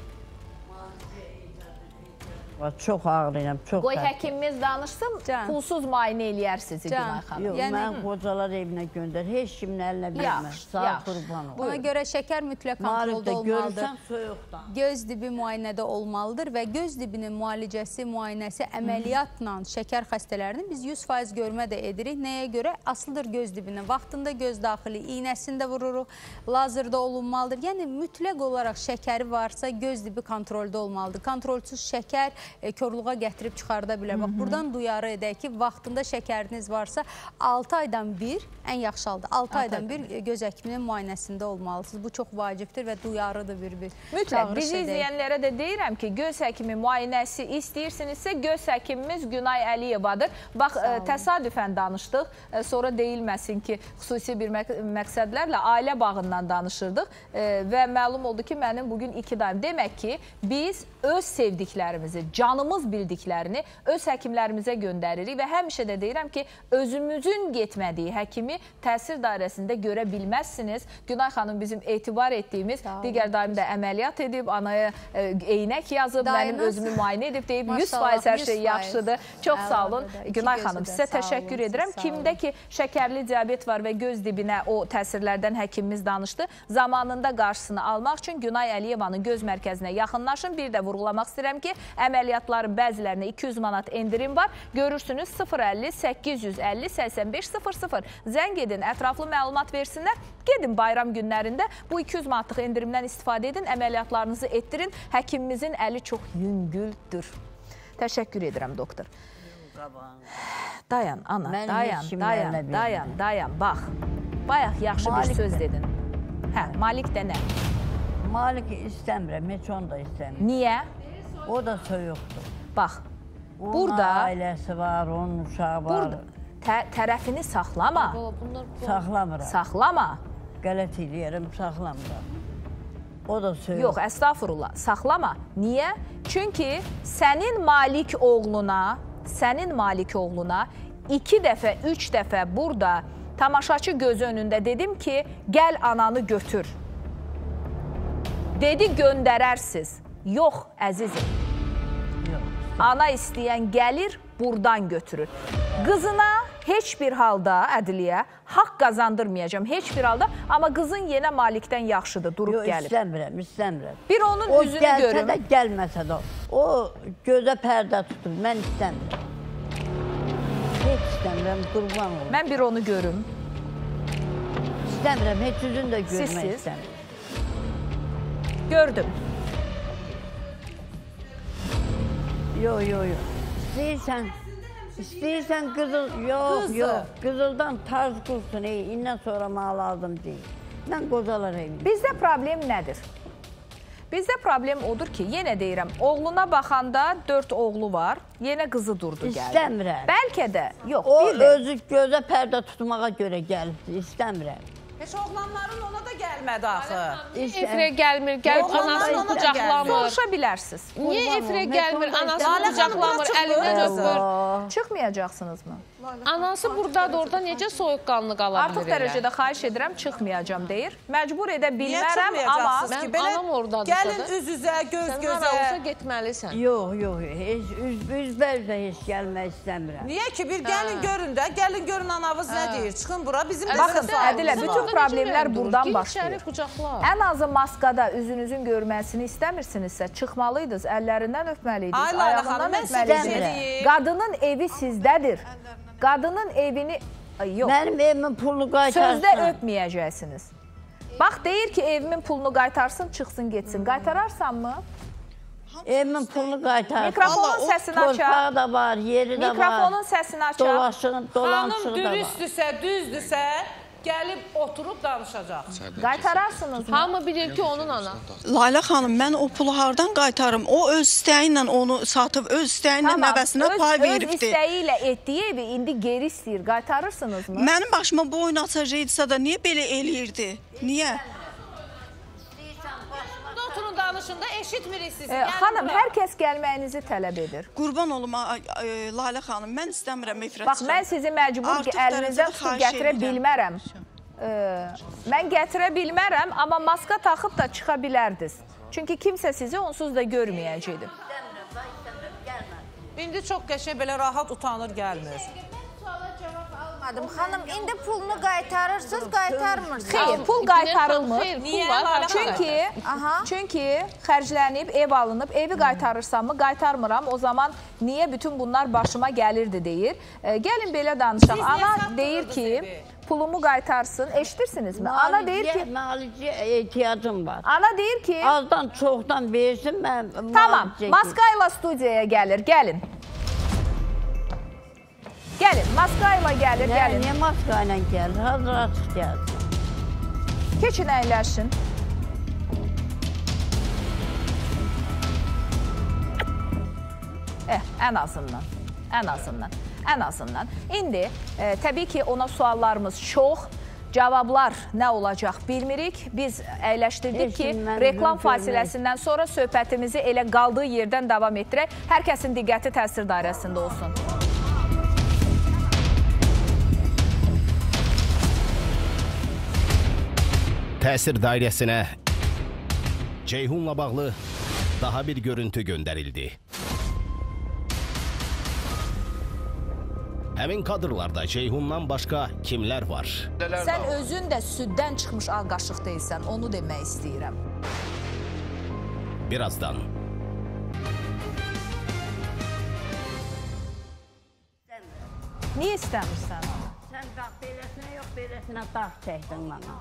Çox ağrıyam, çox Qoy həkimimiz danışsın, pulsuz müayinə eləyər sizi Günay xanım. Yox, mən qocalar evinə göndər, heç kimin əlinə bilmər. Sağ qurban ol. Buna görə şəkər mütləq kontrolda olmalıdır. Göz dibi müayinədə olmalıdır və göz dibinin müalicəsi, müayinəsi əməliyyatla şəkər xəstələrinin biz yüz faiz görmə də edirik. Nəyə görə? Asılıdır göz dibinin. Vaxtında göz daxili iynəsində vururuq, lazerdə olunmalıdır. Yəni, mütləq olaraq şəkəri varsa göz dibi kontrolda olmalıdır. Kontrolsuz şəkər körluğa gətirib çıxarda bilər. Bax, buradan duyarı edək ki, vaxtında şəkəriniz varsa altı aydan bir, ən yaxşı halda altı aydan bir göz həkiminin müayinəsində olmalısınız. Bu çox vacibdir və duyarıdır bir-bir. Mütləq, bizi izləyənlərə də deyirəm ki, göz həkimi müayinəsi istəyirsinizsə, göz həkimimiz Günay Əliyevadır. Bax, təsadüfən danışdıq, sonra deyilməsin ki, xüsusi bir məqsədlərlə ailə bağından danışırdıq və məlum oldu ki, mənim bugün iki dayım. Demək ki, biz öz sevdiklərimizi, canımız bildiklərini öz həkimlərimizə göndəririk və həmişə də deyirəm ki, özümüzün getmədiyi həkimi təsir dairəsində görə bilməzsiniz. Günay xanım bizim etibar etdiyimiz digər daim də əməliyyat edib, anaya e, eynək yazıb, mənim özümü müayinə edib, deyib yüz faiz hər şey yaxşıdır. Çox sağ olun. Günay xanım, sizə təşəkkür edirəm. Kimdə ki, şəkərli diabet var və göz dibinə o təsirlərdən həkimimiz danışdı. Zamanında qarşısını almaq üçün Günay Əliyevanın göz mərkəzinə yaxınlaşın. Bir də vurğulamaq istəyirəm ki, əməliyyatların bəzilərinə iki yüz manat endirim var. Görürsünüz sıfır əlli səkkiz yüz əlli səksən beş sıfır sıfır. Zəng edin, ətraflı məlumat versinlər. Gedin bayram günlərində bu iki yüz manatlıq endirimdən istifadə edin, əməliyyatlarınızı etdirin. Həkimimizin əli çox yüngüldür. Təşəkkür edirəm, doktor. Dayan, ana, dayan, dayan, dayan, dayan, bax. Bayaq yaxşı bir söz dedin. Hə, Malik də nə? Malik istəmirəm, heç onu da istəmirəm. Niyə? O da soyuqdur. Bax, Onun burada... ailəsi var, onun uşağı var. Tə tərəfini saxlama. Saxlamıram. Saxlama. Qələt eləyərəm, saxlamıram. O da soyuq. Yox, əstağfurullah, saxlama. Niyə? Çünki sənin Malik oğluna, sənin Malik oğluna iki dəfə, üç dəfə burada tamaşaçı gözü önündə dedim ki, gəl ananı götür. Dedi, göndərərsiz. Yox, əzizim. Ana istəyən gəlir, buradan götürür. Qızına heç bir halda, ədliyə, haqq qazandırmayacağım, heç bir halda. Amma qızın yenə Malikdən yaxşıdır, durub Yox, gəlir. istəmirəm, istəmirəm. Bir onun o üzünü görüm. O gəlsə də, gəlməsə də. O gözə pərdə tutur, mən istəmirəm. Heç istəmirəm, qurban olun. Mən bir onu görüm. İstəmirəm, heç üzünü də görmək istəmirəm. Gördüm. Yox, yox, yox. İstəyirsən, istəyirsən qızıl, yox, yox. Qızıldan tarz qursun, ey, indən sonra mal aldım deyil. Mən qocalar evliyim. Bizdə problem nədir? Bizdə problem odur ki, yenə deyirəm, oğluna baxanda dörd oğlu var, yenə qızı durdu gəldi. İstəmirəm. Bəlkə də, yox, o bir də. O özü gözə pərdə tutmağa görə gəlib, istəmirəm. Heç oğlanların ona da gəlmədi axı. Efirə gəlmir, gəlib anasını qucaqlamır. Soruşa bilərsiniz. Niyə efirə gəlmir, anasını qucaqlamır, əlindən öpür? Çıxmayacaqsınızmı? Anası buradadır, orada necə soyuqqanlı qala bilir? Artıq dərəcədə xahiş edirəm, çıxmayacam deyir. Məcbur edə bilmərəm, amma... Mən anam oradadır. Gəlin üz-üzə, göz-gözə. Sən arauza getməlisən. Yox, yox, üzbə-üzbə heç gəlmək istəmirəm. Niyə ki, bir gəlin görün də, gəlin görün anavız nə deyir, çıxın bura, bizim... Baxın, Ədilə, bütün problemlər buradan başlayır. Ən azı maskada üzünüzün görməsini istəmirsinizsə, çıxmalıydınız, əllərindən öpməliydiniz, ayağından öpməliydiniz. Qadının evi sizdədir. Qadının evini... Yox. Mənim evimin pulunu qaytarsın. Sözdə öpməyəcəksiniz. Bax, deyir ki, evimin pulunu qaytarsın, çıxsın, getsin. Qaytararsanmı? Evimin pulunu qaytarsın. Mikrofonun səsini açar. Torpağı da var, yeri də var. Mikrofonun səsini açar. Dolaşığın, dolanışığı da var. Xanım dürüstdürsə, düzdürsə, gəlib oturub danışacaq. Qaytararsınız mı? Hamı bilir ki, onun ana. Layla xanım, mən o pulu hardan qaytarım? O öz istəyi ilə onu satıb, öz istəyi ilə nəvəsinə pay veribdir. Öz istəyi ilə etdiyi evi indi geri istəyir. Qaytarırsınız mı? Mənim başıma bu oyun açacaqsa da niyə belə eləyirdi? Niyə? Oturun danışında eşitmirik sizi. Xanım, hər kəs gəlməyinizi tələb edir. Qurban olum, Layla xanım, mən istəmirəm efirə çıxam. Bax, mən sizi məcbur əlinizdən tutub gətirə bilmərəm. Mən gətirə bilmərəm, amma maska taxıb da çıxa bilərdiniz. Çünki kimsə sizi onsuz da görməyəcəkdir. İndi çox qəşəng belə rahat utanır gəlmir. Xanım, indi pulunu qaytarırsınız, qaytarmırsınız. Xeyr, pul qaytarılmır. Niyə? Çünki, çünki xərclənib, ev alınıb, evi qaytarırsanmı, qaytarmıram. O zaman niyə bütün bunlar başıma gəlirdi deyir. Gəlin belə danışaq. Ana deyir ki, pulumu qaytarsın. Eşitirsinizmi? Ana deyir ki... Malicə ehtiyacım var. Ana deyir ki... Azdan çoxdan versin, mən... Tamam, maskayla studiyaya gəlir, gəlin. Gəlin, maskayla gəlir, gəlin. Niyə maskayla gəlir? Hazır açıq gəlir. Keçin, əyləşin. Eh, ən azından, ən azından, ən azından. İndi, e, təbii ki, ona suallarımız çox. Cavablar nə olacaq bilmirik. Biz əyləşdirdik ki, reklam fasiləsindən sonra söhbətimizi elə qaldığı yerdən davam etdirək. Hər kəsin diqqəti təsir dairəsində olsun. Təsir dairəsinə Ceyhunla bağlı daha bir görüntü göndərildi. Həmin kadrlarda Ceyhundan başqa kimlər var? Sən özün də süddən çıxmış ağ qaşıq deyilsən, onu demək istəyirəm. Birazdan. Niyə istəmirsən? Sən bax, beləsinə yox, beləsinə dağ çəkdin bana.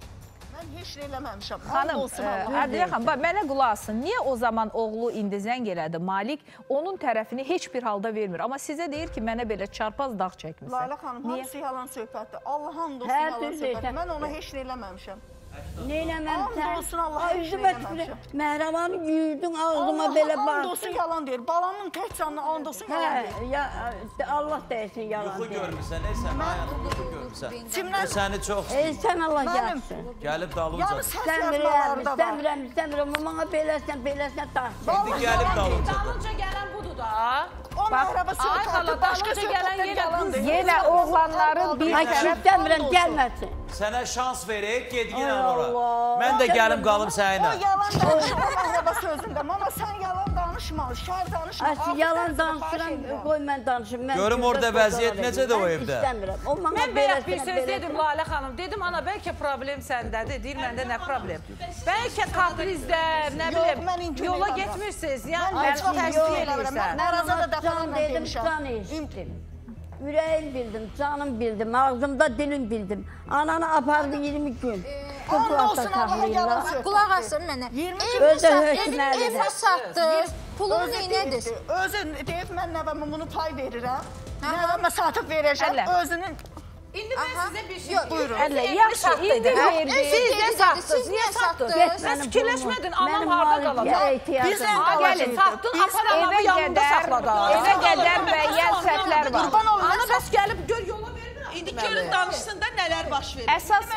Mən heç nə eləməmişəm. Xanım, Ədilyə xanım, mənə qulaq asın. Niyə o zaman oğlu indi zəng elədi? Malik onun tərəfini heç bir halda vermir. Amma sizə deyir ki, mənə belə çarpaz dağ çəkmişsən. Layla xanım, hamısı yalan söhbətdir. Allah'ın olsun yalan söhbətdir. Mən ona heç nə eləməmişəm. Neynəməmişəm? And olsun Allah'a heç nə eləməmişəm. Məhramanı yürüdün, ağzıma belə bax. And olsun yalan deyir. Balamın tək canına and olsun yalan deyir. Allah deyilsin yalan deyir. Yuxu görmürsən, ey sən hayatında yuxu görmürsən. Kimdən? O səni çox Ey istəyir. sən Allah gəlsin. Gəlib dalınca. Yəni səs yazmaları da var. İstəmirəm, istəmirəm. Mənə beləsən, beləsən daş. İndi gəlib dalınca. Dalınca gələn budur da. O məhrəbə söhbətdir, başqa söhbətlər yalan deyir. Yenə oğlanların bir tərəf... İstəmirəm, gəlməsin. Sənə şans verək, ged yenə ora. Mən də gəlim qalım səninlə. O yalan danışma məhrəbə sözündəm, amma sən yalan danışma, şər danışma. Yalan danışıram, qoy mən danışım. Görüm orada vəziyyət necədir o evdə? İstəmirəm. Mən bayaq bir söz dedim Lalə xanım. Dedim, ana, bəlkə problem səndədir. Deyir, məndə nə problem? Bəlkə kaprizlər, nə bilim, yola getmirsiniz. Yəni, təşkil edirsən. Narazada da can dedim, can eşitdim. Ürəyim bildim, canım bildim, ağzımda dilim bildim. Ananı apardı iyirmi gün. Allah olsun Allah'a yalan söhbət. Qulaq asın mənə. Özü hökmərdir. Evi satdı, pulun neynədir? Özü deyib, mən nəvəmə bunu pay verirəm. Nəvəmə satıb verəcəm, özünün... İndi mən sizə bir şey buyurun. Əllə, yaxşı, indi verdi. Siz də satdınız, niyə satdınız? Siz fikirləşmədin, anam harada qalacaq? Bizdən qalacaq. Satdın, apar anamı yanında saxladı. Evə qədər müəyyən səhvlər var. Ana, bəs gəlib gör yola vermir. İndi görün danışsın da nələr baş verir.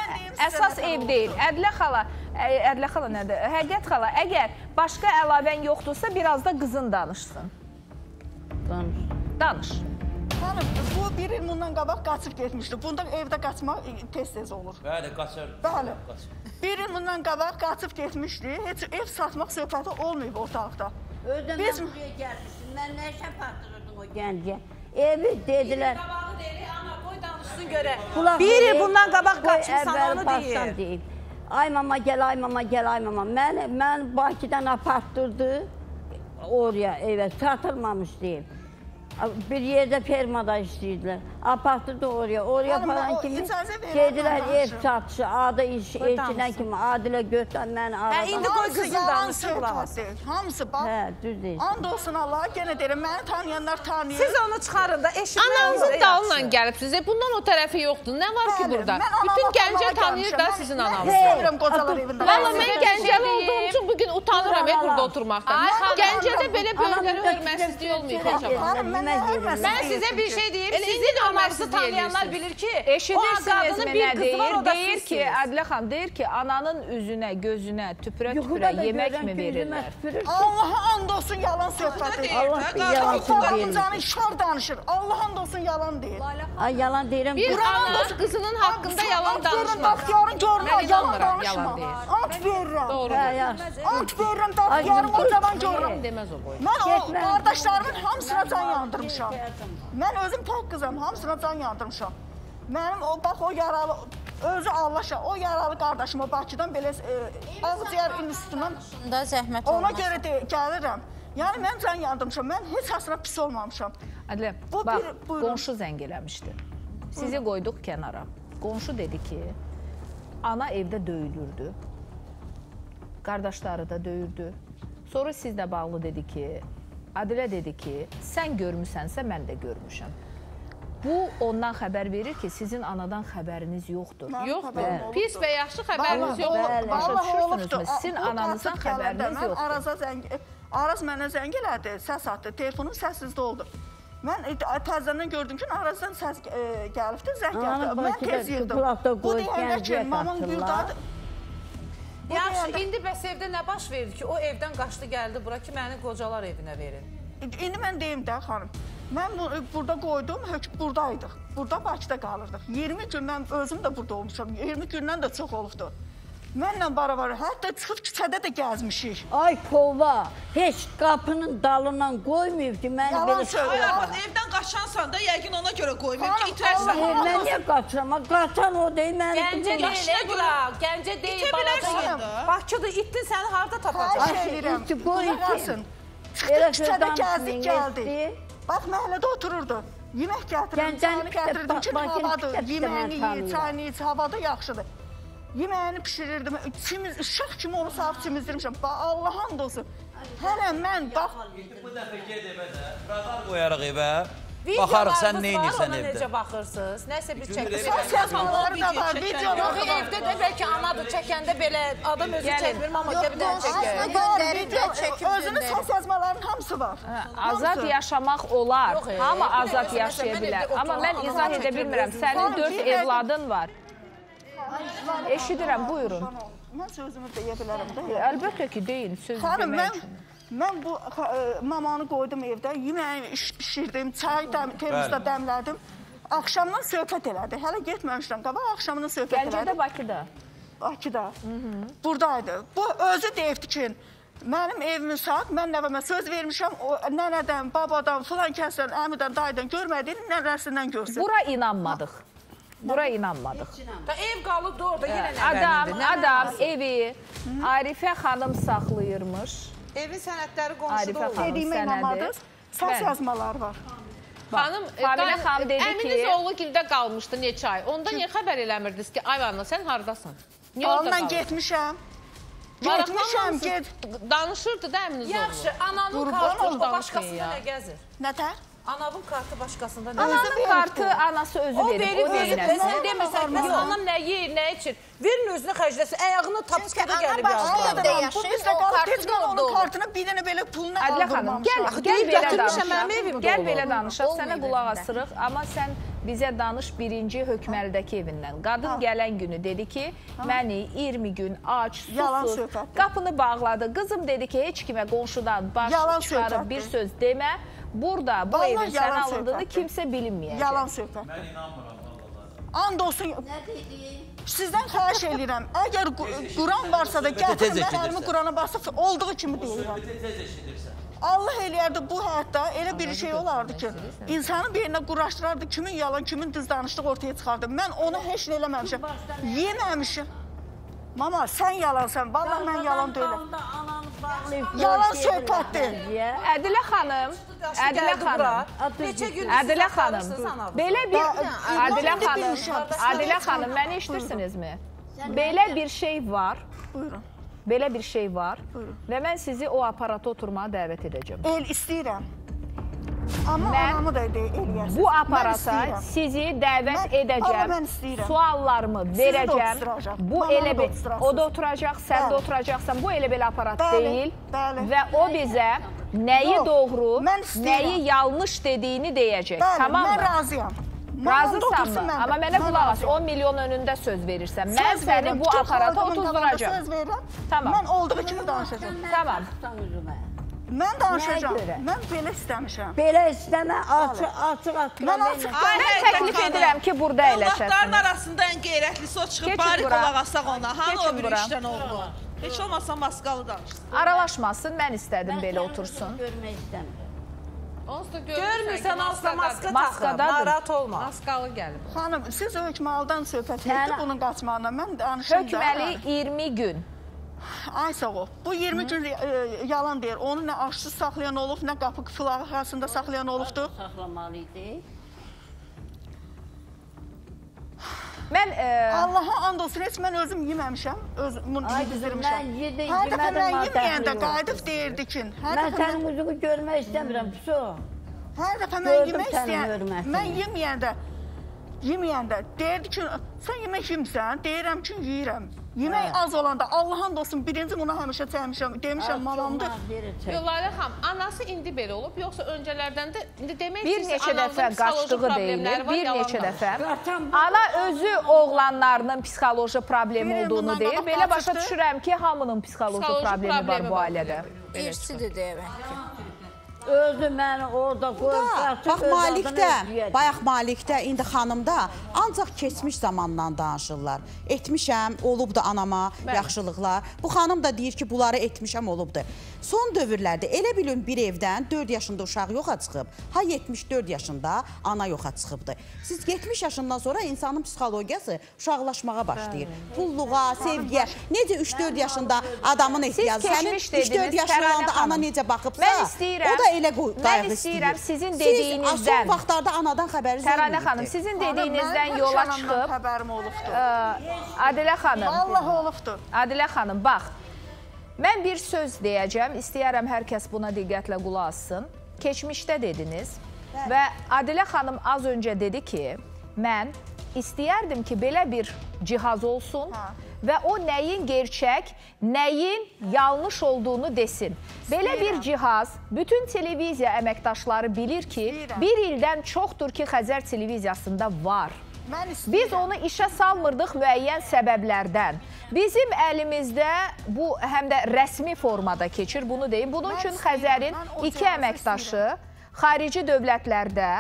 Əsas ev deyil. Ədilyə xala, Ədilyə xala nədir? Həqiqət xala, əgər başqa əlavən yoxdursa, biraz da qızın danışsın. Danış. Danış. Hanım, bu bir il bundan qabaq qaçıb getmişdi. Bunda evdə qaçmaq tez-tez olur. Bəli, qaçır. Bəli. Bir il bundan qabaq qaçıb getmişdi. Heç ev satmaq söhbəti olmayıb ortalıqda. Özdən mən buraya gəlmişdim. Mən nə işə partırırdım o gəncə? Evi dedilər. Qabağı deyir, ana, qoy danışsın görə. Bir il bundan qabaq qaçmışsan, onu deyir. Ay mama gəl, ay mama gəl, ay mama. Mən Bakıdan apartdırdı oraya evə, satılmamış deyib. Bir yerdə fermada işləyirdilər. Apartdırdı oraya. Oraya falan kimi gedilər ev satışı, adı iş, elçindən kimi Adilə götürən məni aradan. Hə, indi qoy qızın danışsın qulağası. Hamısı bax. Hə, düz deyil. And olsun Allaha, yenə deyirəm, məni tanıyanlar tanıyır. Siz onu çıxarın da, eşitmək. Ananızın dalınla gəlibsiniz. Bundan o tərəfi yoxdur. Nə var ki burada? Bütün Gəncə tanıyır da sizin ananızı. Mən istəyirəm qocalar evində. Valla mən Gəncəli olduğum üçün bugün utanıram ya burada oturmaqdan. Gəncədə belə böyüklərə hörmətsizlik olmayıb heç Mən sizə bir şey deyim, sizin ananızı tanıyanlar bilir ki, eşidirsiniz mənə deyir, deyir ki, Ədilyə xanım, deyir ki, ananın üzünə, gözünə, tüpürə-tüpürə yemək mi verirlər? Allaha and olsun yalan söhbəti. Allah bir yalansın deyil. Canı şar danışır, Allaha and olsun yalan deyil. Ay yalan deyirəm. Bir ana qızının haqqında yalan danışmaz. Daxtiyarın görünə yalan danışma. Ant verirəm. Ant verirəm, daxtiyarın o zaman görürəm. Deməz o boy. Mən o qardaşlarımın hamısına can yandırmışam. Mən özüm tok qızam, hamısına can yandırmışam. Mənim o, bax o yaralı, özü Allahşa, o yaralı qardaşıma Bakıdan belə ağciyər institutundan ona görə gəlirəm. Yəni mən can yandırmışam, mən heç asına pis olmamışam. Ədiləm, bax, qonşu zəng eləmişdi. Sizi qoyduq kənara. Qonşu dedi ki, ana evdə döyülürdü. Qardaşları da döyürdü. Sonra sizlə bağlı dedi ki, Adilə dedi ki, sən görmüsənsə, mən də görmüşəm. Bu, ondan xəbər verir ki, sizin anadan xəbəriniz yoxdur. Yoxdur. Pis və yaxşı xəbəriniz yoxdur. Başa düşürsünüzmü? Sizin ananızdan xəbəriniz yoxdur. Araz mənə zəng elədi, səs atdı, telefonum səssizdə oldu. Mən təzədən gördüm ki, aradan səs gəlibdi, zəng gəldi. Mən tez yırdım. Bu deyəndə ki, mamam buradadır. Yaxşı, indi bəs evdə nə baş verdi ki, o evdən qaçdı, gəldi bura ki, məni qocalar evinə verin. İndi mən deyim də, xanım, mən burada qoydum, buradaydıq. Burada Bakıda qalırdıq. iyirmi gün mən özüm də burada olmuşam. iyirmi gündən də çox olubdu. Mənlə barabar, hətta çıxıb küçədə də gəzmişik. Ay kova, heç qapının dalından qoymayıb ki, mən belə söyləyəm. Evdən qaçansan da yəqin ona görə qoymayıb ki, itərsən. Mən niyə qaçıram? Qaçan o deyil, mənim. Gəncə deyil, bura, gəncə deyil, balaca. Bakıda ittin, səni harada tapacaq? Xahiş edirəm, qulaqasın. Çıxdı küçədə gəzdik, gəldik. Bax, məhəllədə otururdu. Yemək gətirirdim, çayını gətirirdim ki, havadır. Yeməyini yiyir, çayını yiyir, havada yaxşıdır. Yeməyini pişirirdim, uşaq kimi onu sahib çimizdirmişəm. Allah hamd olsun. Hələ mən, bax... Bu dəfə gedib də, radar qoyarıq evə, baxarıq sən nə inirsən evdə. Necə baxırsınız, nəsə bir çəkdir. Səs yazmaları da var, videoları da var. Evdə də bəlkə anadır çəkəndə belə adam özü çəkmir, amma bir dənə çəkir. Özünün səs yazmalarının hamısı var. Azad yaşamaq olar, hamı azad yaşaya bilər. Amma mən izah edə bilmirəm, sənin dörd evladın var. Eşidirəm, buyurun. Mən sözümü deyə bilərəm də. Əlbəttə ki, deyin, söz demək üçün. Mən bu mamanı qoydum evdə, yeməyi pişirdim, çay termosda dəmlədim. Axşamdan söhbət elədi. Hələ getməmişdən qabaq, axşamdan söhbət elədi. Gəncədə, Bakıda? Bakıda. Buradaydı. Bu özü deyibdi ki, mənim evimi saat, mən nəvəmə söz vermişəm, nənədən, babadan, filan kəsdən, əmidən, dayıdan görmədiyini nənəsindən görsün. Bura inanmadıq. Bura inanmadıq. Ev qalıbdı orada, yenə Adam, adam evi Arifə xanım saxlayırmış. Evin sənədləri qonşuda olur. Dediyimə inanmadınız, səs yazmaları var. Xanım, Familə xanım dedi ki... Əminiz oğlu gildə qalmışdı neçə ay. Onda niyə xəbər eləmirdiniz ki, ay Vanna, sən haradasan? Ondan getmişəm. Getmişəm, get. Danışırdı da əminiz oğlu. Yaxşı, ananın kartı başqasında nə gəzir? Nətər? Anamın kartı başqasında nə? Anamın kartı anası özü verir. O verib, verib. Sən demirsən, bəs anam nə yeyir, nə içir? Verin özünə xərcləsin, ayağını tapışqada gəlib yazdı. Bu bizdə qalıb, heç mən onun kartına bir dənə belə pulunu aldırmamışam. Gəl belə danışaq, gəl belə danışaq, sənə qulaq asırıq, amma sən bizə danış birinci hökməlidəki evindən. Qadın gələn günü dedi ki, məni iyirmi gün aç, susuz, qapını bağladı. Qızım dedi ki, heç kimə qonşudan baş çıxarıb bir söz demə. Burada bu evin sən alındığını kimsə bilinməyəcək. Yalan söhbət. Mən inanmıram. And olsun. Sizdən xahiş edirəm. Əgər Quran varsa da gətirin, mən əlimi Qurana basıb olduğu kimi deyirəm. Allah eləyərdi bu həyatda elə bir şey olardı ki, insanı bir yerinə quraşdırardı, kimin yalan, kimin düz danışdığı ortaya çıxardı. Mən onu heç nə eləməmişəm. Yeməmişim. Mama, sən yalansan. Vallahi mən yalan deyiləm. Yalan söhbətdir. Ədilə xanım, Ədilə xanım, Ədilə xanım, belə bir, Ədilə xanım, Ədilə xanım, məni eşitirsinizmi? Belə bir şey var, belə bir şey var və mən sizi o aparata oturmağa dəvət edəcəm. El istəyirəm. Amma anamı da eləyərsiniz. Bu aparata sizi dəvət edəcəm, suallarımı verəcəm. Bu elə bir, o da oturacaq, sən də oturacaqsan. Bu elə belə aparat deyil və o bizə nəyi doğru, nəyi yanlış dediyini deyəcək. Tamam mı? Mən razıyam. Razısanmı? Amma mənə qulaq as, on milyon önündə söz verirsən. Mən səni bu aparata otuzduracam. Söz verirəm, mən olduğu kimi danışacağım. Tamam. Mən danışacağım. Mən belə istəmişəm. Belə istəmə, açıq açıq. Mən açıq. Mən təklif edirəm ki, burada eləşəsiniz. Allahların arasında ən qeyrətlisi o çıxıb, bari qulaq asaq ona. Hanı o bir işdən oğlu? Heç olmasa maskalı danışsın. Aralaşmasın, mən istədim belə otursun. Görmək istəmirəm. Görmürsən asla maska taxıb, narahat olma. Maskalı gəlib. Xanım, siz hökməlidən söhbət etdi bunun qaçmağına. Mən danışım da. Hökməli iyirmi gün. Ay sağ ol. Bu iyirmi gün yalan deyir. Onu nə aşsız saxlayan olub, nə qapı filağı arasında saxlayan olubdur. Saxlamalıydı. Mən Allaha and olsun, heç mən özüm yeməmişəm. Özümün yedizdirmişəm. Mən yedim, hər dəfə mən yeməyəndə qayıdıb deyirdi ki, mən sənin üzünü görmək istəmirəm, su. Hər dəfə mən yemək istəyən, mən yeməyəndə, yeməyəndə deyirdi ki, sən yemək yemsən, deyirəm ki, yeyirəm. Yemək az olanda Allah'ın olsun birinci buna həmişə çəkmişəm, demişəm mamamdır. Layla xanım, anası indi belə olub, yoxsa öncələrdən də indi demək bir neçə dəfə qaçdığı deyilir, bir neçə dəfə. Ana özü oğlanlarının psixoloji problemi olduğunu deyir. Belə başa düşürəm ki, hamının psixoloji problemi var bu ailədə. İrsidir demək ki. Özü məni orada qoyub, bax Malikdə, bayaq Malikdə, indi xanımda ancaq keçmiş zamandan danışırlar. Etmişəm, olub da anama yaxşılıqlar. Bu xanım da deyir ki, bunları etmişəm, olubdur. Son dövrlərdə elə bilin bir evdən dörd yaşında uşaq yoxa çıxıb, ha yetmiş dörd yaşında ana yoxa çıxıbdır. Siz yetmiş yaşından sonra insanın psixologiyası uşaqlaşmağa başlayır. Pulluğa, sevgiyə, necə üç dörd yaşında adamın ehtiyacı, sənin üç dörd yaşında ana necə baxıbsa, o da elə qayğı istəyir. Mən istəyirəm sizin dediyinizdən. Siz son vaxtlarda anadan xəbəriniz olmayıb. Təranə xanım, sizin dediyinizdən yola çıxıb. Xəbərim olubdur. Adilə xanım. Vallahi olubdur. Adilə xanım, bax. Mən bir söz deyəcəm, istəyərəm hər kəs buna diqqətlə qulaq assın. Keçmişdə dediniz və Adilə xanım az öncə dedi ki, mən istəyərdim ki, belə bir cihaz olsun və o nəyin gerçək, nəyin yanlış olduğunu desin. Belə bir cihaz, bütün televiziya əməkdaşları bilir ki, bir ildən çoxdur ki, Xəzər televiziyasında var. Biz onu işə salmırdıq müəyyən səbəblərdən. Bizim əlimizdə bu həm də rəsmi formada keçir, bunu deyim. Bunun üçün Xəzərin iki əməkdaşı xarici dövlətlərdə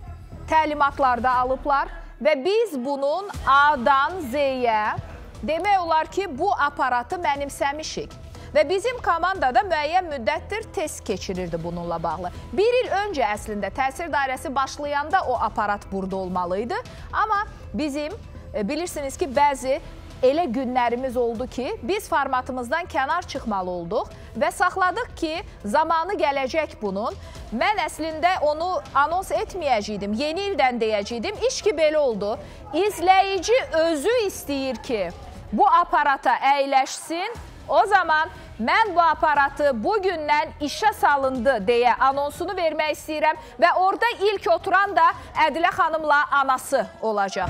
təlimatlarda alıblar və biz bunun A-dan Z-yə demək olar ki, bu aparatı mənimsəmişik. Və bizim komandada müəyyən müddətdir test keçirirdi bununla bağlı. Bir il öncə əslində təsir dairəsi başlayanda o aparat burada olmalıydı. Amma bizim bilirsiniz ki, bəzi elə günlərimiz oldu ki, biz formatımızdan kənar çıxmalı olduq və saxladıq ki, zamanı gələcək bunun. Mən əslində onu anons etməyəcəkdim, yeni ildən deyəcəkdim. İş ki, belə oldu. İzləyici özü istəyir ki, bu aparata əyləşsin. O zaman mən bu aparatı bugündən işə salındı deyə anonsunu vermək istəyirəm və orada ilk oturan da Ədilə xanımla anası olacaq.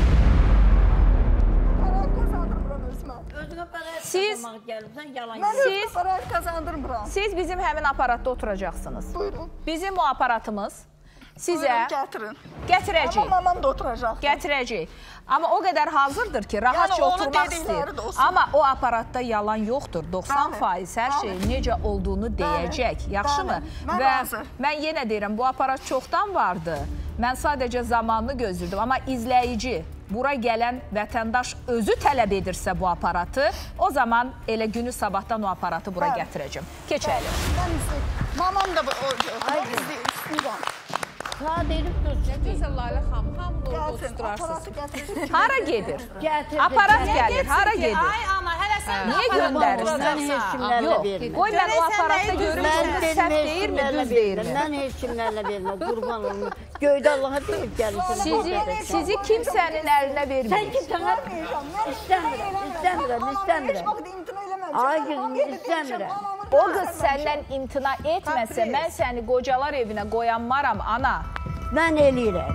Siz, siz, siz bizim həmin aparatda oturacaqsınız. Buyurun. Bizim o aparatımız sizə gətirəcək. Amma mamam da oturacaq. Gətirəcək. Amma o qədər hazırdır ki, rahatca oturmaq istəyir. Amma o aparatda yalan yoxdur. doxsan faiz hər şey necə olduğunu deyəcək. Yaxşımı? Və mən yenə deyirəm, bu aparat çoxdan vardı. Mən sadəcə zamanını gözlürdüm. Amma izləyici, bura gələn vətəndaş özü tələb edirsə bu aparatı, o zaman elə günü sabahdan o aparatı bura gətirəcəm. Keçəlim. Mamam da istəyirəm. Saat elib dursun. Gözəl Layla xanım, hamını orada oturarsınız. Hara gedir? Aparat gəlir, hara gedir? Ay ana, hələ sən niyə göndərirsən? Yox, qoy mən o aparatda görürüm, səhv deyirmi, düz deyirmi? Mən heç kimlərlə verməm, qurban olma. Göydə Allaha deyib gəlirsin. Sizi kimsənin əlinə verməyir. Sən kimsən? İstəmirəm, istəmirəm, istəmirəm. Ay qızım, istəmirəm. O qız səndən imtina etməsə, mən səni qocalar evinə qoyanmaram, ana. Mən eləyirəm.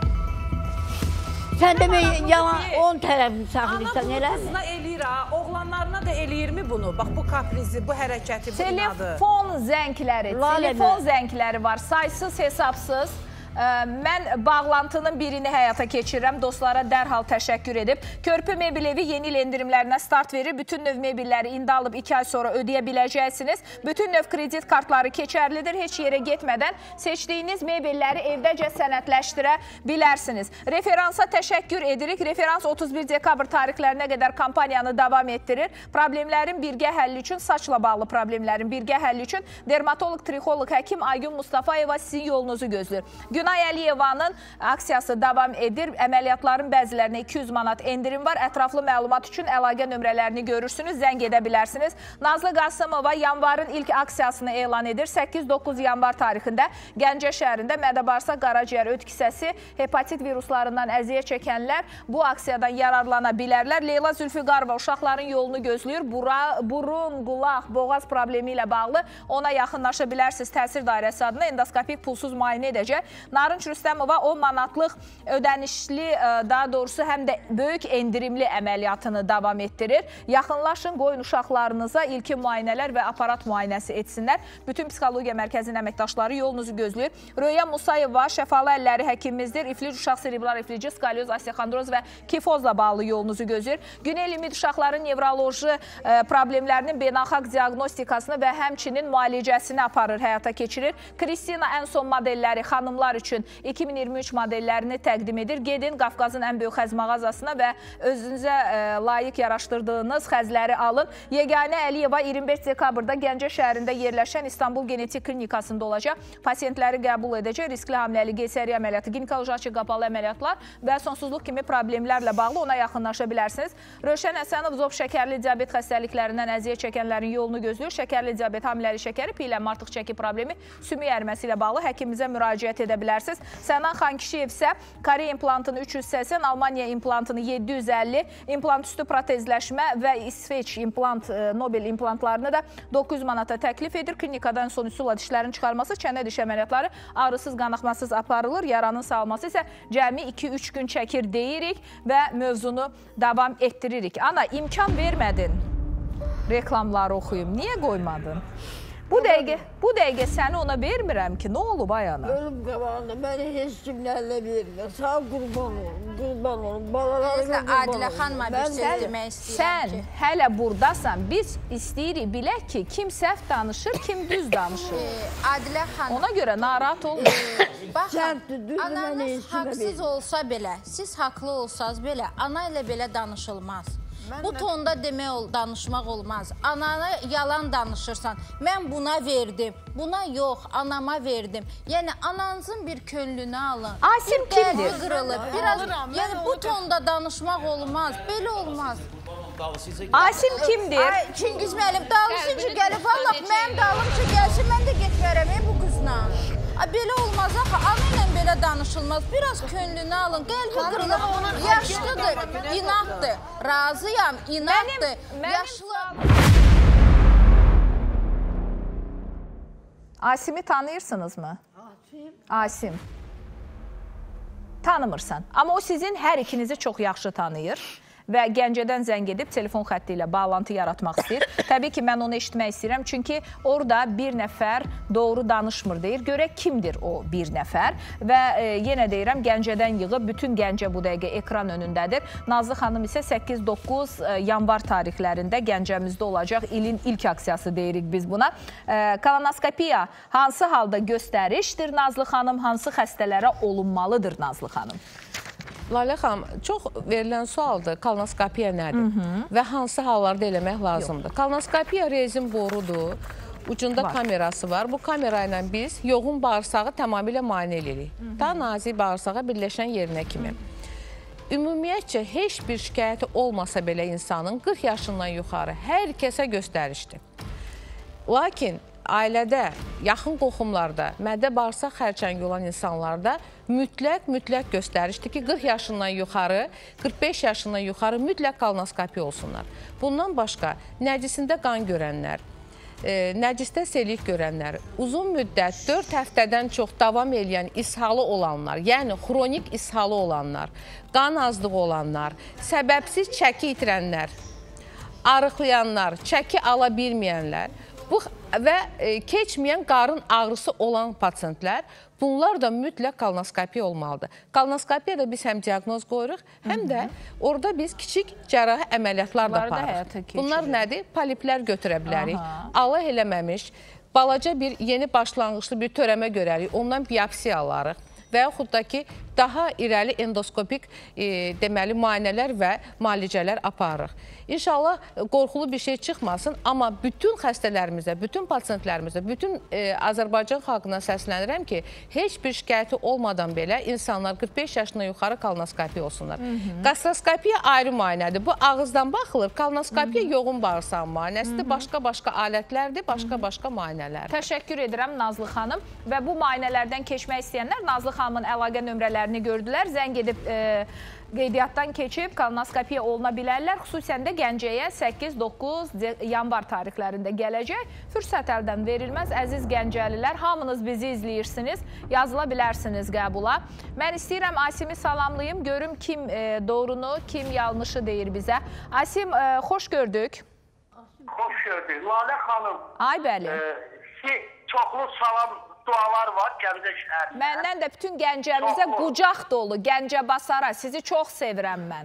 Sən demək, yalan on tərəfini saxlayırsan, eləmi? Ana, bu qızına eləyir ha, oğlanlarına da eləyirmi bunu? Bax, bu kaprizi, bu hərəkəti, bu inadı. Telefon zəngləri, telefon zəngləri var, saysız, hesabsız. Mən bağlantının birini həyata keçirirəm. Dostlara dərhal təşəkkür edib. Körpü Mebel evi yeni il endirimlərinə start verir. Bütün növ mebelləri indi alıb iki ay sonra ödəyə biləcəksiniz. Bütün növ kredit kartları keçərlidir. Heç yerə getmədən seçdiyiniz mebelləri evdəcə sənədləşdirə bilərsiniz. Referansa təşəkkür edirik. Referans otuz bir dekabr tarixlərinə qədər kampaniyanı davam etdirir. Problemlərin birgə həlli üçün, saçla bağlı problemlərin birgə həlli üçün dermatoloq, trixoloq, həkim Aygün Mustafayeva sizin yolunuzu gözləyir. Günay Əliyevanın aksiyası davam edir. Əməliyyatların bəzilərinə iki yüz manat endirim var. Ətraflı məlumat üçün əlaqə nömrələrini görürsünüz, zəng edə bilərsiniz. Nazlı Qasımova yanvarın ilk aksiyasını elan edir. səkkiz doqquz yanvar tarixində Gəncə şəhərində mədə-bağırsaq, qaraciyər, öd kisəsi, hepatit viruslarından əziyyət çəkənlər bu aksiyadan yararlana bilərlər. Leyla Zülfüqarova uşaqların yolunu gözləyir. Bura, burun, qulaq, boğaz problemi ilə bağlı ona yaxınlaşa bilərsiniz. Təsir dairəsi adına endoskopik pulsuz müayinə edəcək. Narınç Rüstəmova on manatlıq ödənişli, daha doğrusu həm də böyük endirimli əməliyyatını davam etdirir. Yaxınlaşın, qoyun uşaqlarınıza ilkin müayinələr və aparat müayinəsi etsinlər. Bütün psixologiya mərkəzinin əməkdaşları yolunuzu gözləyir. Röya Musayeva şəfalı əlləri həkimimizdir. İflic uşaq serebral iflici, skalyoz, osteoxondroz və kifozla bağlı yolunuzu gözləyir. Günel ümid uşaqların nevroloji problemlərinin beynəlxalq diaqnostikasını və həmçinin müalicəsini aparır, həyata keçirir. Kristina ən son modelləri xanımlar üçün iki min iyirmi üç modellərini təqdim edir. Gedin Qafqazın ən böyük xəz mağazasına və özünüzə layiq yaraşdırdığınız xəzləri alın. Yeganə Əliyeva iyirmi beş dekabrda Gəncə şəhərində yerləşən İstanbul Genetik Klinikasında olacaq. Pasiyentləri qəbul edəcək. Riskli hamiləli qeysəriyyə əməliyyatı, ginekoloji açıq qapalı əməliyyatlar və sonsuzluq kimi problemlərlə bağlı ona yaxınlaşa bilərsiniz. Rövşən Həsənov zob şəkərli diabet xəstəliklərindən əziyyət çəkənlərin yolunu gözləyir. Şəkərli diabet, hamiləli şəkəri, piyələnmə, artıq çəki problemi, sümük əriməsi ilə bağlı həkimimizə müraciət edə bilərsiniz. Sənan Xankişiyev isə Koreya implantını üç yüz səksən, Almaniya implantını yeddi yüz əlli, implant üstü protezləşmə və İsveç implant, Nobel implantlarını da doqquz yüz manata təklif edir. Klinikadan son üsulla dişlərin çıxarması, çənə diş əməliyyatları ağrısız, qanaxmasız aparılır. Yaranın sağalması isə cəmi iki üç gün çəkir deyirik və mövzunu davam etdiririk. Ana, imkan vermədin reklamları oxuyum. Niyə qoymadın? Bu dəqiqə, bu dəqiqə səni ona vermirəm ki, nə olub ayana? Ölüm qabağında məni heç kimlərlə vermir. Sağ qurban olun, qurban olun. Balalarına qurban olun. Adilə xanıma bir söz demək istəyirəm ki. Sən hələ buradasan, biz istəyirik bilək ki, kim səhv danışır, kim düz danışır. Adilə xanım. Ona görə narahat olmayın. Baxın, ananız haqsız olsa belə, siz haqlı olsanız belə, ana ilə belə danışılmaz. Bu tonda demək, danışmaq olmaz. Anana yalan danışırsan. Mən buna verdim, buna yox, anama verdim. Yəni, ananızın bir könlünü alın. Asim kimdir? Biraz, yəni, bu tonda danışmaq olmaz, belə olmaz. Asim kimdir? Çingiz müəllim, dalısın ki, gəlib, Allah, mənim dalım ki, gəlsin, mən də getmərəm bu qızla. Belə olmaz, axı, ana ilə belə danışılmaz. Biraz könlünü alın, qəlbi qırılır, yaşlıdır, inatdır, razıyam, inatdır, yaşlı. Asimi tanıyırsınızmı? Asim. Asim. Tanımırsan. Amma o sizin hər ikinizi çox yaxşı tanıyır. Və Gəncədən zəng edib telefon xətti ilə bağlantı yaratmaq istəyir. Təbii ki, mən onu eşitmək istəyirəm. Çünki orada bir nəfər doğru danışmır deyir. Görək kimdir o bir nəfər. Və e, yenə deyirəm, Gəncədən yığıb bütün Gəncə bu dəqiqə ekran önündədir. Nazlı xanım isə səkkiz doqquz yanvar tarixlərində Gəncəmizdə olacaq. İlin ilk aksiyası deyirik biz buna. E, kolonoskopiya hansı halda göstərişdir Nazlı xanım? Hansı xəstələrə olunmalıdır Nazlı xanım? Lalə xanım, çox verilən sualdır, kolonoskopiya nədir? Hı -hı. Və hansı hallarda eləmək lazımdır? Yox. Kolonoskopiya rezin borudur, ucunda var. Kamerası var. Bu kamera ilə biz yoğun bağırsağı tamamilə müayinə edirik. Ta nazik bağırsağa birləşən yerinə kimi. Hı -hı. Ümumiyyətcə, heç bir şikayəti olmasa belə insanın qırx yaşından yuxarı hər kəsə göstərişdir. Lakin ailədə, yaxın qoxumlarda, mədə bağırsaq xərçəngi olan insanlarda mütləq, mütləq göstərişdir ki, qırx yaşından yuxarı, qırx beş yaşından yuxarı mütləq kolonoskopiya olsunlar. Bundan başqa, nəcisində qan görənlər, e, nəcisdə selik görənlər, uzun müddət dörd həftədən çox davam edən ishalı olanlar, yəni xronik ishalı olanlar, qan azlığı olanlar, səbəbsiz çəki itirənlər, arıqlayanlar, çəki ala bilməyənlər, bu və e, keçməyən qarın ağrısı olan pasiyentlər, bunlar da mütləq kolonoskopiya olmalıdır. Kolonoskopiyada biz həm diaqnoz qoyuruq, həm də orada biz kiçik cərrahi əməliyyatlar da aparırıq. Bunlar nədir? Poliplər götürə bilərik. Allah eləməmiş, balaca bir yeni başlanğıçlı bir törəmə görərik, ondan biopsiya alarıq. Və yaxud da ki, daha irəli endoskopik e, deməli müayinələr və müalicələr aparırıq. İnşallah qorxulu bir şey çıxmasın, amma bütün xəstələrimizə, bütün pasiyentlərimizə, bütün e, Azərbaycan xalqına səslənirəm ki, heç bir şikayəti olmadan belə insanlar qırx beş yaşından yuxarı kolonoskopiya olsunlar. Gastroskopiya ayrı müayinədir. Bu ağızdan baxılır. Kolonoskopiya yoğun bağırsaq müayinəsidir, başqa-başqa alətlərdir, başqa-başqa müayinələrdir. Təşəkkür edirəm Nazlı xanım və bu müayinələrdən keçmək istəyənlər Nazlı xanım xanımın əlaqə nömrələrini gördülər. Zəng edib e, qeydiyyatdan keçib kolonoskopiya oluna bilərlər. Xüsusən də Gəncəyə səkkiz doqquz yanvar tarixlərində gələcək. Fürsət əldən verilməz. Əziz Gəncəlilər, hamınız bizi izləyirsiniz. Yazıla bilərsiniz qəbula. Mən istəyirəm Asimi salamlayım. Görüm kim e, doğrunu, kim yanlışı deyir bizə. Asim, e, xoş gördük. Xoş gördük. Lalə xanım. Ay bəli. E, si, çoxlu salam dualar var Gəncə şəhərində. Məndən də bütün Gəncəmizə qucaq dolu, Gəncə Basara. Sizi çox sevirəm mən.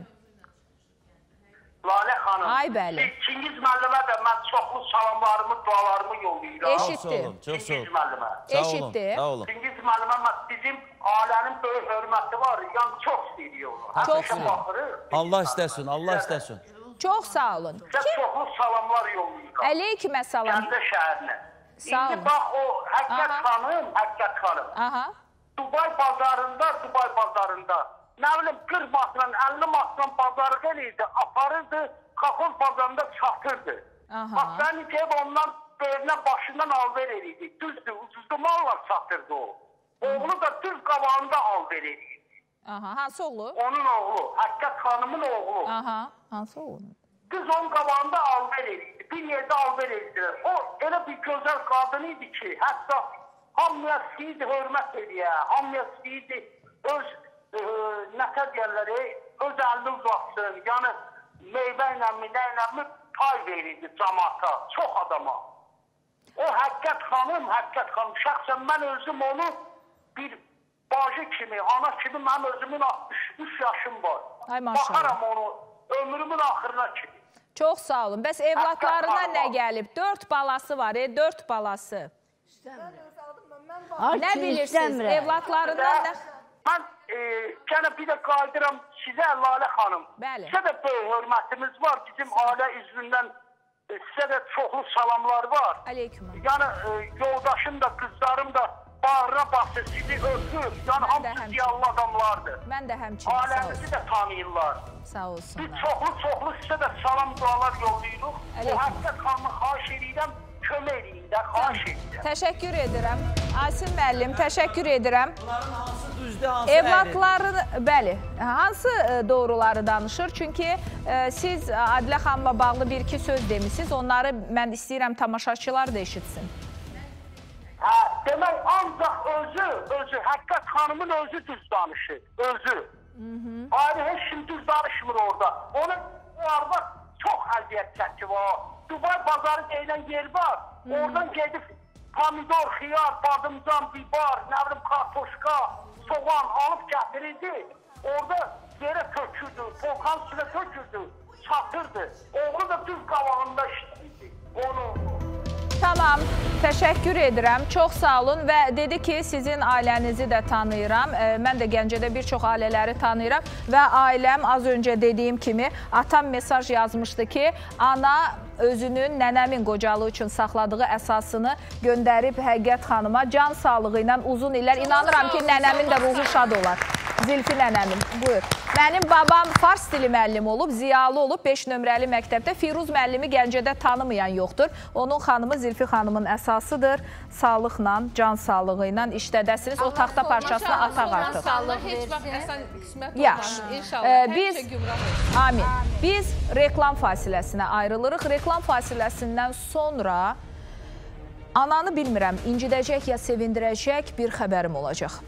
Lalə xanım. Ay bəli. Çingiz müəllimə də mən çoxlu salamlarımı, dualarımı yollayıram. Eşitdi. Çingiz müəllimə. Eşitdi. Çingiz müəllimə bizim ailənin böyük hörməti var. Yəni çox istəyirik onu. Çox sağ olun. Allah istəsin, Allah istəsin. Çox sağ olun. Sizə çoxlu salamlar yollayıram. Əleykümə salam. Gəncə şəhərinə. Sağ olun. İndi bax o Həqiqət xanım, Həqiqət xanım. Aha. Dubay bazarında, Dubay bazarında nə bilim qırx maslan, əlli maslan bazarı gəlirdi, aparırdı, Xaxol bazarında çatırdı. Bax ben deyib ondan böyrünə başından alver edirdi. Düzdür, ucuzlu mallar çatırdı o. Oğlu da düz qabağında alver edirdi. Aha, hansı oğlu? Onun oğlu, Həqiqət xanımın oğlu. Aha, hansı oğlu? Kız onun qabağında alver edirdi. Bir yerde alver edirdi. O elə bir gözəl qadın idi ki, hətta hamıya istəyirdi, hörmət edir, hamıya istəyirdi, öz e, nətə deyərlər, öz əlini uzatsın, yəni meyvə ilə, minə ilə pay verirdi cəmaata, çox adama. O Həqiqət xanım, Həqiqət xanım, şəxsən mən özüm onu bir bacı kimi, ana kimi, mənim özümün altmış üç yaşım var. Ay maşallah. Baxaram onu ömrümün axırına kimi. Çox sağ olun. Bəs evlatlarına nə gəlib? Dörd balası var, e, dörd balası. Nə bilirsiniz? Evlatlarından da... Mən e, gənə bir də qaydıram sizə, Lalə xanım. Bəli. Sizə də böyük hörmətimiz var. Bizim ailə üzvündən e, sizə də çoxlu salamlar var. Aleyküm. Yəni e, yoldaşım da, qızlarım da bağrına basır, sizi öpür. Yəni hamısı ziyallı adamlardır. Mən də həmçinin, sağ olsun. Ailəmizi də tanıyırlar. Sağ olsunlar. Biz çoxlu-çoxlu sizə də salam dualar yollayırıq. O Həqiqət xanımı xahiş edirəm, kömək edin də, xahiş edirəm. Təşəkkür edirəm. Asim müəllim, təşəkkür edirəm. Bunların hansı düzdür, hansı Evlatları, bəli, hansı doğruları danışır? Çünki e, siz Adilə xanımla bağlı bir-iki söz demişsiniz. Onları mən istəyirəm tamaşaçılar da eşitsin. Hə, demək ancaq özü, özü, Həqiqət xanımın özü düz danışır, özü. Ayrı heç kim düz danışmır orada. Onun o arada çox əziyyət çəki var. Dubay bazarı deyilən yer var. Oradan gedib pomidor, xiyar, badımcan, bibar, nə bilim, kartoşka, soğan alıb gətirirdi. Orada yerə tökürdü, volkan üstünə tökürdü, çatırdı. Oğlu da düz qabağında işləyirdi. Onu... Tamam, təşəkkür edirəm. Çox sağ olun və dedi ki, sizin ailənizi də tanıyıram. E, mən də Gəncədə bir çox ailələri tanıyıram və ailəm az öncə dediyim kimi atam mesaj yazmışdı ki, ana özünün nənəmin qocalığı üçün saxladığı əsasını göndərib Həqiqət xanıma can sağlığı ilə uzun illər. İnanıram ki, nənəmin də ruhu şad olar. Zilfi nənəmin, buyur. Mənim babam fars dili müəllimi olub, ziyalı olub, beş nömrəli məktəbdə. Firuz müəllimi Gəncədə tanımayan yoxdur. Onun xanımı Zilfi xanımın əsasıdır. Sağlıqla, can sağlığı ilə işlədəsiniz. O taxta parçasına ataq artıq. Heç vaxt əsən qismət Yaxşı. olmaz. İnşallah. Biz, amin. Biz reklam fasiləsinə ayrılırıq. Reklam fasiləsindən sonra ananı bilmirəm, incidəcək ya sevindirəcək bir xəbərim olacaq.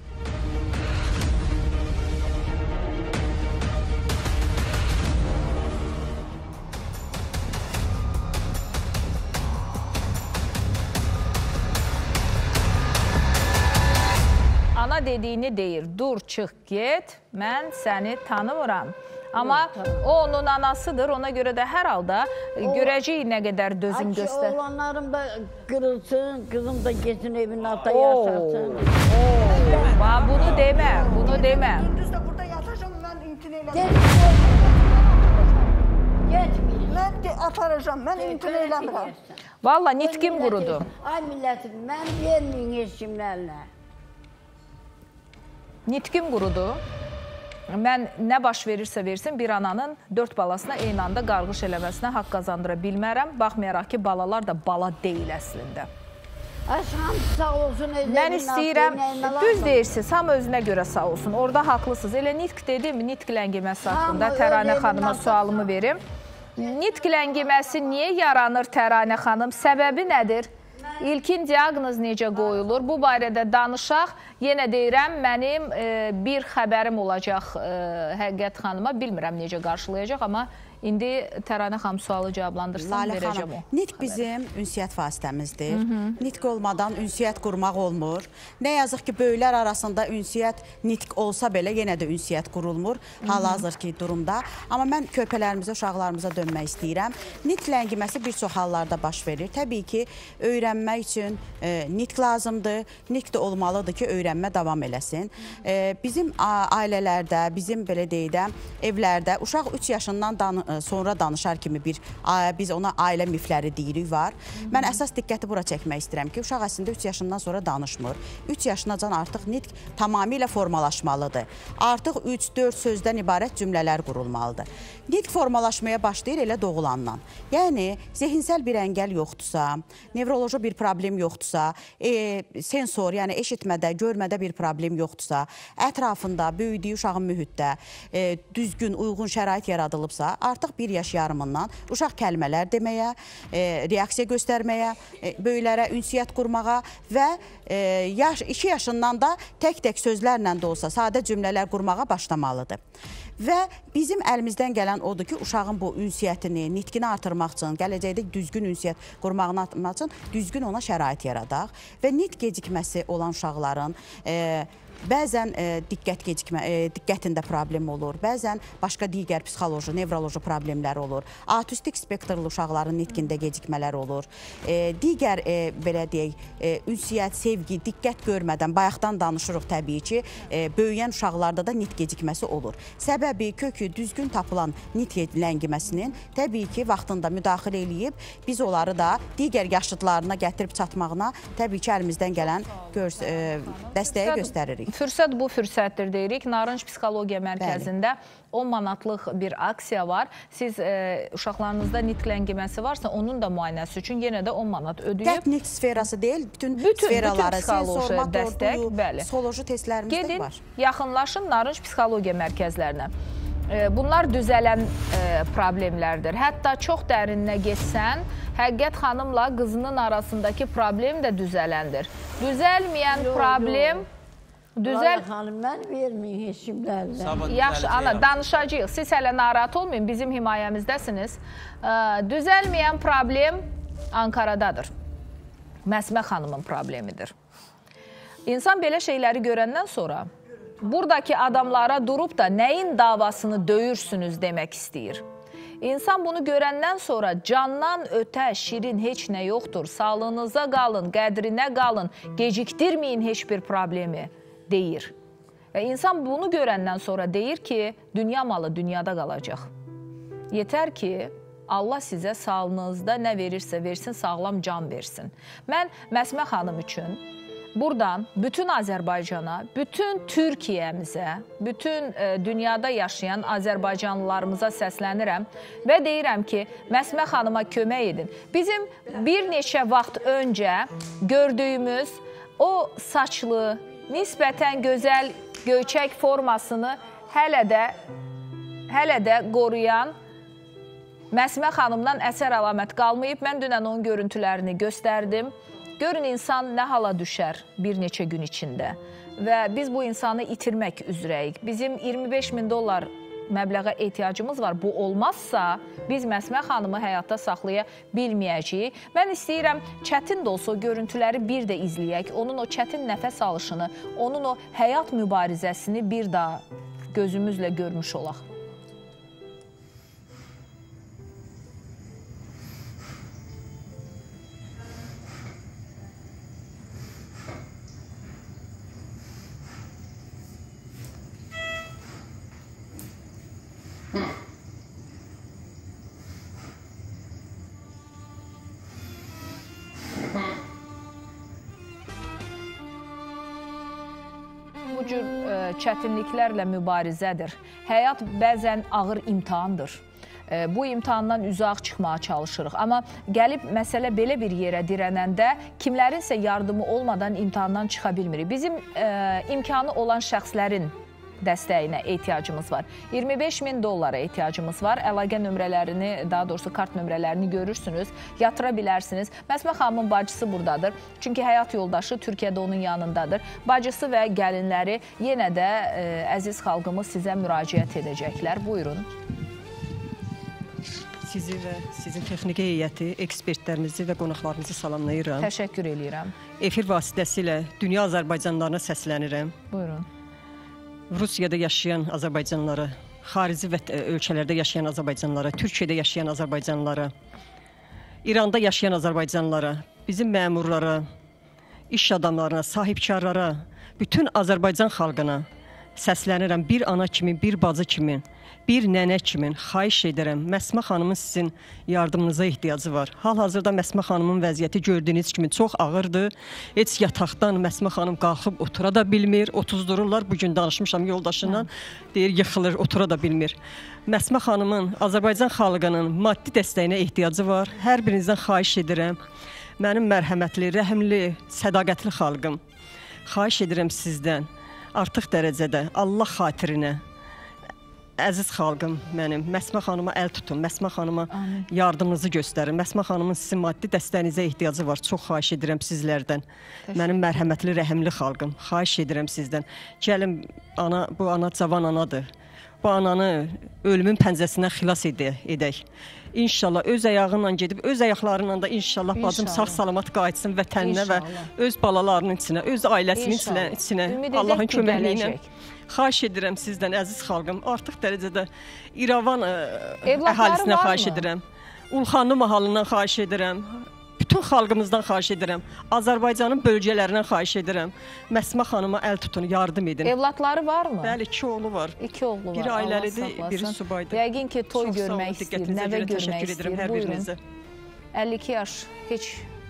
Ana dediyini deyir, dur, çıx, get, mən səni tanımıram. Amma o onun anasıdır, ona görə də hər halda görəcəyik nə qədər dözüm göstər. Oğlanlarım da qırılsın, qızım da geçsin evinin altında yaşasın. Bunu demə, bunu demə. Gündüz də burada yatacağım, mən imtina eləmirəm. Getməyir. Mən aparacağım, mən imtina eləmirəm. Valla nitkim qurudu. Ay millətim, mən verməyin heç kimin əlinə. Nitkim qurudu. Mən nə baş verirsə versin, bir ananın dörd balasına eyni anda qarğış eləməsinə haqq qazandıra bilmərəm. Baxmayaraq ki, balalar da bala deyil əslində. Sağ olsun. Mən istəyirəm, düz deyirsiniz, hamı özünə görə sağ olsun. Orada haqlısınız. Elə nitq dedim, nitq ləngiməsi haqqında Təranə xanıma sualımı verim. Nitq ləngiməsi niyə yaranır Təranə xanım? Səbəbi nədir? İlkin diaqnoz necə qoyulur? Bu barədə danışaq. Yenə deyirəm, mənim bir xəbərim olacaq Həqiqət xanıma. Bilmirəm necə qarşılayacaq, amma İndi Təranə xanım sualı cavablandırsam verəcəm o. Nitq bizim ünsiyyət vasitəmizdir. Nitq olmadan ünsiyyət qurmaq olmur. Nə yazıq ki, böyüklər arasında ünsiyyət nitq olsa belə yenə də ünsiyyət qurulmur hal-hazırki durumda. Amma mən körpələrimizə, uşaqlarımıza dönmək istəyirəm. Nitq ləngiməsi bir çox hallarda baş verir. Təbii ki, öyrənmək üçün nitq lazımdır. Nitq də olmalıdır ki, öyrənmə davam eləsin. Bizim ailələrdə, bizim belə deyək, evlərdə uşaq üç yaşından danışır. Sonra danışar kimi bir, biz ona ailə mifləri deyirik var. Mən əsas diqqəti bura çəkmək istəyirəm ki, uşaq əslində üç yaşından sonra danışmır. üç yaşınacan artıq nitq tamamilə formalaşmalıdır. Artıq üç dörd sözdən ibarət cümlələr qurulmalıdır. Nitq formalaşmaya başlayır elə doğulandan. Yəni, zehinsel bir əngəl yoxdursa, nevroloji bir problem yoxdursa, e, sensor, yəni eşitmədə, görmədə bir problem yoxdursa, ətrafında, böyüdüyü uşağın mühitdə e, düzgün, uyğun şərait yaradılıbsa, artıq bir yaş yarımından uşaq kəlmələr deməyə, e, reaksiya göstərməyə, e, böyüklərə ünsiyyət qurmağa və e, yaş, iki yaşından da tək-tək sözlərlə də olsa sadə cümlələr qurmağa başlamalıdır. Və bizim əlimizdən gələn odur ki, uşağın bu ünsiyyətini, nitqini artırmaq üçün, gələcəkdə düzgün ünsiyyət qurmağını artırmaq üçün düzgün ona şərait yaradaq və nitq gecikməsi olan uşaqların e, bəzən e, diqqət gecikmə, e, diqqətində problem olur, bəzən başqa digər psixoloji, nevroloji problemlər olur. Autistik spektrli uşaqların nitqində gecikmələr olur. E, digər, e, belə deyək, e, ünsiyyət, sevgi, diqqət görmədən, bayaqdan danışırıq təbii ki, e, böyüyən uşaqlarda da nitq gecikməsi olur. Səbəbi, kökü düzgün tapılan nitq ləngiməsinin təbii ki, vaxtında müdaxilə eləyib, biz onları da digər yaşıdlarına gətirib çatmağına təbii ki, əlimizdən gələn görs e, dəstəyi göstəririk. Fürsət bu fürsətdir deyirik. Narınc Psixologiya Mərkəzində on manatlıq bir aksiya var. Siz e, uşaqlarınızda nitq ləngiməsi varsa, onun da müayinəsi üçün yenə də on manat ödəyib. Tək nitq sferası deyil, bütün, bütün sferaları, psixoloji dəstək, bəli. Psixoloji testlərimiz Gedin, də var. yaxınlaşın Narınc Psixologiya Mərkəzlərinə. Bunlar düzələn problemlərdir. Hətta çox dərinlə getsən, Həqiqət xanımla qızının arasındakı problem də düzələndir. Düzəlməyən problem... Düzəl xanım, mən verməyin heç kimlərlə. Yaxşı, ana, danışacağıq. Siz hələ narahat olmayın, bizim himayəmizdəsiniz. Düzəlməyən problem Ankaradadır. Məsmə xanımın problemidir. İnsan belə şeyləri görəndən sonra buradakı adamlara durub da nəyin davasını döyürsünüz demək istəyir. İnsan bunu görəndən sonra candan ötə, şirin heç nə yoxdur. Sağlığınıza qalın, qədrinə qalın, gecikdirməyin heç bir problemi deyir. Və insan bunu görəndən sonra deyir ki, dünya malı dünyada qalacaq. Yetər ki, Allah sizə sağlığınızda nə verirsə versin, sağlam can versin. Mən Məsmə xanım üçün buradan bütün Azərbaycana, bütün Türkiyəmizə, bütün e, dünyada yaşayan Azərbaycanlılarımıza səslənirəm və deyirəm ki, Məsmə xanıma kömək edin. Bizim bir neçə vaxt öncə gördüyümüz o saçlı, nisbətən gözəl göyçək formasını hələ də, hələ də qoruyan Məsmə xanımdan əsər əlamət qalmayıb. Mən dünən onun görüntülərini göstərdim. Görün, insan nə hala düşər bir neçə gün içində və biz bu insanı itirmək üzrəyik. Bizim iyirmi beş min dollar məbləğə ehtiyacımız var. Bu olmazsa biz Məsmə xanımı həyatda saxlaya bilməyəcəyik. Mən istəyirəm, çətin də olsa o görüntüləri bir də izləyək. Onun o çətin nəfəs alışını, onun o həyat mübarizəsini bir daha gözümüzlə görmüş olaq. Bu cür ə, çətinliklərlə mübarizədir. Həyat bəzən ağır imtahandır. bu imtahandan uzaq çıxmağa çalışırıq. Amma gəlib məsələ belə bir yerə dirənəndə kimlərinsə yardımı olmadan imtahandan çıxa bilmirik. Bizim e, imkanı olan şəxslərin dəstəyinə ehtiyacımız var. iyirmi beş min dollara ehtiyacımız var. Əlaqə nömrələrini, daha doğrusu kart nömrələrini görürsünüz, yatıra bilərsiniz. Məsmə xanımın bacısı buradadır. Çünki həyat yoldaşı Türkiyədə onun yanındadır. Bacısı və gəlinləri yenə də e, əziz xalqımız sizə müraciət edəcəklər. Buyurun. Sizi və sizin texniki heyəti, ekspertlərinizi və qonaqlarınızı salamlayıram. Təşəkkür edirəm. Efir vasitəsilə dünya Azərbaycanlarına səslənirəm. Buyurun. Rusiyada yaşayan Azərbaycanlılara, xarici ölkələrdə yaşayan Azərbaycanlılara, Türkiyədə yaşayan Azərbaycanlılara, İranda yaşayan Azərbaycanlılara, bizim məmurlara, iş adamlarına, sahibkarlara, bütün Azərbaycan xalqına səslənirəm. Bir ana kimi, bir bacı kimi, bir nənə kimi xahiş edirəm. Məsmə xanımın sizin yardımınıza ehtiyacı var. Hal-hazırda Məsmə xanımın vəziyyəti gördüyünüz kimi çox ağırdır. Heç yataqdan Məsmə xanım qalxıb otura da bilmir. otuzdururlar. Bugün danışmışam yoldaşından. Deyir, yıxılır, otura da bilmir. Məsmə xanımın, Azərbaycan xalqının maddi dəstəyinə ehtiyacı var. Hər birinizdən xahiş edirəm. Mənim mərhəmətli, rəhimli, sədaqətli xalqım. Xahiş edirəm sizdən. Artıq dərəcədə Allah xatirinə, əziz xalqım mənim, Məsmə xanıma əl tutun, Məsmə xanıma yardımınızı göstərin. Məsmə xanımın sizin maddi dəstəyinizə ehtiyacı var. Çox xahiş edirəm sizlərdən. Mənim mərhəmətli, rəhimli xalqım. Xahiş edirəm sizdən. Gəlin, ana, bu ana cavan anadır. Bu ananı ölümün pəncəsindən xilas edək. İnşallah öz ayağıyla gedib, öz ayaqlarıyla da inşallah, inşallah. bacım sağ-salamat qayıtsın vətəninə və öz balalarının içinə, öz ailəsinin içinə, içinə Allahın köməkliyi ilə. Xahiş edirəm sizdən, əziz xalqım, artıq dərəcədə İrəvan əhalisinə xahiş edirəm. Ulxanlı mahalından xahiş edirəm. Bütün xalqımızdan xahiş edirəm. Azərbaycanın bölgələrindən xahiş edirəm. Məsmə xanıma əl tutun, yardım edin. Evlatları varmı? Bəli, iki oğlu var. İki oğlu var. Biri ailəlidir, biri subaydır. Yəqin ki, toy Çox görmək istəyir, nəvə görmək istəyir. Buyurun. əlli iki yaş heç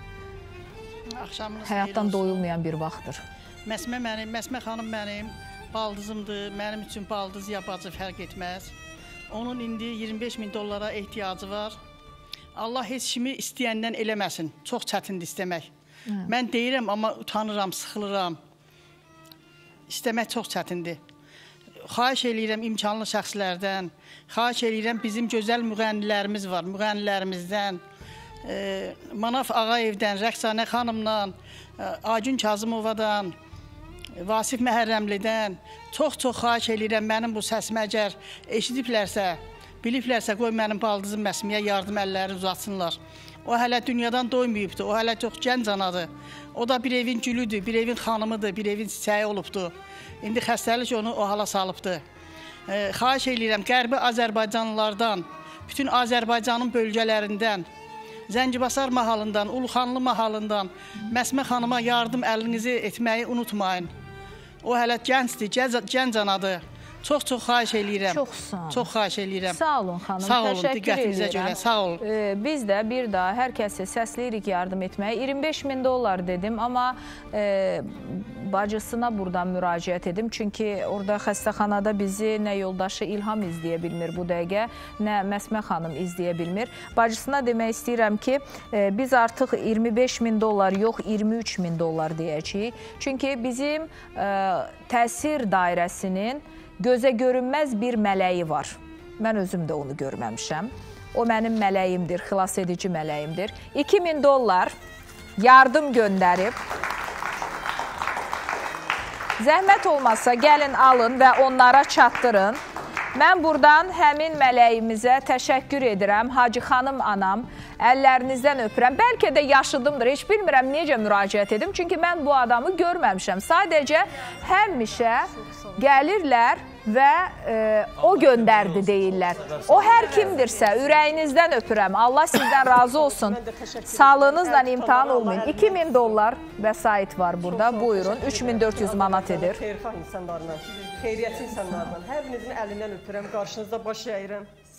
Axşamınız həyatdan doyulmayan bir vaxtdır. Məsmə mənim, Məsmə xanım mənim baldızımdır. Mənim üçün baldız ya bacı fərq etməz. Onun indi iyirmi beş min dollara ehtiyacı var. Allah heç kimi istəyəndən eləməsin. Çox çətindir istəmək. Hı. Mən deyirəm, amma utanıram, sıxılıram. İstəmək çox çətindir. Xahiş eləyirəm imkanlı şəxslərdən, xahiş eləyirəm bizim gözəl müğənnilərimiz var, müğənnilərimizdən, e, Manaf Ağayevdən, Rəqsanə xanımdan, e, Agün Kazımovadan, Vasif Məhərrəmlidən çox-çox xahiş eləyirəm mənim bu səsimi əgər eşidiblərsə, biliblərsə qoy mənim baldızım Məsməyə yardım əlləri uzatsınlar. O hələ dünyadan doymayıbdır, o hələ çox gənc anadır. O da bir evin gülüdür, bir evin xanımıdır, bir evin çiçəyi olubdur. İndi xəstəlik onu o hala salıbdır. E, xahiş eləyirəm Qərbi Azərbaycanlılardan, bütün Azərbaycanın bölgələrindən, Zəngibasar mahalından, Ulxanlı mahalından Məsmə xanıma yardım əlinizi etməyi unutmayın. O hələ gəncdir, gənc anadır. Çox-çox xahiş eləyirəm. Çox sağ olun. Çox xahiş eləyirəm. Sağ olun xanım. Sağ olun, Təşəkkür diqqətinizə edirəm. görə. Sağ olun. Ee, biz də bir daha hər kəsə səsləyirik yardım etməyə. iyirmi beş min dollar dedim, amma e, bacısına buradan müraciət edim. Çünki orada xəstəxanada bizi nə yoldaşı İlham izləyə bilmir bu dəqiqə, nə Məsmə xanım izləyə bilmir. Bacısına demək istəyirəm ki, e, biz artıq iyirmi beş min dollar yox, iyirmi üç min dollar deyəcəyik. Çünki bizim e, təsir dairəsinin gözə görünməz bir mələyi var. Mən özüm də onu görməmişəm. O mənim mələyimdir, xilas edici mələyimdir. iki min dollar yardım göndərib. Zəhmət olmazsa gəlin alın və onlara çatdırın. Mən buradan həmin mələyimizə təşəkkür edirəm. Hacı xanım anam, əllərinizdən öpürəm. Bəlkə də yaşıdımdır, heç bilmirəm necə müraciət edim. Çünki mən bu adamı görməmişəm. Sadəcə həmişə gəlirlər və e, o göndərdi deyirlər. O hər kimdirsə ürəyinizdən öpürəm. Allah sizdən razı olsun. Sağlığınızla imtihan olmayın. iki min dollar vəsait var burada. Buyurun. üç min dörd yüz manat edir. Xeyirxah insanlarla, xeyriyyətli insanlarla. Hər birinizin əlindən öpürəm. Qarşınızda baş əyirəm.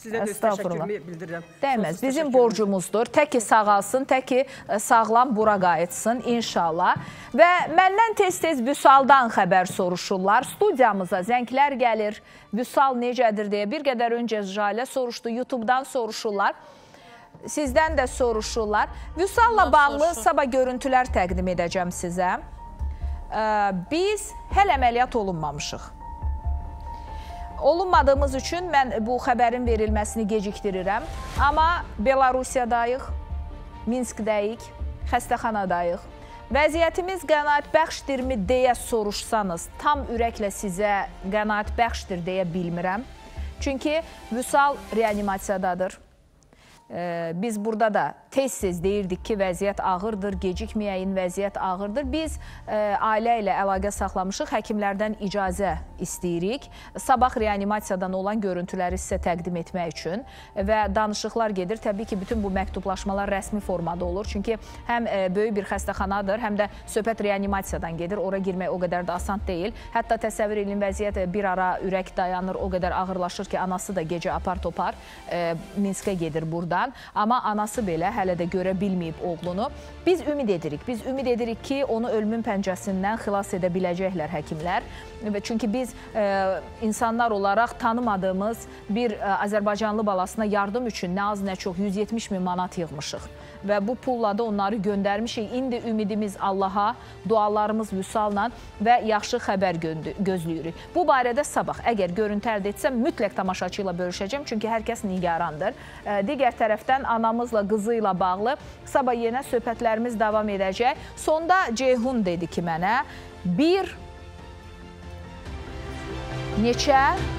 Sizə də öz təşəkkürümü bildirirəm. Dəyməz, bizim borcumuzdur. Tək ki sağalsın, tək ki sağlam bura qayıtsın inşallah. Və məndən tez-tez Vüsaldan xəbər soruşurlar. Studiyamıza zənglər gəlir. Vüsal necədir deyə bir qədər öncə Jalə soruşdu. YouTube'dan soruşurlar. Sizdən də soruşurlar. Vüsalla bağlı sabah görüntülər təqdim edəcəm sizə. Biz hələ əməliyyat olunmamışıq. Olunmadığımız üçün mən bu xəbərin verilməsini gecikdirirəm. Amma Belarusiyadayıq, Minskdəyik, xəstəxanadayıq. Vəziyyətimiz qənaətbəxşdirmi deyə soruşsanız, tam ürəklə sizə qənaətbəxşdir deyə bilmirəm. Çünki Vüsal reanimasiyadadır. Biz burada da tez-tez deyirdik ki, vəziyyət ağırdır, gecikməyəyin vəziyyət ağırdır. Biz ailə ilə əlaqə saxlamışıq, həkimlərdən icazə istəyirik. Sabah reanimasiyadan olan görüntüləri sizə təqdim etmək üçün və danışıqlar gedir. Təbii ki, bütün bu məktublaşmalar rəsmi formada olur. Çünki həm böyük bir xəstəxanadır, həm də söhbət reanimasiyadan gedir. Ora girmək o qədər də asan deyil. Hətta təsəvvür edin, vəziyyət bir ara ürək dayanır, o qədər ağırlaşır ki, anası da gecə apar-topar Minskə gedir buradan. Amma anası belə hələ də görə bilməyib oğlunu. Biz ümid edirik. Biz ümid edirik ki, onu ölümün pəncəsindən xilas edə biləcəklər həkimlər. Çünki biz e, insanlar olaraq tanımadığımız bir e, Azərbaycanlı balasına yardım üçün nə az nə çox yüz yetmiş min manat yığmışıq. Və bu pulla da onları göndərmişik. İndi ümidimiz Allaha, dualarımız Vüsalla və yaxşı xəbər gözləyirik. Bu barədə sabah əgər görüntü əldə etsəm, mütləq tamaşaçı ilə bölüşəcəm. Çünki hər kəs nigarandır. E, digər tərəfdən anamızla, qızı ilə bağlı sabah yenə söhbətlərimiz davam edəcək. Sonda Ceyhun dedi ki mənə, bir neçə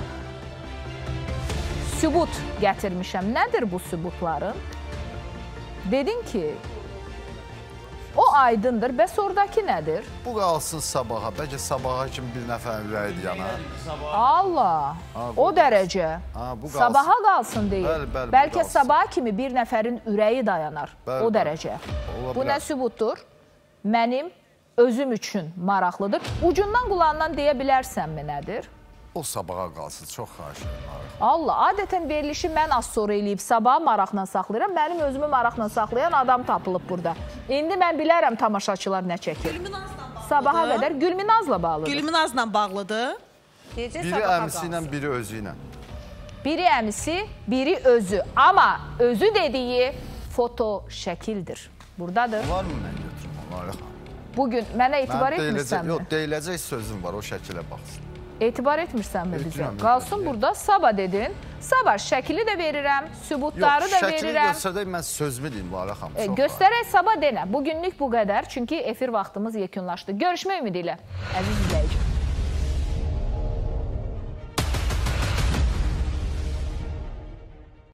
sübut gətirmişəm. Nədir bu sübutların? Dedin ki, o aydındır. Bəs oradakı nədir? Bu qalsın sabaha. Bəlkə sabaha kimi bir nəfərin ürəyi yanar. Allah, ha, o dərəcə. Ha, qalsın. Sabaha qalsın deyil. Bəli, bəli, bəlkə qalsın. Sabaha kimi bir nəfərin ürəyi dayanar. Bəli, o dərəcə. Bəli. Bu nə sübutdur? Mənim özüm üçün maraqlıdır. Ucundan qulağından deyə bilərsənmi nədir? O sabaha qalsın, çox xahiş edirəm. Allah, adətən verilişi mən az sonra eləyib sabaha maraqla saxlayıram. Mənim özümü maraqla saxlayan adam tapılıb burada. İndi mən bilərəm tamaşaçılar nə çəkir. Sabaha qədər Gülminazla bağlıdır. Gülminazla bağlıdır. Biri əmisi ilə, biri özü ilə. Biri əmisi, biri özü. Amma özü dediyi foto şəkildir. Buradadır. Var mı mən götürüm? Bugün mənə etibar etmirsənmi? Yox, deyiləcək sözüm var, o şəkilə baxsın. Etibar etmirsənmi bizə? Qalsın burada, sabah dedin. Sabah şəkili də verirəm, sübutları da verirəm. Yox, şəkili göstərək, mən sözümü deyim, Lalə xanım. Göstərək, sabah denə. Bugünlük bu qədər, çünki efir vaxtımız yekunlaşdı. Görüşmək ümidi ilə, əziz izləyici.